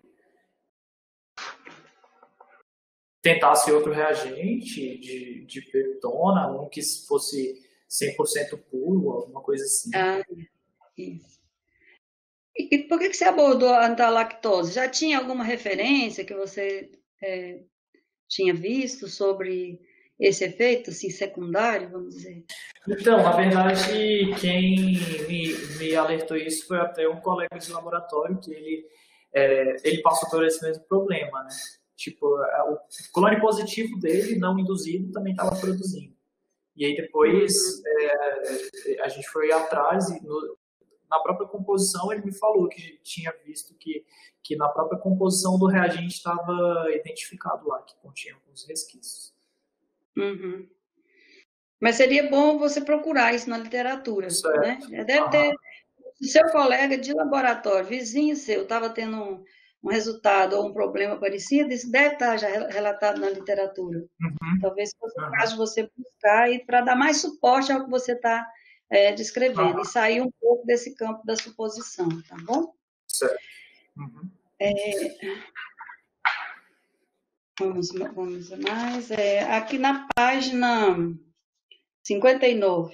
S2: tentasse outro reagente de peptona, um que fosse 100% puro, alguma coisa assim.
S3: Ah, isso. E por que você abordou a antalactose? Já tinha alguma referência que você tinha visto sobre esse efeito assim, secundário, vamos dizer?
S2: Então, na verdade, quem me alertou isso foi até um colega de laboratório, que ele passou por esse mesmo problema, né? Tipo, o clone positivo dele, não induzido, também estava produzindo. E aí depois a gente foi atrás e na própria composição ele me falou que tinha visto que na própria composição do reagente estava identificado lá, que continha alguns resquícios.
S3: Uhum. Mas seria bom você procurar isso na literatura,
S2: certo.
S3: né? Deve ter, o seu colega de laboratório, vizinho seu, estava tendo um resultado ou um problema parecido, isso deve estar já relatado na literatura. Talvez fosse o caso de você buscar e para dar mais suporte ao que você está descrevendo e sair um pouco desse campo da suposição, tá bom?
S2: Certo.
S3: Vamos mais. Aqui na página 59.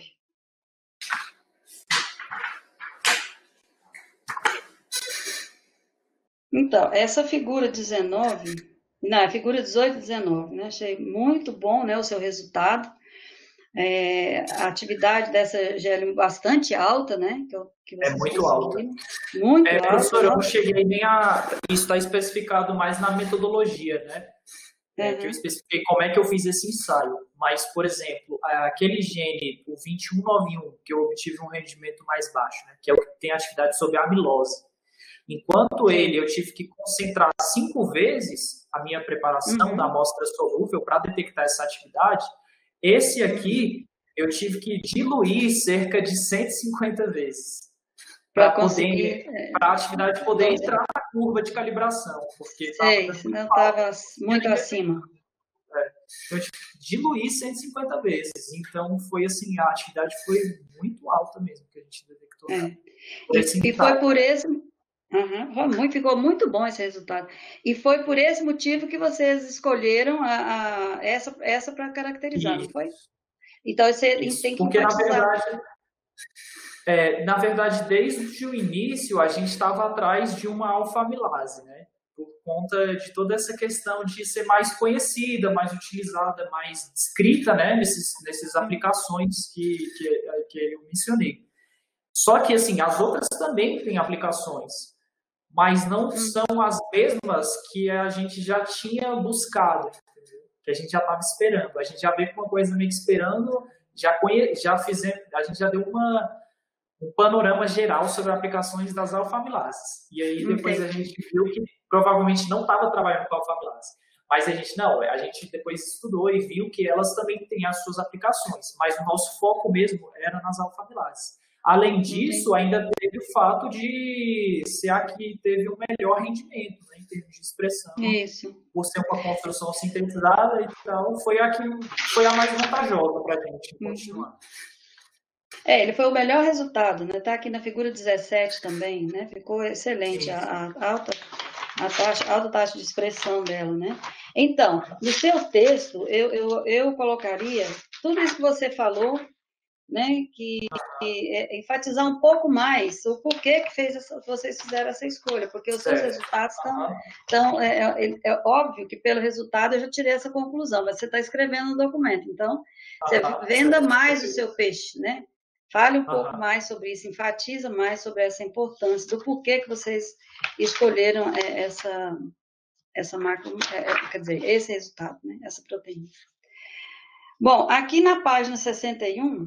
S3: Então, essa figura 19, não, a figura 18 e 19, né? Achei muito bom, né, o seu resultado. A atividade dessa GLM bastante alta, né? Que
S2: muito alta.
S3: Muito alta.
S2: Professor, eu não cheguei nem a... Isso está especificado mais na metodologia, né? Que eu especifiquei como é que eu fiz esse ensaio. Mas, por exemplo, aquele gene, o 2191, que eu obtive um rendimento mais baixo, né? Que é o que tem atividade sobre a amilose. Enquanto eu tive que concentrar 5 vezes a minha preparação da amostra solúvel para detectar essa atividade, esse aqui eu tive que diluir cerca de 150 vezes para a atividade poder entrar na curva de calibração. Porque
S3: senão estava muito acima.
S2: Então, eu tive que diluir 150 vezes. Então, foi assim, a atividade foi muito alta mesmo que a gente detectou.
S3: E foi por esse... ficou muito bom esse resultado. E foi por esse motivo que vocês escolheram essa para caracterizar, não foi? Então, você tem que enfatizar.
S2: Porque, na verdade, desde o início, a gente estava atrás de uma alfa-amilase, né? Por conta de toda essa questão de ser mais conhecida, mais utilizada, mais descrita, né? Nessas aplicações que eu mencionei. Só que, assim, as outras também têm aplicações, mas não são as mesmas que a gente já tinha buscado, entendeu? Que a gente já estava esperando. A gente já veio com uma coisa meio que esperando, a gente já deu um panorama geral sobre aplicações das alfa-amilases. E aí depois a gente viu que provavelmente não estava trabalhando com alfa-amilase. Mas a gente depois estudou e viu que elas também têm as suas aplicações, mas o nosso foco mesmo era nas alfa-amilases. Além disso, ainda teve o fato de ser a que teve o melhor rendimento, né, em termos de expressão.
S3: Isso.
S2: Por ser uma construção sintetizada, então foi a mais vantajosa para a gente continuar.
S3: Ele foi o melhor resultado, né? Está aqui na figura 17 também, né? Ficou excelente a alta taxa de expressão dela, né? Então, no seu texto, eu colocaria tudo isso que você falou né, que enfatizar um pouco mais o porquê que vocês fizeram essa escolha, porque os seus resultados estão é óbvio que pelo resultado eu já tirei essa conclusão, mas você está escrevendo no documento, então você venda mais o seu peixe, né? Fale um pouco mais sobre isso, enfatiza mais sobre essa importância do porquê que vocês escolheram essa marca, quer dizer, esse resultado, né? Essa proteína. Bom, aqui na página 61,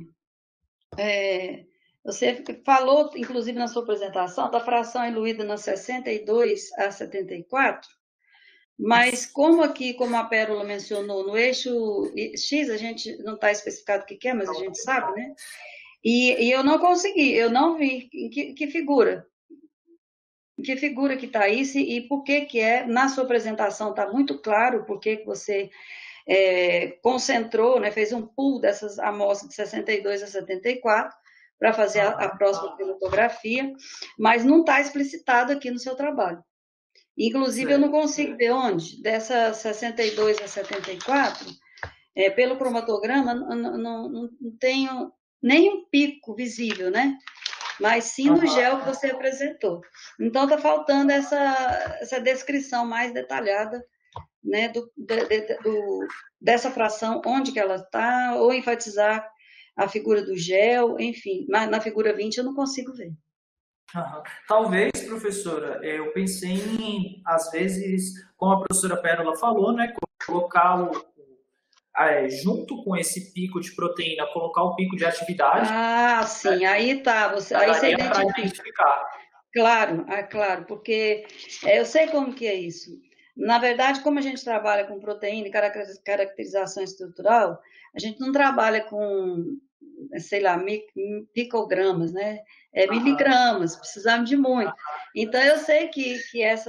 S3: você falou, inclusive na sua apresentação, da fração diluída na 62 a 74, mas como aqui, como a Pérola mencionou, no eixo X, a gente não está especificado o que é, mas a gente sabe, né? E eu não consegui, eu não vi em que figura. Em que figura que está isso e por que é, na sua apresentação está muito claro por que você concentrou, né, fez um pool dessas amostras de 62 a 74 para fazer a próxima pilotografia, mas não está explicitado aqui no seu trabalho. Inclusive, eu não consigo ver onde, dessa 62 a 74, pelo cromatograma, não tenho nenhum pico visível, né? Mas sim no gel que você apresentou. Então, está faltando essa descrição mais detalhada, né, dessa fração, onde que ela está, ou enfatizar a figura do gel, enfim. Mas na figura 20 eu não consigo ver.
S2: Talvez, professora, eu pensei em, às vezes, como a professora Pérola falou, né, colocar junto com esse pico de proteína, colocar o pico de atividade.
S3: Sim, né? Aí tá. Aí você identificar. Claro, claro, porque eu sei como que é isso. Na verdade, como a gente trabalha com proteína e caracterização estrutural, a gente não trabalha com, sei lá, picogramas, né? Miligramas, precisamos de muito. Então, eu sei que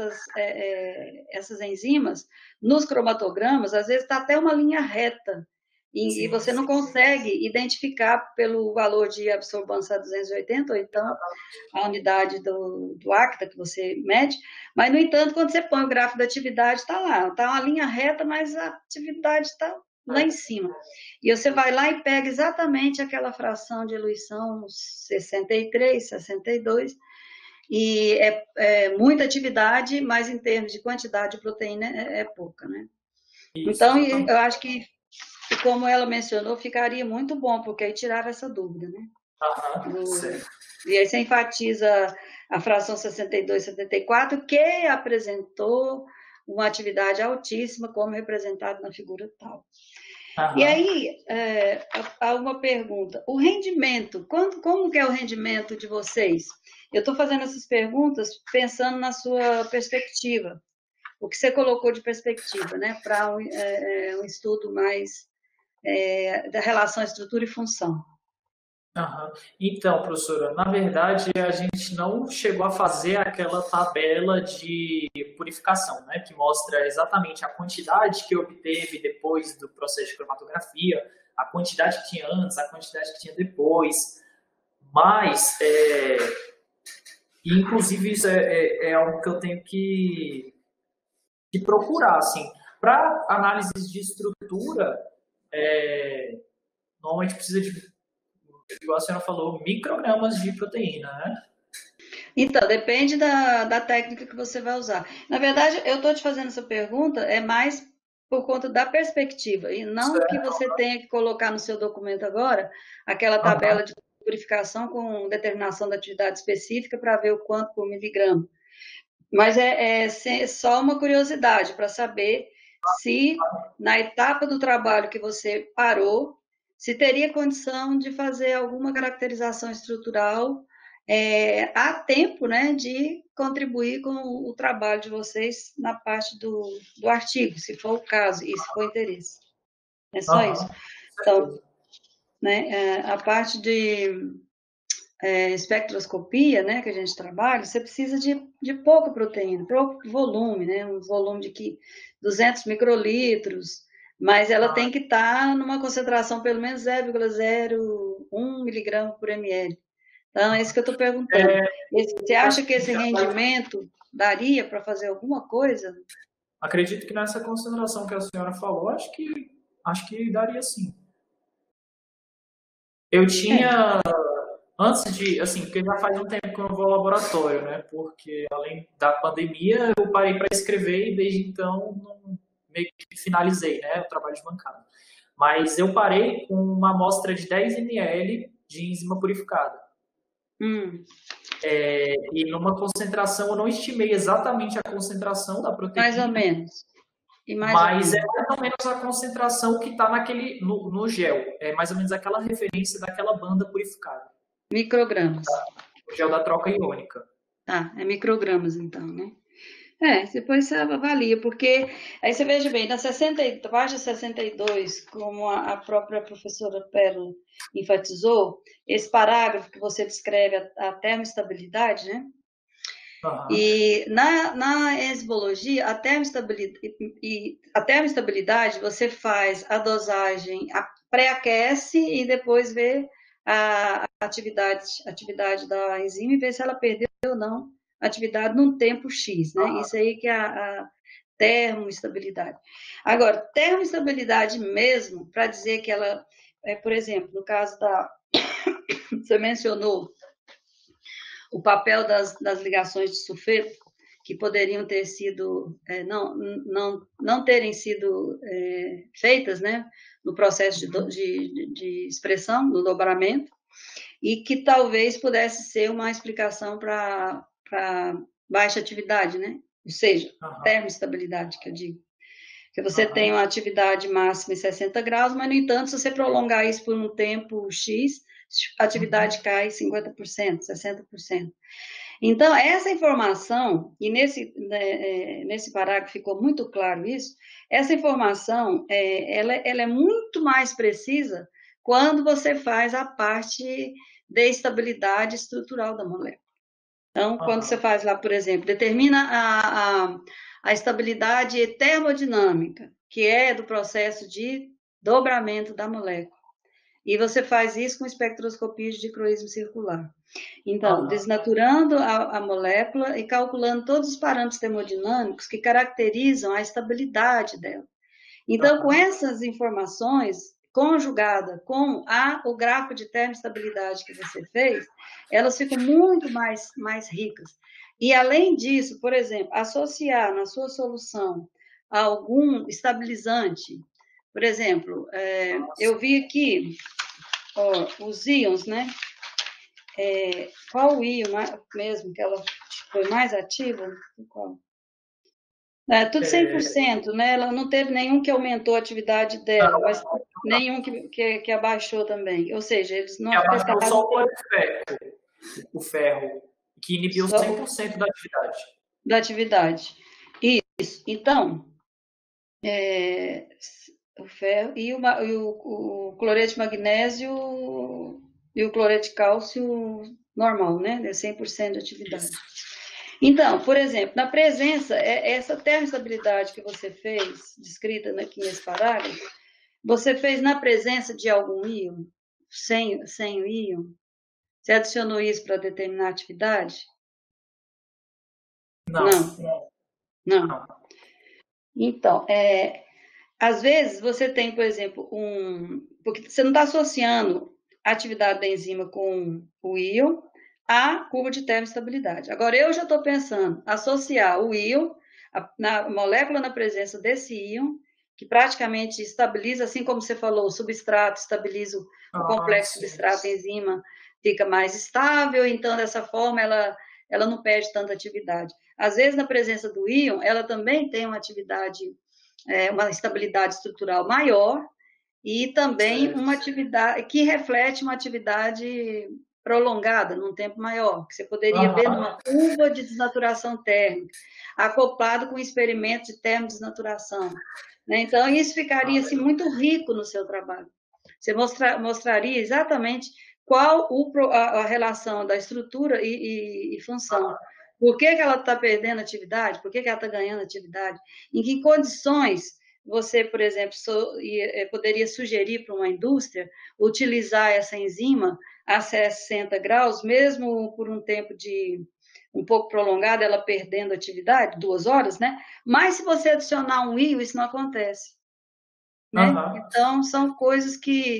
S3: essas enzimas, nos cromatogramas, às vezes está até uma linha reta, e você não consegue identificar pelo valor de absorvância a 280, ou então a unidade do ACTA que você mede, mas, no entanto, quando você põe o gráfico da atividade, está lá, está uma linha reta, mas a atividade está lá em cima. E você vai lá e pega exatamente aquela fração de eluição 63, 62, e é muita atividade, mas em termos de quantidade de proteína é pouca, né? Isso, então, eu acho que, como ela mencionou, ficaria muito bom, porque aí tirava essa dúvida, né? E aí você enfatiza a fração 62, 74, que apresentou uma atividade altíssima, como representado na figura tal. E aí, há uma pergunta. O rendimento, como que é o rendimento de vocês? Eu estou fazendo essas perguntas pensando na sua perspectiva. O que você colocou de perspectiva, né? Para um estudo mais da relação estrutura e função.
S2: Então, professora, na verdade, a gente não chegou a fazer aquela tabela de purificação, né, que mostra exatamente a quantidade que obteve depois do processo de cromatografia, a quantidade que tinha antes, a quantidade que tinha depois, mas, inclusive, isso é algo que eu tenho que procurar, assim. Para análises de estrutura, normalmente precisa de, igual a senhora falou, microgramas de proteína, né?
S3: Então, depende da técnica que você vai usar. Na verdade, eu estou te fazendo essa pergunta, mais por conta da perspectiva, e não que você tenha que colocar no seu documento agora aquela tabela de purificação com determinação da atividade específica para ver o quanto por miligrama. Mas é só uma curiosidade para saber se, na etapa do trabalho que você parou, se teria condição de fazer alguma caracterização estrutural a tempo, né, de contribuir com o trabalho de vocês na parte do artigo, se for o caso e se for interesse. É só isso. Então, né, a parte de espectroscopia, né, que a gente trabalha, você precisa de pouca proteína, pouco volume, né, um volume de 200 microlitros, mas ela tem que estar numa concentração pelo menos 0,01 miligrama por ml. Então, é isso que eu estou perguntando. Você acha que esse rendimento daria para fazer alguma coisa?
S2: Acredito que nessa concentração que a senhora falou, acho que daria sim. Eu tinha, antes de, assim, porque já faz um tempo que eu não vou ao laboratório, né? Porque além da pandemia, eu parei para escrever e desde então não, meio que finalizei, né? O trabalho de bancada. Mas eu parei com uma amostra de 10 ml de enzima purificada. E numa concentração, eu não estimei exatamente a concentração da proteína.
S3: Mais ou menos.
S2: Mas é mais ou menos a concentração que está no gel. É mais ou menos aquela referência daquela banda purificada.
S3: Microgramas.
S2: O gel da troca iônica.
S3: Tá, é microgramas então, né? Depois você avalia, porque aí você veja bem, na página 62, como a própria professora Pérola enfatizou, esse parágrafo que você descreve a termoestabilidade, né? E na enzimologia, a termoestabilidade, você faz a dosagem, pré-aquece e depois vê a atividade da enzima e vê se ela perdeu ou não a atividade num tempo X, né? Isso aí que é a termoestabilidade. Agora, termoestabilidade mesmo, para dizer que ela, por exemplo, no caso da... Você mencionou o papel das ligações de sulfeto, que poderiam ter sido, não terem sido feitas, né, no processo de expressão, no dobramento, e que talvez pudesse ser uma explicação para baixa atividade, né? Ou seja, termoestabilidade, que eu digo. Que você tem uma atividade máxima em 60 graus, mas, no entanto, se você prolongar isso por um tempo X, a atividade cai 50%, 60%. Então, essa informação, e nesse parágrafo ficou muito claro isso, essa informação, ela é muito mais precisa quando você faz a parte de estabilidade estrutural da molécula. Então, quando você faz lá, por exemplo, determina a estabilidade termodinâmica, que é do processo de dobramento da molécula. E você faz isso com espectroscopia de dicroísmo circular. Então, desnaturando a molécula e calculando todos os parâmetros termodinâmicos que caracterizam a estabilidade dela. Então, com essas informações, conjugada com o gráfico de termoestabilidade que você fez, elas ficam muito mais ricas. E, além disso, por exemplo, associar na sua solução algum estabilizante. Por exemplo, eu vi aqui os íons, né? Qual o íon mesmo que ela foi mais ativa? Qual? Tudo 100%, né? Ela não teve nenhum que aumentou a atividade dela, mas nenhum que abaixou também. Ou seja, eles não
S2: abaixou só o ferro, que inibiu 100% da atividade.
S3: Da atividade. Isso. Então, o ferro e o cloreto de magnésio e o cloreto de cálcio normal, né? De 100% de atividade. Isso. Então, por exemplo, na presença, essa termoestabilidade que você fez, descrita aqui nesse parágrafo, você fez na presença de algum íon, sem o íon? Você adicionou isso para determinar a atividade? Não. Então, às vezes você tem, por exemplo, porque você não está associando a atividade da enzima com o íon a curva de termoestabilidade. Agora, eu já estou pensando associar o íon, na molécula na presença desse íon, que praticamente estabiliza, assim como você falou, o substrato estabiliza o complexo substrato-enzima, fica mais estável, então, dessa forma, ela não perde tanta atividade. Às vezes, na presença do íon, ela também tem uma estabilidade estrutural maior e também uma atividade que reflete uma atividade prolongada, num tempo maior, que você poderia ver numa curva de desnaturação térmica, acoplado com um experimento de termodesnaturação. Né? Então, isso ficaria assim, muito rico no seu trabalho. Você mostraria exatamente qual a relação da estrutura e função. Por que ela está perdendo atividade? Por que ela está ganhando atividade? Em que condições você, por exemplo, poderia sugerir para uma indústria utilizar essa enzima a 60 graus, mesmo por um tempo um pouco prolongado, ela perdendo atividade, 2 horas, né? Mas se você adicionar um íon, isso não acontece. Né? Então, são coisas que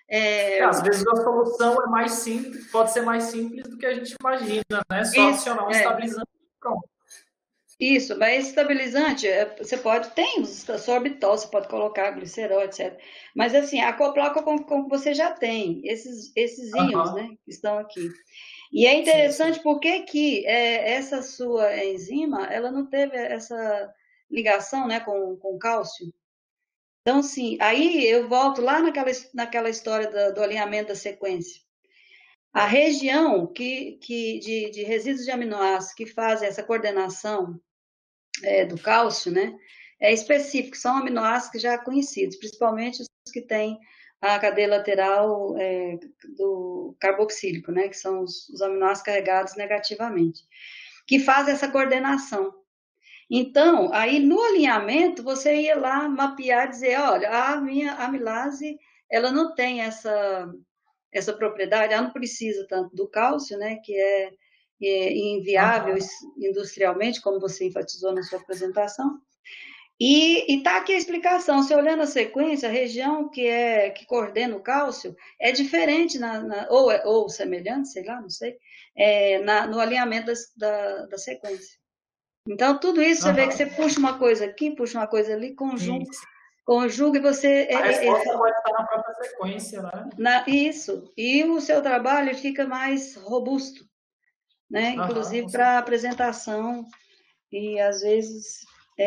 S2: Às vezes a solução é mais simples, pode ser mais simples do que a gente imagina, né? Só adicionar um estabilizante e pronto.
S3: Isso, mas esse estabilizante, você pode, tem os sorbitol, você pode colocar glicerol, etc. Mas assim, acoplar com o que você já tem, esses íons, né, que estão aqui. E é interessante porque que essa sua enzima, ela não teve essa ligação, né, com cálcio. Então, sim, aí eu volto lá naquela história do alinhamento da sequência. A região de resíduos de aminoácidos que fazem essa coordenação do cálcio, né, é específico, são aminoácidos já conhecidos, principalmente os que têm a cadeia lateral do carboxílico, né, que são os aminoácidos carregados negativamente, que fazem essa coordenação. Então, aí no alinhamento, você ia lá mapear e dizer, olha, a minha amilase, ela não tem essa propriedade, ela não precisa tanto do cálcio, né, que é inviável industrialmente, como você enfatizou na sua apresentação. E está aqui a explicação. Se olhando a sequência, a região que coordena o cálcio é diferente, ou semelhante, sei lá, não sei, no alinhamento da sequência. Então, tudo isso você vê que você puxa uma coisa aqui, puxa uma coisa ali, conjuga e você...
S2: A resposta pode estar na própria sequência, né?
S3: Isso. E o seu trabalho fica mais robusto, né? Inclusive para apresentação e, às vezes,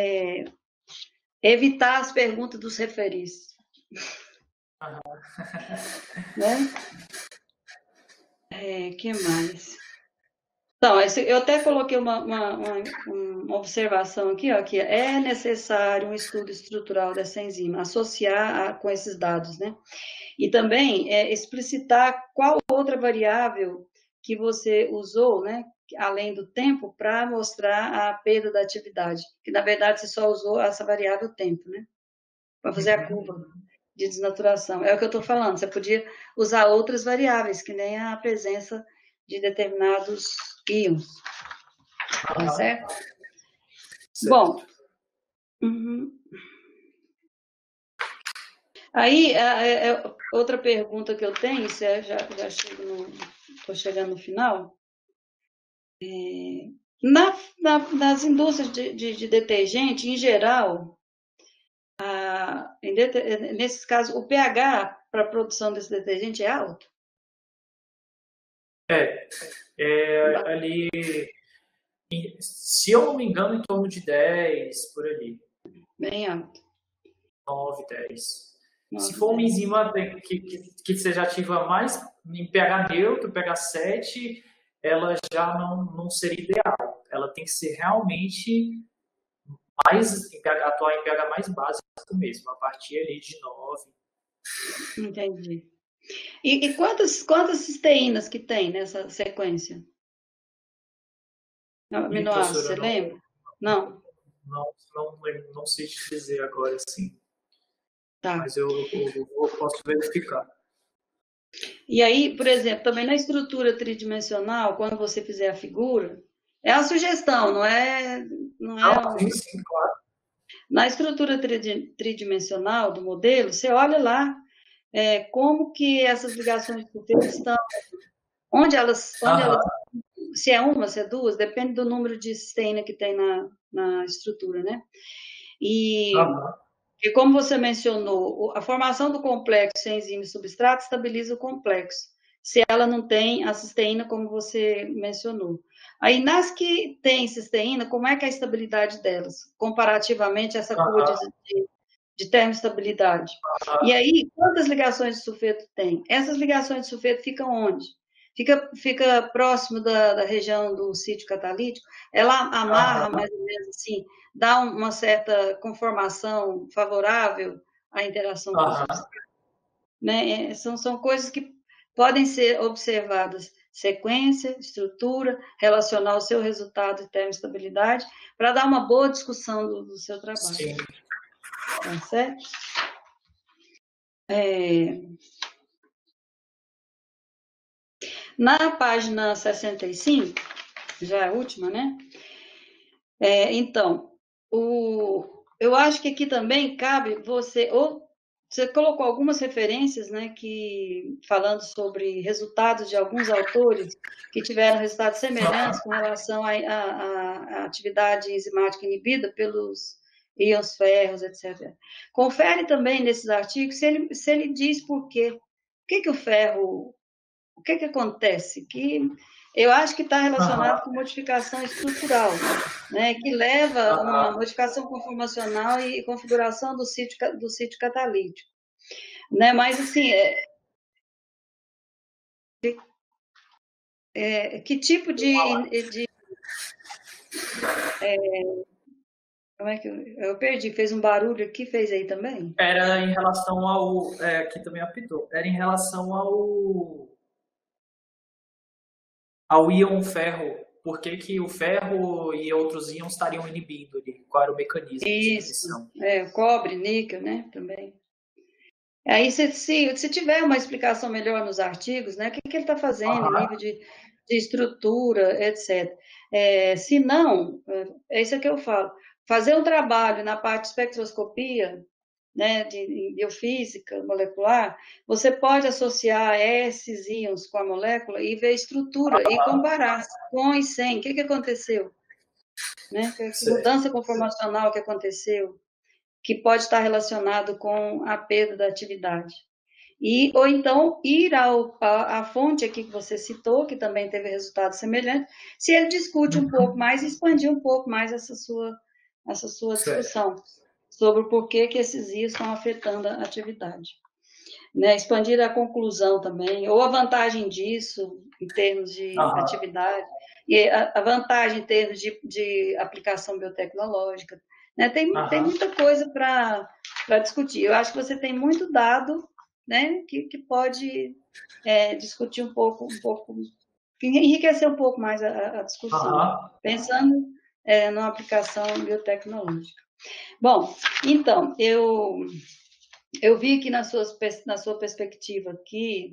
S3: evitar as perguntas dos referis. Né? Que mais? Então, eu até coloquei uma observação aqui, ó, que é necessário um estudo estrutural dessa enzima, associar com esses dados, né? E também explicitar qual outra variável que você usou, né, além do tempo, para mostrar a perda da atividade, que na verdade você só usou essa variável tempo, né, para fazer a curva de desnaturação. É o que eu estou falando, você podia usar outras variáveis, que nem a presença de determinados íons. Tá certo? Bom. Aí, outra pergunta que eu tenho, estou chegando no final. Nas indústrias de detergente, em geral, nesses casos, o pH para a produção desse detergente é alto?
S2: Ali, se eu não me engano, em torno de 10, por ali.
S3: Bem alto.
S2: 9, 10. Se for uma enzima que seja ativa mais em pH neutro, pH 7, ela já não seria ideal. Ela tem que ser realmente atuar em pH mais básico mesmo, a partir ali de 9.
S3: Entendi. E quantas cisteínas que tem nessa sequência? Aminoácidos, você lembra? Não.
S2: Não sei te dizer agora, sim.
S3: Tá.
S2: Mas eu posso verificar.
S3: E aí, por exemplo, também na estrutura tridimensional, quando você fizer a figura, é a sugestão, não é
S2: Sim, claro.
S3: Na estrutura tridimensional do modelo, você olha lá como que essas ligações de sulfeto estão, onde elas se é uma, se é duas, depende do número de cisteína que tem na estrutura, né? E como você mencionou, a formação do complexo enzima e substrato estabiliza o complexo, se ela não tem a cisteína, como você mencionou. Aí, nas que tem cisteína, como é que é a estabilidade delas, comparativamente a essa curva de termoestabilidade? E aí, quantas ligações de sulfeto tem? Essas ligações de sulfeto ficam onde? Fica próximo da região do sítio catalítico, ela amarra mais ou menos assim, dá uma certa conformação favorável à interação com o substrato. Né? São coisas que podem ser observadas, sequência, estrutura, relacionar o seu resultado de termoestabilidade, para dar uma boa discussão do seu trabalho.
S2: Sim.
S3: Tá certo? Na página 65, já é a última, né? Então, eu acho que aqui também cabe você ou você colocou algumas referências, né, que falando sobre resultados de alguns autores que tiveram resultados semelhantes com relação à atividade enzimática inibida pelos íons ferros, etc. Confere também nesses artigos se ele diz por quê. O que o ferro, o que acontece? Que eu acho que está relacionado com modificação estrutural, né, que leva a uma modificação conformacional e configuração do sítio catalítico. Né? Mas, assim, que tipo de como é que eu perdi? Fez um barulho aqui, fez aí também?
S2: Era em relação ao... aqui também apitou. Era em relação ao íon ferro. Por que o ferro e outros íons estariam inibindo ali? Qual era o mecanismo de inibição?
S3: Cobre, níquel, né? Também. Aí, se tiver uma explicação melhor nos artigos, né? O que ele está fazendo, nível de estrutura, etc. Se não, é isso que eu falo. Fazer um trabalho na parte de espectroscopia, né, de biofísica molecular, você pode associar esses íons com a molécula e ver a estrutura e comparar com e sem. O que aconteceu? Né? Que mudança conformacional que aconteceu, que pode estar relacionado com a perda da atividade. Ou então ir à fonte aqui que você citou, que também teve resultado semelhante, se ele discute um pouco mais, expandir um pouco mais essa sua discussão sobre o porquê que esses íons estão afetando a atividade. Né? Expandir a conclusão também, ou a vantagem disso em termos de atividade, e a vantagem em termos de aplicação biotecnológica. Né? Tem muita coisa para discutir. Eu acho que você tem muito dado, né, que pode discutir um pouco, enriquecer um pouco mais a discussão, pensando numa aplicação biotecnológica. Bom, então, eu vi que na sua perspectiva aqui,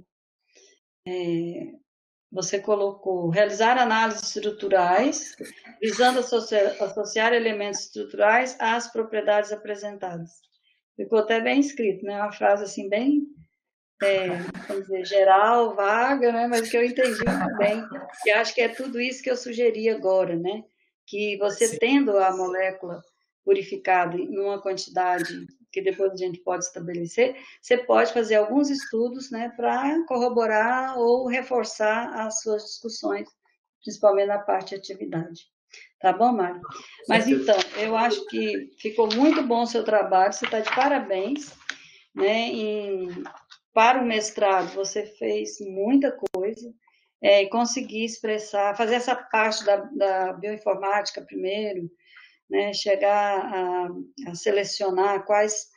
S3: você colocou realizar análises estruturais, visando associar elementos estruturais às propriedades apresentadas. Ficou até bem escrito, né? Uma frase assim bem, vamos dizer, geral, vaga, né? Mas que eu entendi muito bem. E acho que é tudo isso que eu sugeri agora, né? Que você tendo a molécula purificada em uma quantidade que depois a gente pode estabelecer, você pode fazer alguns estudos, né, para corroborar ou reforçar as suas discussões, principalmente na parte de atividade. Tá bom, Mário? Mas então, eu acho que ficou muito bom o seu trabalho, você está de parabéns, né? Para o mestrado, você fez muita coisa, conseguir expressar, fazer essa parte da bioinformática primeiro, né, chegar a selecionar quais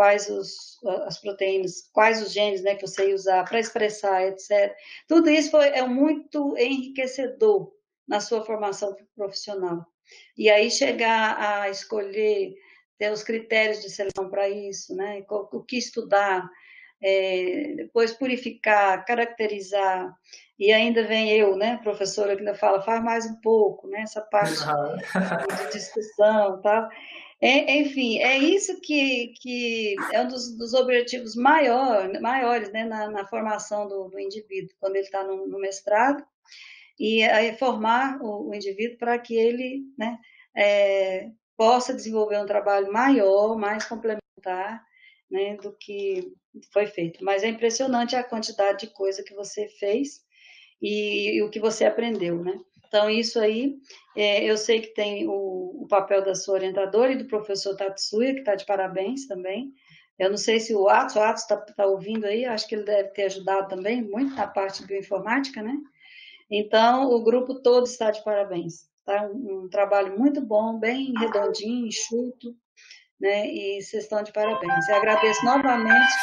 S3: as proteínas, quais os genes, né, que você ia usar para expressar, etc. Tudo isso é muito enriquecedor na sua formação profissional. E aí chegar a escolher, ter os critérios de seleção para isso, né, o que estudar, depois purificar, caracterizar, e ainda vem eu, né, professora, que ainda fala, faz mais um pouco, né, essa parte de discussão e tal. Enfim, é isso que é um dos objetivos maiores, né, na formação do indivíduo, quando ele está no mestrado, e formar o indivíduo para que ele, né, possa desenvolver um trabalho maior, mais complementar, né, do que foi feito. Mas é impressionante a quantidade de coisa que você fez e o que você aprendeu, né? Então, isso aí, eu sei que tem o papel da sua orientadora e do professor Tatsuya, que está de parabéns também. Eu não sei se o Atos está ouvindo aí, acho que ele deve ter ajudado também muito na parte de bioinformática, né? Então, o grupo todo está de parabéns. Tá? Um trabalho muito bom, bem redondinho, enxuto, né? E vocês estão de parabéns. Eu agradeço novamente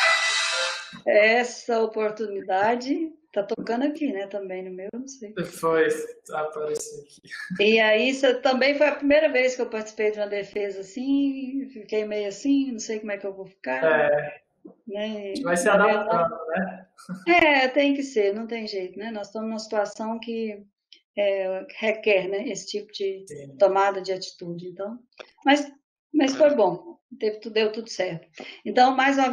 S3: essa oportunidade. Tá tocando aqui, né? Também no meu, não sei.
S2: Foi, apareceu aqui.
S3: E aí, isso também foi a primeira vez que eu participei de uma defesa assim, fiquei meio assim, não sei como é que eu vou ficar. Né?
S2: Vai se adaptando, né?
S3: Tem que ser, não tem jeito, né? Nós estamos numa situação que requer, né, esse tipo de tomada de atitude. Então, mas foi bom, deu tudo certo. Então, mais uma vez,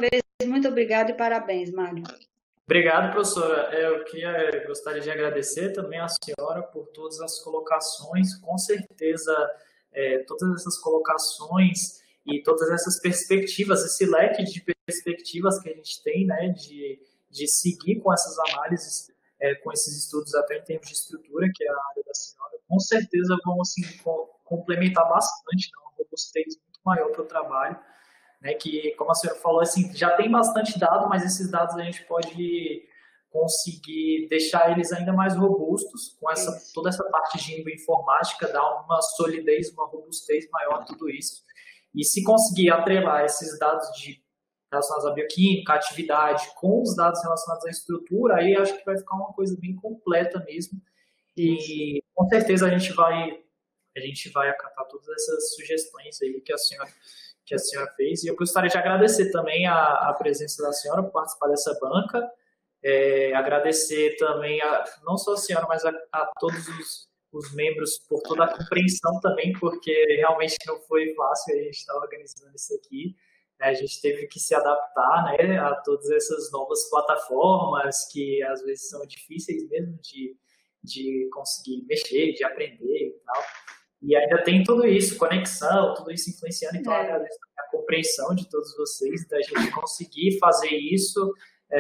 S3: muito obrigada e parabéns, Mário.
S2: Obrigado, professora. Eu gostaria de agradecer também à senhora por todas as colocações. Com certeza, todas essas colocações e todas essas perspectivas, esse leque de perspectivas que a gente tem, né, de seguir com essas análises, com esses estudos até em termos de estrutura, que é a área da senhora, com certeza vão assim, complementar bastante, né, uma robustez muito maior para o trabalho. Né, que, como a senhora falou, assim, já tem bastante dado, mas esses dados a gente pode conseguir deixar eles ainda mais robustos com toda essa parte de bioinformática, dar uma solidez, uma robustez maior a tudo isso. E se conseguir atrelar esses dados relacionados à bioquímica, à atividade, com os dados relacionados à estrutura, aí acho que vai ficar uma coisa bem completa mesmo. E com certeza a gente vai acatar todas essas sugestões aí que a senhora fez, e eu gostaria de agradecer também a presença da senhora por participar dessa banca, agradecer também não só a senhora, mas a todos os membros por toda a compreensão também, porque realmente não foi fácil a gente estar organizando isso aqui, a gente teve que se adaptar, né, a todas essas novas plataformas que às vezes são difíceis mesmo de conseguir mexer, de aprender e tal. E ainda tem tudo isso, conexão, tudo isso influenciando. Então, agradeço a compreensão de todos vocês, da gente conseguir fazer isso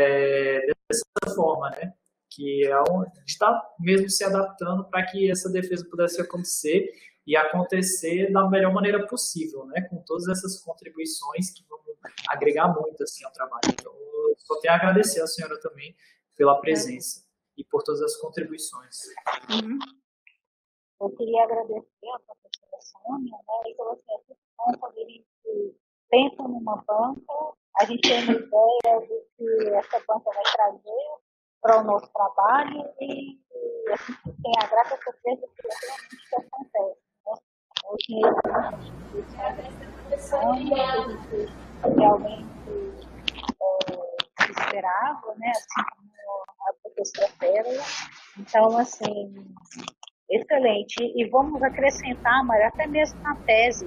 S2: dessa forma, né? Que a gente está mesmo se adaptando para que essa defesa pudesse acontecer e acontecer da melhor maneira possível, né? Com todas essas contribuições que vão agregar muito assim, ao trabalho. Então, eu só tenho a agradecer a senhora também pela presença e por todas as contribuições.
S3: Uhum.
S1: Eu queria agradecer a professora Sônia, né, e falar assim, é muito bom quando a gente pensa numa banca, a gente tem uma ideia do que essa banca vai trazer para o nosso trabalho e a gente tem a grata certeza que realmente isso acontece. Né? Hoje, a gente realmente esperava, né, assim como a professora Pérola. Então, assim, excelente. E vamos acrescentar, Mário, até mesmo na tese,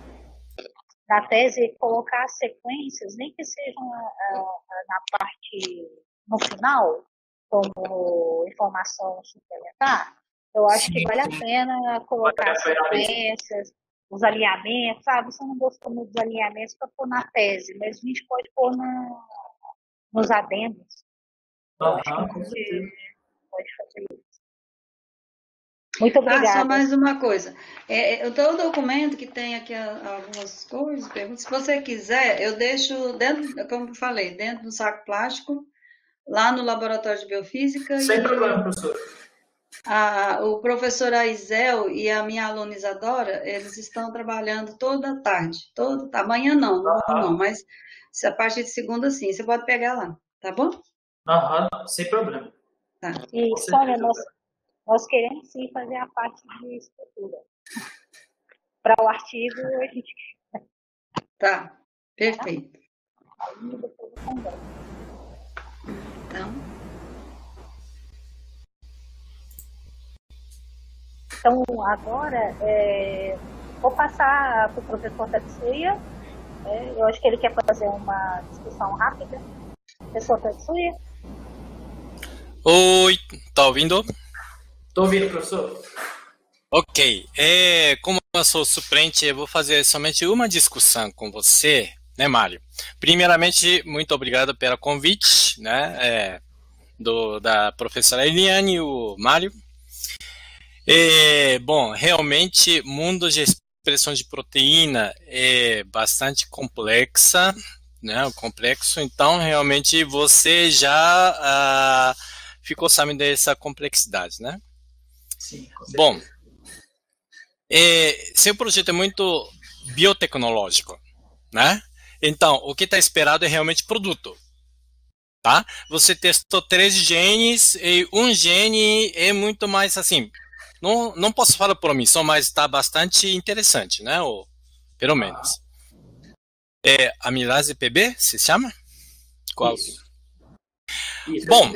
S1: colocar sequências, nem que sejam na parte, no final, como informação suplementar. Eu acho que vale a pena colocar as sequências, os alinhamentos, sabe? Você não gostou muito dos alinhamentos para pôr na tese, mas a gente pode pôr nos adendos.
S2: Com certeza.
S1: Pode fazer isso. Muito obrigada.
S3: Só mais uma coisa. Eu tenho um documento que tem aqui algumas coisas, perguntas. Se você quiser, eu deixo dentro, como eu falei, dentro do saco plástico, lá no laboratório de biofísica.
S2: Sem problema, professor.
S3: O professor Aizel e a minha aluna Isadora, eles estão trabalhando toda a tarde. Amanhã não, mas a partir de segunda sim. Você pode pegar lá, tá bom?
S2: Sem problema.
S3: Tá.
S1: E, Sônia, nós queremos sim fazer a parte de estrutura. Para o artigo, a gente...
S3: Tá, perfeito.
S1: Aí depois eu converso. Então, agora, vou passar para o professor Tatsuya. Eu acho que ele quer fazer uma discussão rápida. Professor Tatsuya?
S5: Oi, tá ouvindo?
S2: Estou ouvindo, professor.
S5: Ok. Como eu sou suplente, eu vou fazer somente uma discussão com você, né, Mário? Primeiramente, muito obrigado pelo convite, né, da professora Eliane e o Mário. Bom, realmente, o mundo de expressão de proteína é bastante complexa, né, complexo, então, realmente, você já ficou sabendo dessa complexidade, né?
S2: Sim,
S5: bom, seu projeto é muito biotecnológico, né? Então, o que está esperado é realmente produto, tá? Você testou 3 genes e um gene é muito mais assim, não posso falar por omissão, mas está bastante interessante, né? Ou, pelo menos. Amilase PB, se chama? Qual?
S2: Isso,
S5: bom,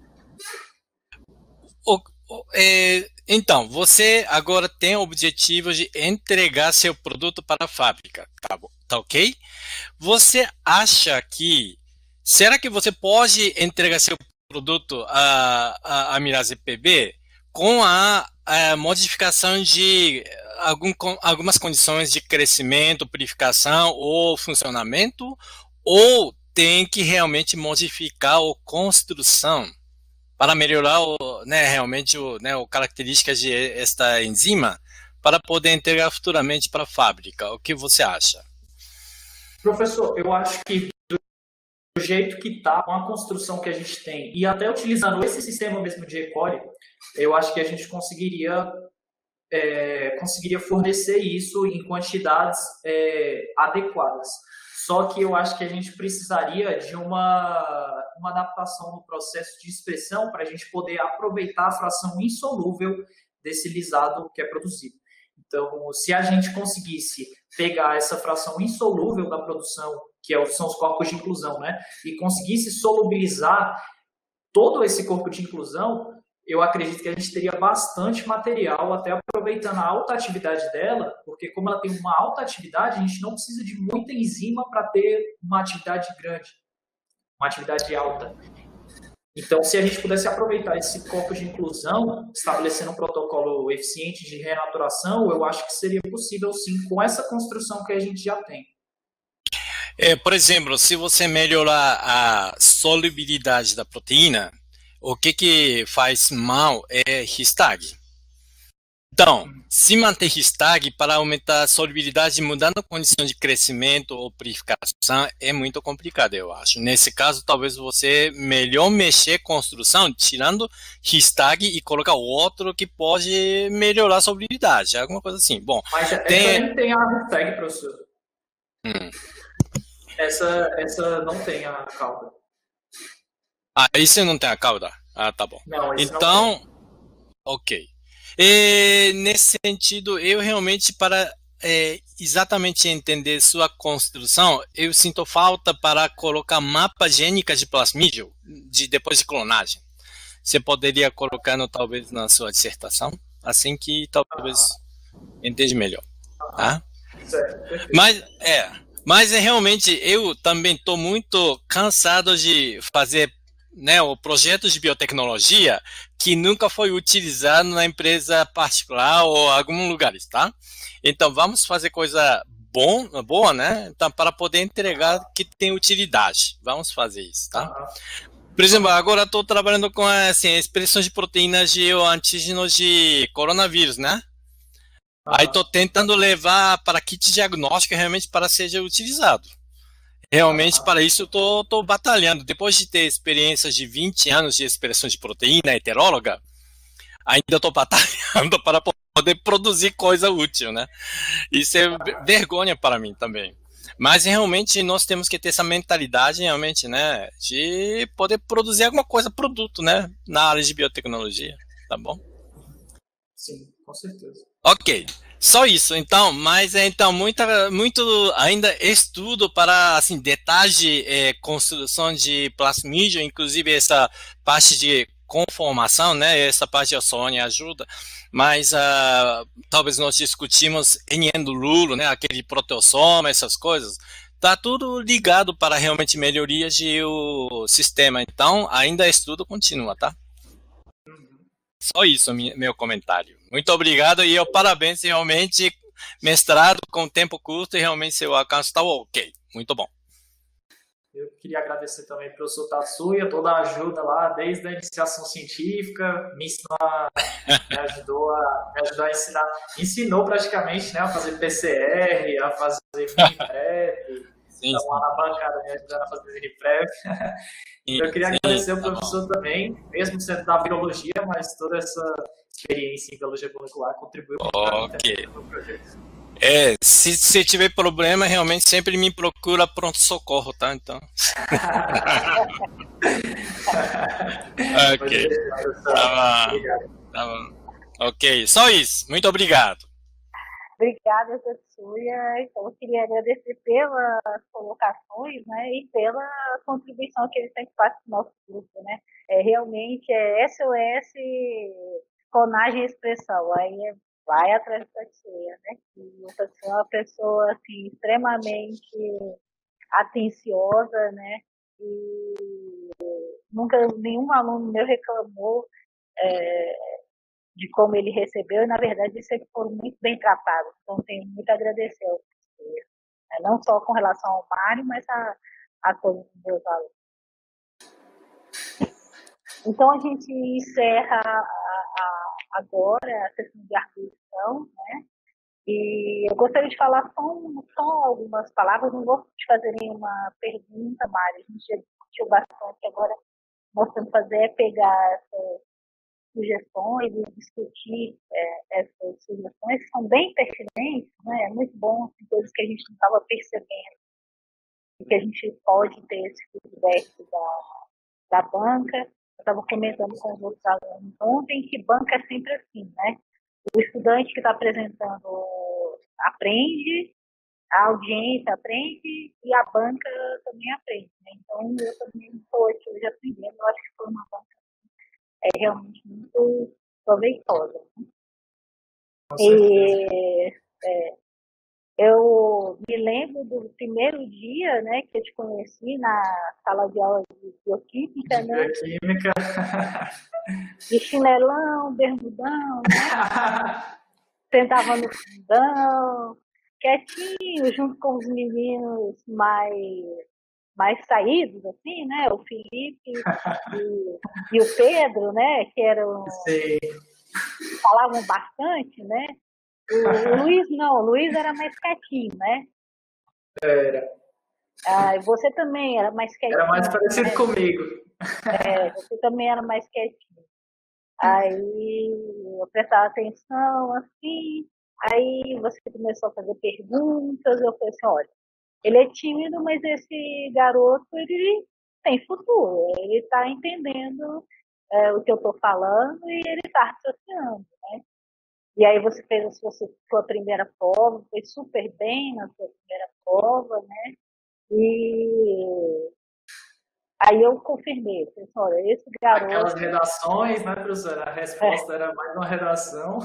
S5: então, você agora tem o objetivo de entregar seu produto para a fábrica, tá ok? Você acha que será que você pode entregar seu produto a Mirase PB com a modificação de algumas condições de crescimento, purificação ou funcionamento, ou tem que realmente modificar a construção para melhorar realmente características de esta enzima para poder entregar futuramente para a fábrica? O que você acha?
S2: Professor, eu acho que do jeito que está, com a construção que a gente tem, e até utilizando esse sistema mesmo de E-coli, eu acho que a gente conseguiria fornecer isso em quantidades adequadas. Só que eu acho que a gente precisaria de uma adaptação no processo de expressão para a gente poder aproveitar a fração insolúvel desse lisado que é produzido. Então, se a gente conseguisse pegar essa fração insolúvel da produção, que são os corpos de inclusão, né, e conseguisse solubilizar todo esse corpo de inclusão, eu acredito que a gente teria bastante material, até aproveitando a alta atividade dela, porque como ela tem uma alta atividade, a gente não precisa de muita enzima para ter uma atividade grande, uma atividade alta. Então, se a gente pudesse aproveitar esse corpo de inclusão, estabelecendo um protocolo eficiente de renaturação, eu acho que seria possível, sim, com essa construção que a gente já tem.
S5: Por exemplo, se você melhorar a solubilidade da proteína, o que faz mal é Histag. Então, se manter Histag para aumentar a solubilidade mudando a condição de crescimento ou purificação é muito complicado, eu acho. Nesse caso, talvez você melhor mexer a construção, tirando Histag e colocar outro que pode melhorar a solubilidade, alguma coisa assim. Bom,
S2: mas essa não tem a Histag, professor. Essa não tem a cauda.
S5: Isso não tem a cauda? Tá bom.
S2: Não,
S5: então,
S2: não tem.
S5: Ok. Nesse sentido, eu realmente, para exatamente entender sua construção, eu sinto falta para colocar mapa gênica de plasmídio depois de clonagem. Você poderia colocar, talvez, na sua dissertação? Assim que talvez entenda melhor. Tá?
S2: Certo.
S5: Mas realmente eu também estou muito cansado de fazer o projeto de biotecnologia que nunca foi utilizado na empresa particular ou em alguns lugares, tá? Então, vamos fazer coisa boa, né? Então, para poder entregar que tem utilidade. Vamos fazer isso, tá? Por exemplo, agora estou trabalhando com expressões de proteínas de antígenos de coronavírus, né? Aí estou tentando levar para kit diagnóstico realmente para seja utilizado. Realmente, para isso, eu estou batalhando. Depois de ter experiências de 20 anos de expressão de proteína heteróloga, ainda estou batalhando para poder produzir coisa útil, né? Isso é vergonha para mim também. Mas, realmente, nós temos que ter essa mentalidade, realmente, né? De poder produzir alguma coisa, produto, né? Na área de biotecnologia, tá bom?
S2: Sim, com certeza.
S5: Ok. Só isso, então, mas muito ainda estudo para, assim, detalhe de construção de plasmídio, inclusive essa parte de conformação, né, essa parte a Sônia ajuda, mas talvez nós discutimos NN do Lulo, né, aquele proteossoma, essas coisas, tá tudo ligado para realmente melhorias de o sistema, então ainda estudo continua, tá? Só isso, meu comentário. Muito obrigado e parabéns, realmente, mestrado com tempo curto e realmente seu alcance está ok. Muito bom.
S2: Eu queria agradecer também ao professor Tatsuya, toda a ajuda lá, desde a iniciação científica, me ajudou a ensinar, ensinou praticamente, né, a fazer PCR, a fazer mini-prep, estão lá na bancada me ajudando a fazer mini-prep. Eu queria agradecer ao professor também, mesmo sendo da biologia, mas toda essa experiência em biologia molecular contribuiu muito no projeto.
S5: Se tiver problema, realmente sempre me procura pronto-socorro, tá? Então. Ok. Tá bom. Ok, só isso. Muito obrigado.
S1: Obrigada, Tatsuya. Então, eu queria agradecer pelas colocações, né, e pela contribuição que ele sempre faz para o nosso grupo, né. Realmente é SOS, clonagem e expressão. Aí vai atrás do Tatsuya, né. E o Tatsuya é uma pessoa assim, extremamente atenciosa, né, e nunca nenhum aluno meu reclamou de como ele recebeu, e na verdade eles sempre foram muito bem tratados, então tenho muito a agradecer ao professor, não só com relação ao Mário, mas a todos os meus alunos. Então a gente encerra agora a sessão de arguição, né? E eu gostaria de falar só algumas palavras, não vou te fazer nenhuma pergunta, Mário, a gente já discutiu bastante, agora nós temos que fazer é pegar essas sugestões e discutir essas sugestões, que são bem pertinentes, né? É muito bom, tem coisas que a gente não estava percebendo, e que a gente pode ter esse feedback da banca. Eu estava comentando com os outros alunos ontem que banca é sempre assim, né? O estudante que está apresentando aprende, a audiência aprende e a banca também aprende, né? Então, eu também estou aqui hoje aprendendo. Eu acho que foi uma banca realmente muito proveitosa. Né? Eu me lembro do primeiro dia, né, que eu te conheci na sala de aula de bioquímica, né?
S2: Bioquímica.
S1: De chinelão, bermudão, né? Sentava no fundão, quietinho, junto com os meninos mais saídos, assim, né? O Felipe e o Pedro, né? Que eram...
S2: Sim.
S1: Falavam bastante, né? O Luiz não, o Luiz era mais quietinho, né?
S2: Era.
S1: Você também era mais quietinho.
S2: Era mais parecido, né? Comigo.
S1: Você também era mais quietinho. Aí eu prestava atenção, assim, aí você começou a fazer perguntas, eu falei assim, olha, ele é tímido, mas esse garoto, ele tem futuro, ele está entendendo o que eu estou falando e ele está raciocinando, né? E aí você fez a sua primeira prova, foi super bem na sua primeira prova, né? E aí eu confirmei, falei, olha, esse garoto...
S2: Aquelas redações, né, professora? A resposta era mais uma redação.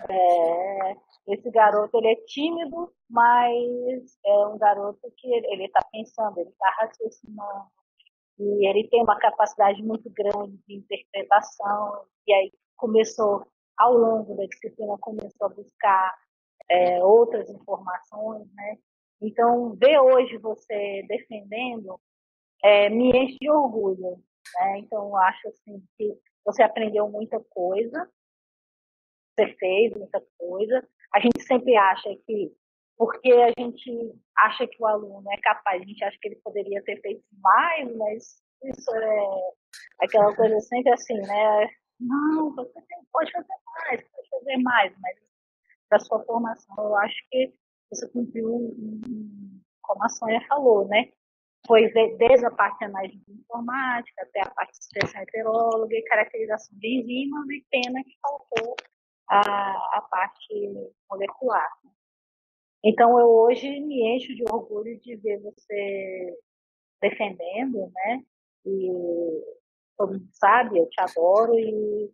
S1: Esse garoto, ele é tímido, mas é um garoto que ele está pensando, ele está raciocinando, e ele tem uma capacidade muito grande de interpretação, e aí começou, ao longo da disciplina, começou a buscar outras informações, né? Então, ver hoje você defendendo me enche de orgulho, né? Então, eu acho assim, que você aprendeu muita coisa, você fez muita coisa. A gente sempre acha que, porque a gente acha que o aluno é capaz, a gente acha que ele poderia ter feito mais, mas isso é aquela coisa sempre assim, né? Não, você pode fazer mais, mas para sua formação, eu acho que você cumpriu, como a Sônia falou, né? Foi desde a parte de análise de informática até a parte de expressão heteróloga e caracterização de enzimas, e pena que faltou a parte molecular. Então, eu hoje me encho de orgulho de ver você defendendo, né? E todo mundo sabe, eu te adoro e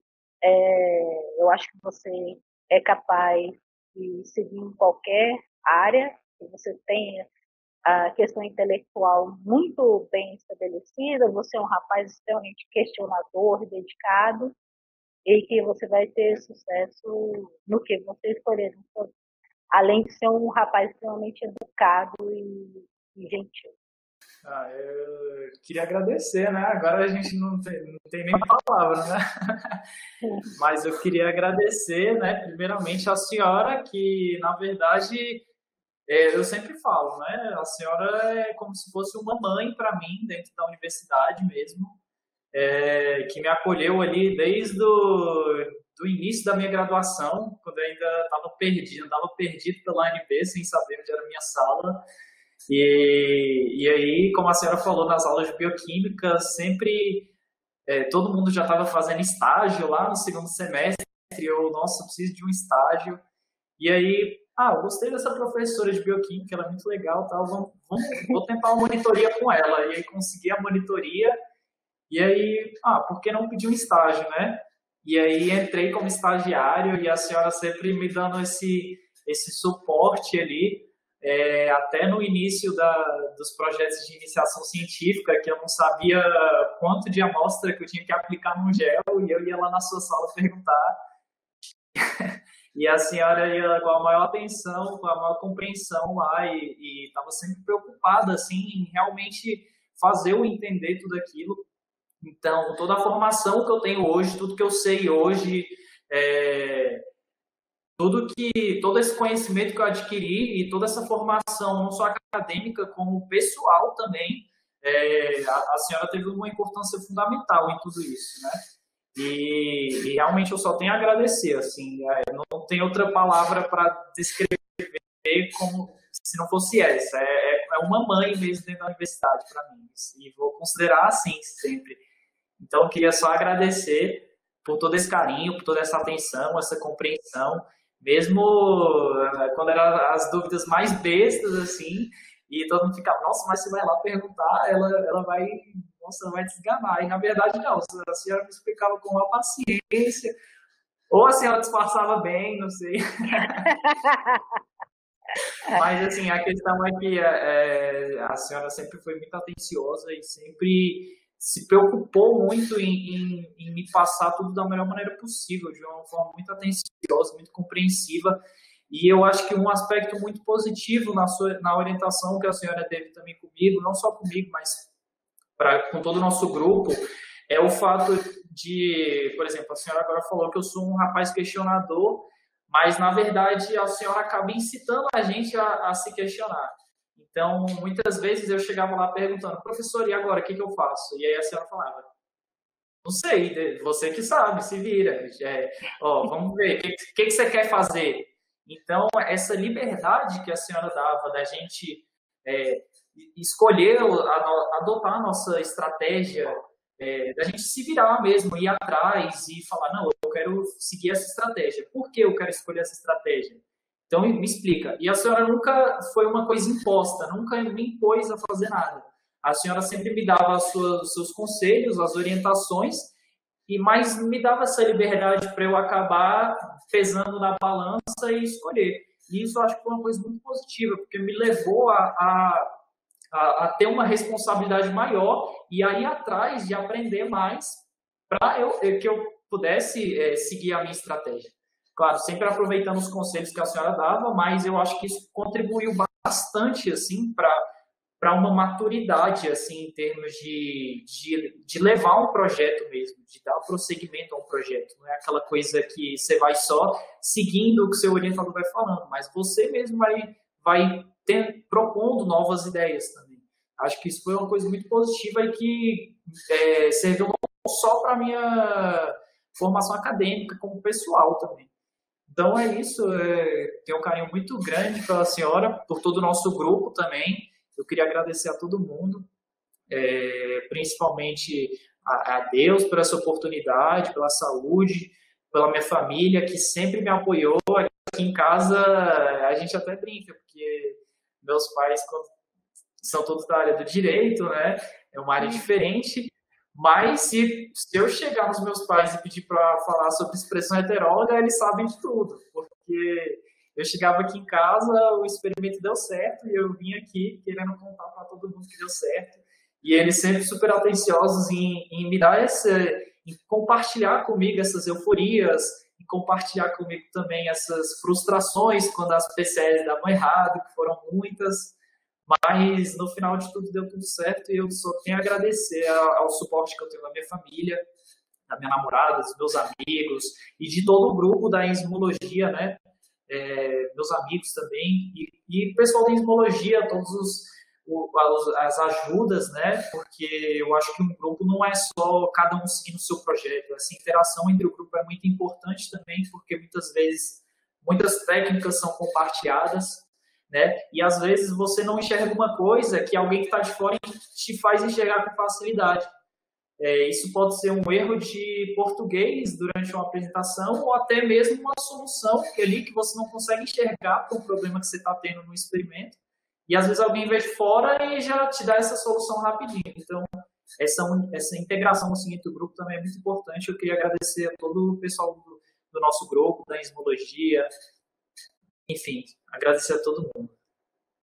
S1: eu acho que você é capaz de seguir em qualquer área, que você tenha a questão intelectual muito bem estabelecida, você é um rapaz extremamente questionador, dedicado, e que você vai ter sucesso no que você escolher. Além de ser um rapaz extremamente educado e gentil.
S2: Eu queria agradecer, né? Agora a gente não tem nem palavra, né? Mas eu queria agradecer, né? Primeiramente a senhora, que na verdade eu sempre falo, né? A senhora é como se fosse uma mãe para mim dentro da universidade mesmo, que me acolheu ali desde do início da minha graduação, quando eu ainda estava perdido pela UNB, sem saber onde era a minha sala. E aí, como a senhora falou, nas aulas de bioquímica, sempre todo mundo já estava fazendo estágio lá no segundo semestre, nossa, eu preciso de um estágio. E aí, eu gostei dessa professora de bioquímica, ela é muito legal, tá? Vou tentar uma monitoria com ela. E aí consegui a monitoria, e aí, por que não pedir um estágio, né? E aí entrei como estagiário, e a senhora sempre me dando esse suporte ali, até no início dos projetos de iniciação científica, que eu não sabia quanto de amostra que eu tinha que aplicar no gel, e eu ia lá na sua sala perguntar, e a senhora ia com a maior atenção, com a maior compreensão lá, e estava sempre preocupada, assim, em realmente fazer eu entender tudo aquilo. Então, toda a formação que eu tenho hoje, tudo que eu sei hoje, todo esse conhecimento que eu adquiri e toda essa formação, não só acadêmica, como pessoal também, a senhora teve uma importância fundamental em tudo isso, né? E realmente eu só tenho a agradecer, assim, não tem outra palavra para descrever como se não fosse essa. É uma mãe mesmo dentro da universidade para mim, e vou considerar assim sempre. Então, eu queria só agradecer por todo esse carinho, por toda essa atenção, essa compreensão, mesmo quando eram as dúvidas mais bestas, assim, e todo mundo ficava, nossa, mas você vai lá perguntar, ela vai desgamar. E, na verdade, não, a senhora me explicava com uma paciência, ou a senhora disfarçava bem, não sei. Mas, assim, a questão é que a senhora sempre foi muito atenciosa e sempre se preocupou muito em me passar tudo da melhor maneira possível, de uma forma muito atenciosa, muito compreensiva. E eu acho que um aspecto muito positivo na orientação que a senhora teve também comigo, não só comigo, mas com todo o nosso grupo, é o fato de, por exemplo, a senhora agora falou que eu sou um rapaz questionador, mas, na verdade, a senhora acaba incitando a gente a se questionar. Então, muitas vezes eu chegava lá perguntando, professor, e agora, o que eu faço? E aí a senhora falava, não sei, você que sabe, se vira. Vamos ver, o que você quer fazer? Então, essa liberdade que a senhora dava da gente escolher, adotar a nossa estratégia, da gente se virar mesmo, ir atrás e falar, não, eu quero seguir essa estratégia. Por que eu quero escolher essa estratégia? Então, me explica. E a senhora nunca foi uma coisa imposta, nunca me impôs a fazer nada. A senhora sempre me dava os seus conselhos, as orientações, mas me dava essa liberdade para eu acabar pesando na balança e escolher. E isso eu acho que foi uma coisa muito positiva, porque me levou a ter uma responsabilidade maior e a ir atrás de aprender mais para que eu pudesse seguir a minha estratégia. Claro, sempre aproveitando os conselhos que a senhora dava, mas eu acho que isso contribuiu bastante, assim, para uma maturidade, assim, em termos de levar um projeto mesmo, de dar prosseguimento a um projeto. Não é aquela coisa que você vai só seguindo o que o seu orientador vai falando, mas você mesmo vai propondo novas ideias também. Acho que isso foi uma coisa muito positiva e que serviu não só para a minha formação acadêmica, como pessoal também. Então é isso, tenho um carinho muito grande pela senhora, por todo o nosso grupo também. Eu queria agradecer a todo mundo, principalmente a Deus por essa oportunidade, pela saúde, pela minha família, que sempre me apoiou. Aqui em casa a gente até brinca, porque meus pais são todos da área do direito, né? É uma área diferente. Mas se eu chegar nos meus pais e pedir para falar sobre expressão heteróloga, eles sabem de tudo, porque eu chegava aqui em casa, o experimento deu certo e eu vim aqui querendo contar para todo mundo que deu certo. E eles sempre super atenciosos em me dar em compartilhar comigo essas euforias, em compartilhar comigo também essas frustrações quando as PCLs davam errado, que foram muitas. Mas no final de tudo deu tudo certo e eu só tenho a agradecer ao suporte que eu tenho da minha família, da minha namorada, dos meus amigos e de todo o grupo da enzimologia, né? Meus amigos também e o pessoal da enzimologia, as ajudas, né? Porque eu acho que um grupo não é só cada um seguindo o seu projeto. Essa interação entre o grupo é muito importante também, porque muitas vezes muitas técnicas são compartilhadas, né? E às vezes você não enxerga uma coisa que alguém que está de fora te faz enxergar com facilidade. Isso pode ser um erro de português durante uma apresentação ou até mesmo uma solução ali que você não consegue enxergar para o problema que você está tendo no experimento. E às vezes alguém vê de fora e já te dá essa solução rapidinho. Então, essa integração assim, entre o grupo também é muito importante. Eu queria agradecer a todo o pessoal do nosso grupo, da enzimologia. Enfim, agradecer a todo mundo.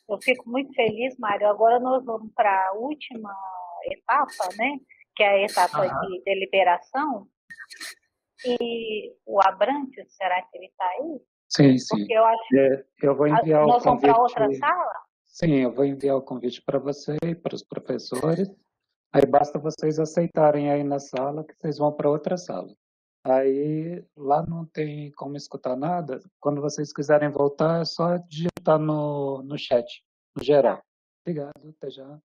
S1: Eu fico muito feliz, Mário. Agora nós vamos para a última etapa, né? Que é a etapa de deliberação. E o Abrantes, será que ele está aí?
S6: Sim, sim.
S1: Porque eu acho
S6: eu vou enviar
S1: nós
S6: o
S1: vamos para
S6: convite.
S1: outra sala?
S6: Sim, eu vou enviar o convite para você e para os professores. Aí basta vocês aceitarem aí na sala que vocês vão para outra sala. Aí lá não tem como escutar nada. Quando vocês quiserem voltar, é só digitar no chat, no geral. Obrigado, até já.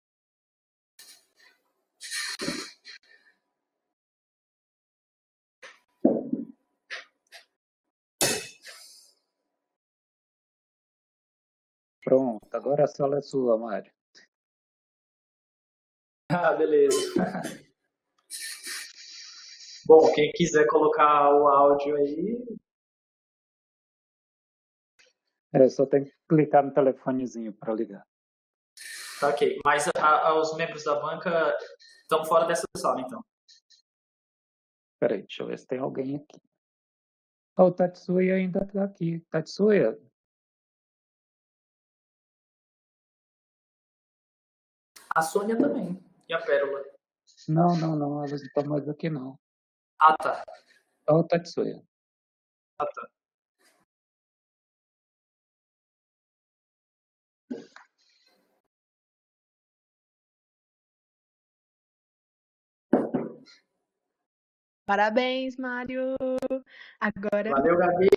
S6: Pronto, agora a sala é sua, Mário.
S2: Ah, beleza. Bom, quem quiser colocar o áudio aí.
S6: Só tem que clicar no telefonezinho para ligar.
S2: Tá ok. Mas os membros da banca estão fora dessa sala, então.
S6: Peraí, deixa eu ver se tem alguém aqui. O Tatsuya ainda está aqui. Tatsuya?
S2: A Sônia também. E a Pérola?
S6: Não, elas não estão mais aqui, não.
S2: Ah, tá.
S6: Só o Tatsuya.
S2: Ah, tá.
S7: Parabéns, Mário! Agora
S2: Valeu, Gabi!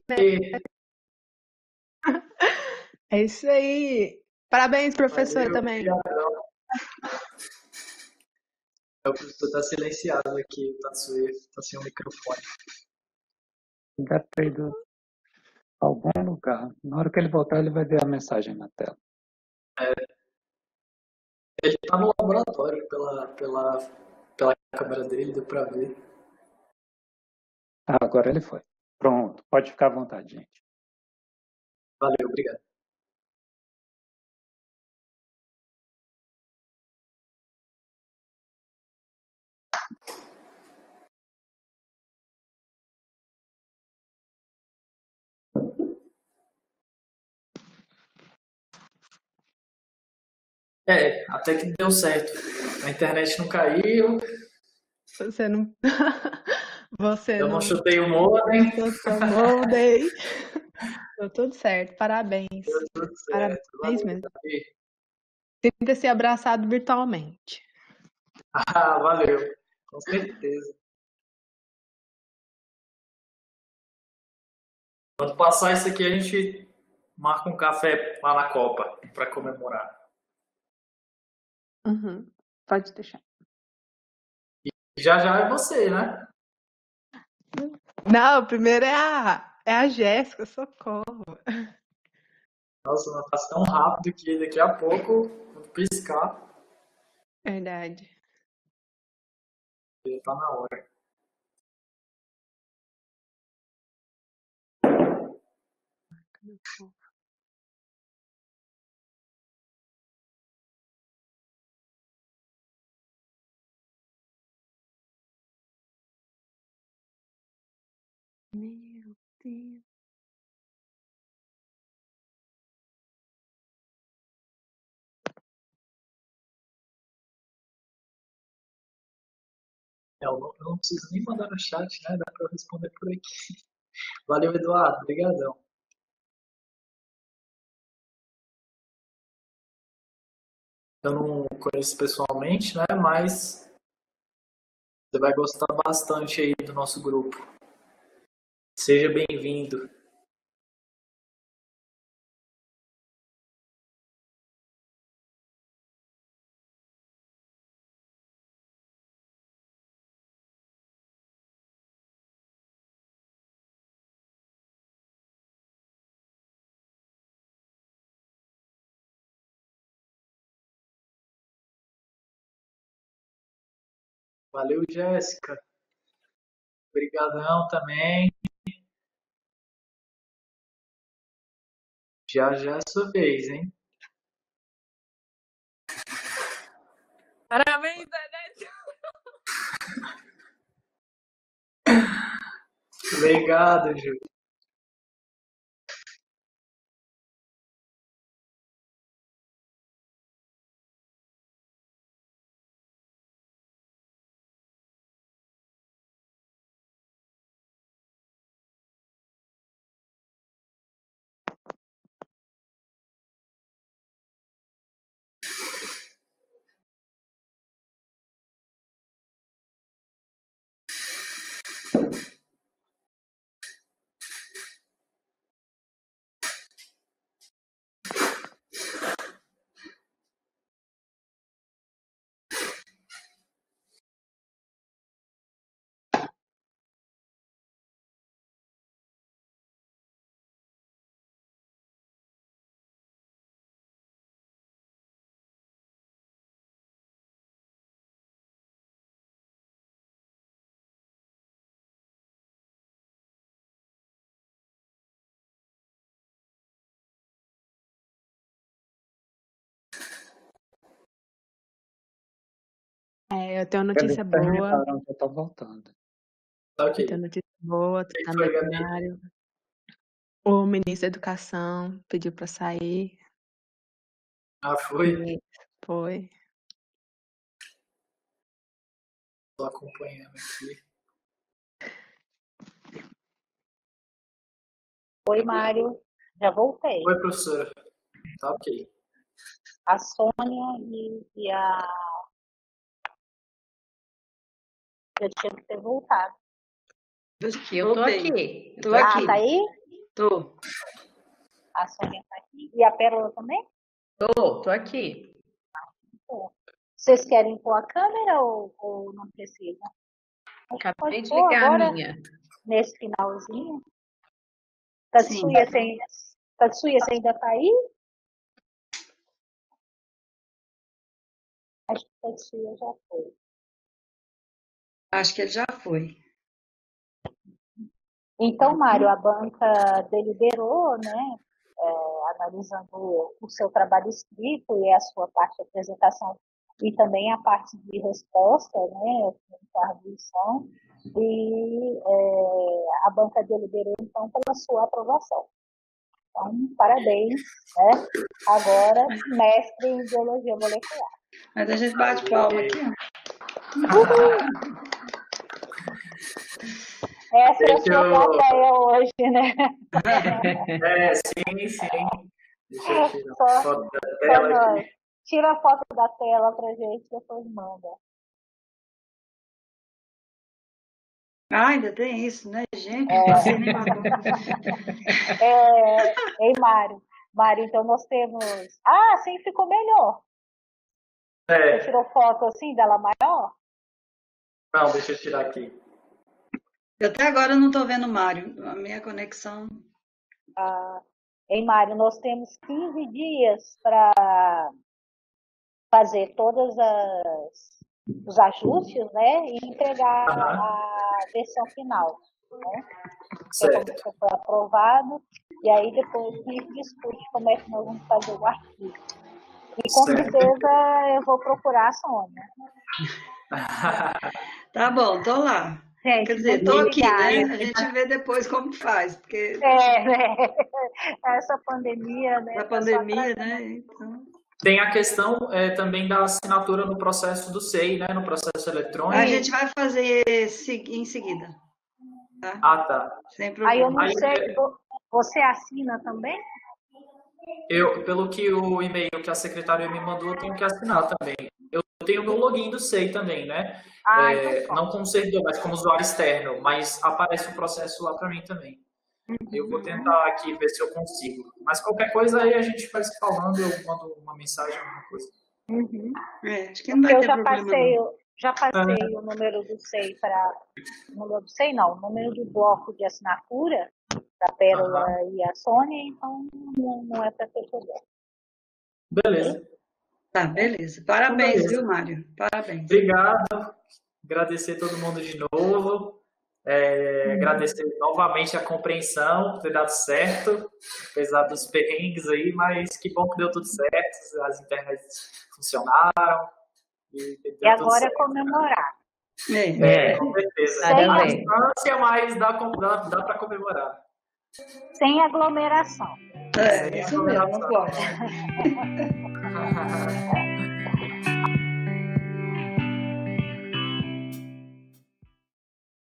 S7: é isso aí! Parabéns, professora,
S2: Valeu,
S7: também!
S2: obrigadão. O professor está silenciado aqui, o Tatsuya está sem o microfone.
S6: Deve ter ido a algum lugar. Na hora que ele voltar, ele vai ver a mensagem na tela.
S2: Ele está no laboratório pela câmera dele, deu para ver.
S6: Ah, agora ele foi. Pronto, pode ficar à vontade, gente.
S2: Valeu, obrigado. Até que deu certo. A internet não caiu.
S7: Você não.
S2: Eu não chutei o modem.
S7: Chutou o modem. Deu tudo certo. Parabéns.
S2: Deu tudo certo.
S7: Parabéns mesmo. Sinta-se abraçado virtualmente.
S2: Ah, valeu. Com certeza. Quando passar isso aqui, a gente marca um café lá na Copa para comemorar.
S7: Uhum. Pode deixar.
S2: E já é você, né?
S7: Não, primeiro é a Jéssica, socorro.
S2: Nossa, não passa tão rápido que daqui a pouco, quando piscar,
S7: Verdade.
S2: já tá na hora.
S7: Meu Deus.
S2: Eu não preciso nem mandar no chat, né? Dá para eu responder por aqui. Valeu, Eduardo. Obrigadão. Eu não conheço pessoalmente, né? Mas você vai gostar bastante aí do nosso grupo. Seja bem-vindo. Valeu, Jéssica. Obrigadão também. Já é a sua vez, hein?
S7: Parabéns, Anete.
S2: Obrigado, Ju.
S7: Eu tenho notícia boa.
S6: Eu tô voltando.
S2: Ok.
S7: Eu tenho notícia boa, tu tá no
S2: foi, Gabi?
S7: plenário. O ministro da Educação pediu para sair.
S2: Ah, foi?
S7: Foi.
S2: Tô acompanhando aqui.
S1: Oi, Mário. Já voltei.
S2: Oi, professora. Tá ok.
S1: A Sônia e a... Eu tinha que ter voltado.
S4: Eu tô aqui.
S3: Tô aqui.
S1: Tá aí?
S3: Tô.
S1: A Sônia tá aqui. E a Pérola também?
S4: Tô aqui.
S1: Vocês querem pôr a câmera ou não precisa?
S4: Acabei de ligar
S1: agora,
S4: a minha.
S1: nesse finalzinho. Tatsuya, você ainda tá aí? Acho que o Tatsuya já foi.
S3: Acho que ele já foi.
S1: Então, Mário, a banca deliberou, né, analisando o seu trabalho escrito e a sua parte de apresentação e também a parte de resposta, né, com a arguição, e a banca deliberou, então, pela sua aprovação. Então, parabéns, né? Agora, mestre em biologia molecular.
S3: Mas a gente bate palma aqui,
S1: Essa é a sua plateia hoje, né?
S2: Sim. Deixa eu tirar a foto da tela aqui.
S1: Tira a foto da tela pra gente, depois manda.
S3: ainda tem isso, né, gente?
S1: Ei, Mário. Mário, então nós temos... sim, ficou melhor. Você tirou foto assim dela maior?
S2: Não, deixa eu tirar aqui.
S3: Até agora eu não estou vendo o Mário. A minha conexão...
S1: Ei, Mário, nós temos 15 dias para fazer todos os ajustes, né? E entregar a versão final, né?
S2: Certo.
S1: Como foi aprovado. E aí depois a gente discute como é que nós vamos fazer o arquivo. E com certeza eu vou procurar a Sônia.
S3: Tá bom, tô lá.
S1: Gente,
S3: quer dizer, tô aqui, né? A gente vê depois como faz, porque...
S1: Essa pandemia, né?
S3: A pandemia, né? Então...
S2: Tem a questão também da assinatura no processo do SEI, né? No processo eletrônico.
S3: A gente vai fazer em seguida. Tá?
S2: Tá.
S3: Sem problema.
S1: Aí eu não sei, você assina também?
S2: Pelo que o e-mail que a secretária me mandou, eu tenho que assinar também. Eu tenho meu login do SEI também, né?
S1: Então
S2: não como servidor, mas como usuário externo. Mas aparece o processo lá para mim também. Eu vou tentar aqui ver se eu consigo. Mas qualquer coisa aí a gente vai se falando, eu mando uma mensagem, alguma coisa.
S3: Acho que não vai ter problema.
S1: Já passei o número do SEI para... O número do SEI não, o número do bloco de assinatura da Pérola e a Sônia, então não é para ter problema.
S2: Beleza.
S3: Tá, beleza. Parabéns, viu, Mário? Parabéns.
S2: Obrigado. Agradecer todo mundo de novo. Agradecer novamente a compreensão por ter dado certo, apesar dos perrengues aí, mas que bom que deu tudo certo, as internets funcionaram.
S1: E agora é comemorar.
S2: Com certeza. A distância, mas dá para comemorar.
S1: Sem aglomeração.
S3: Isso mesmo, não pode.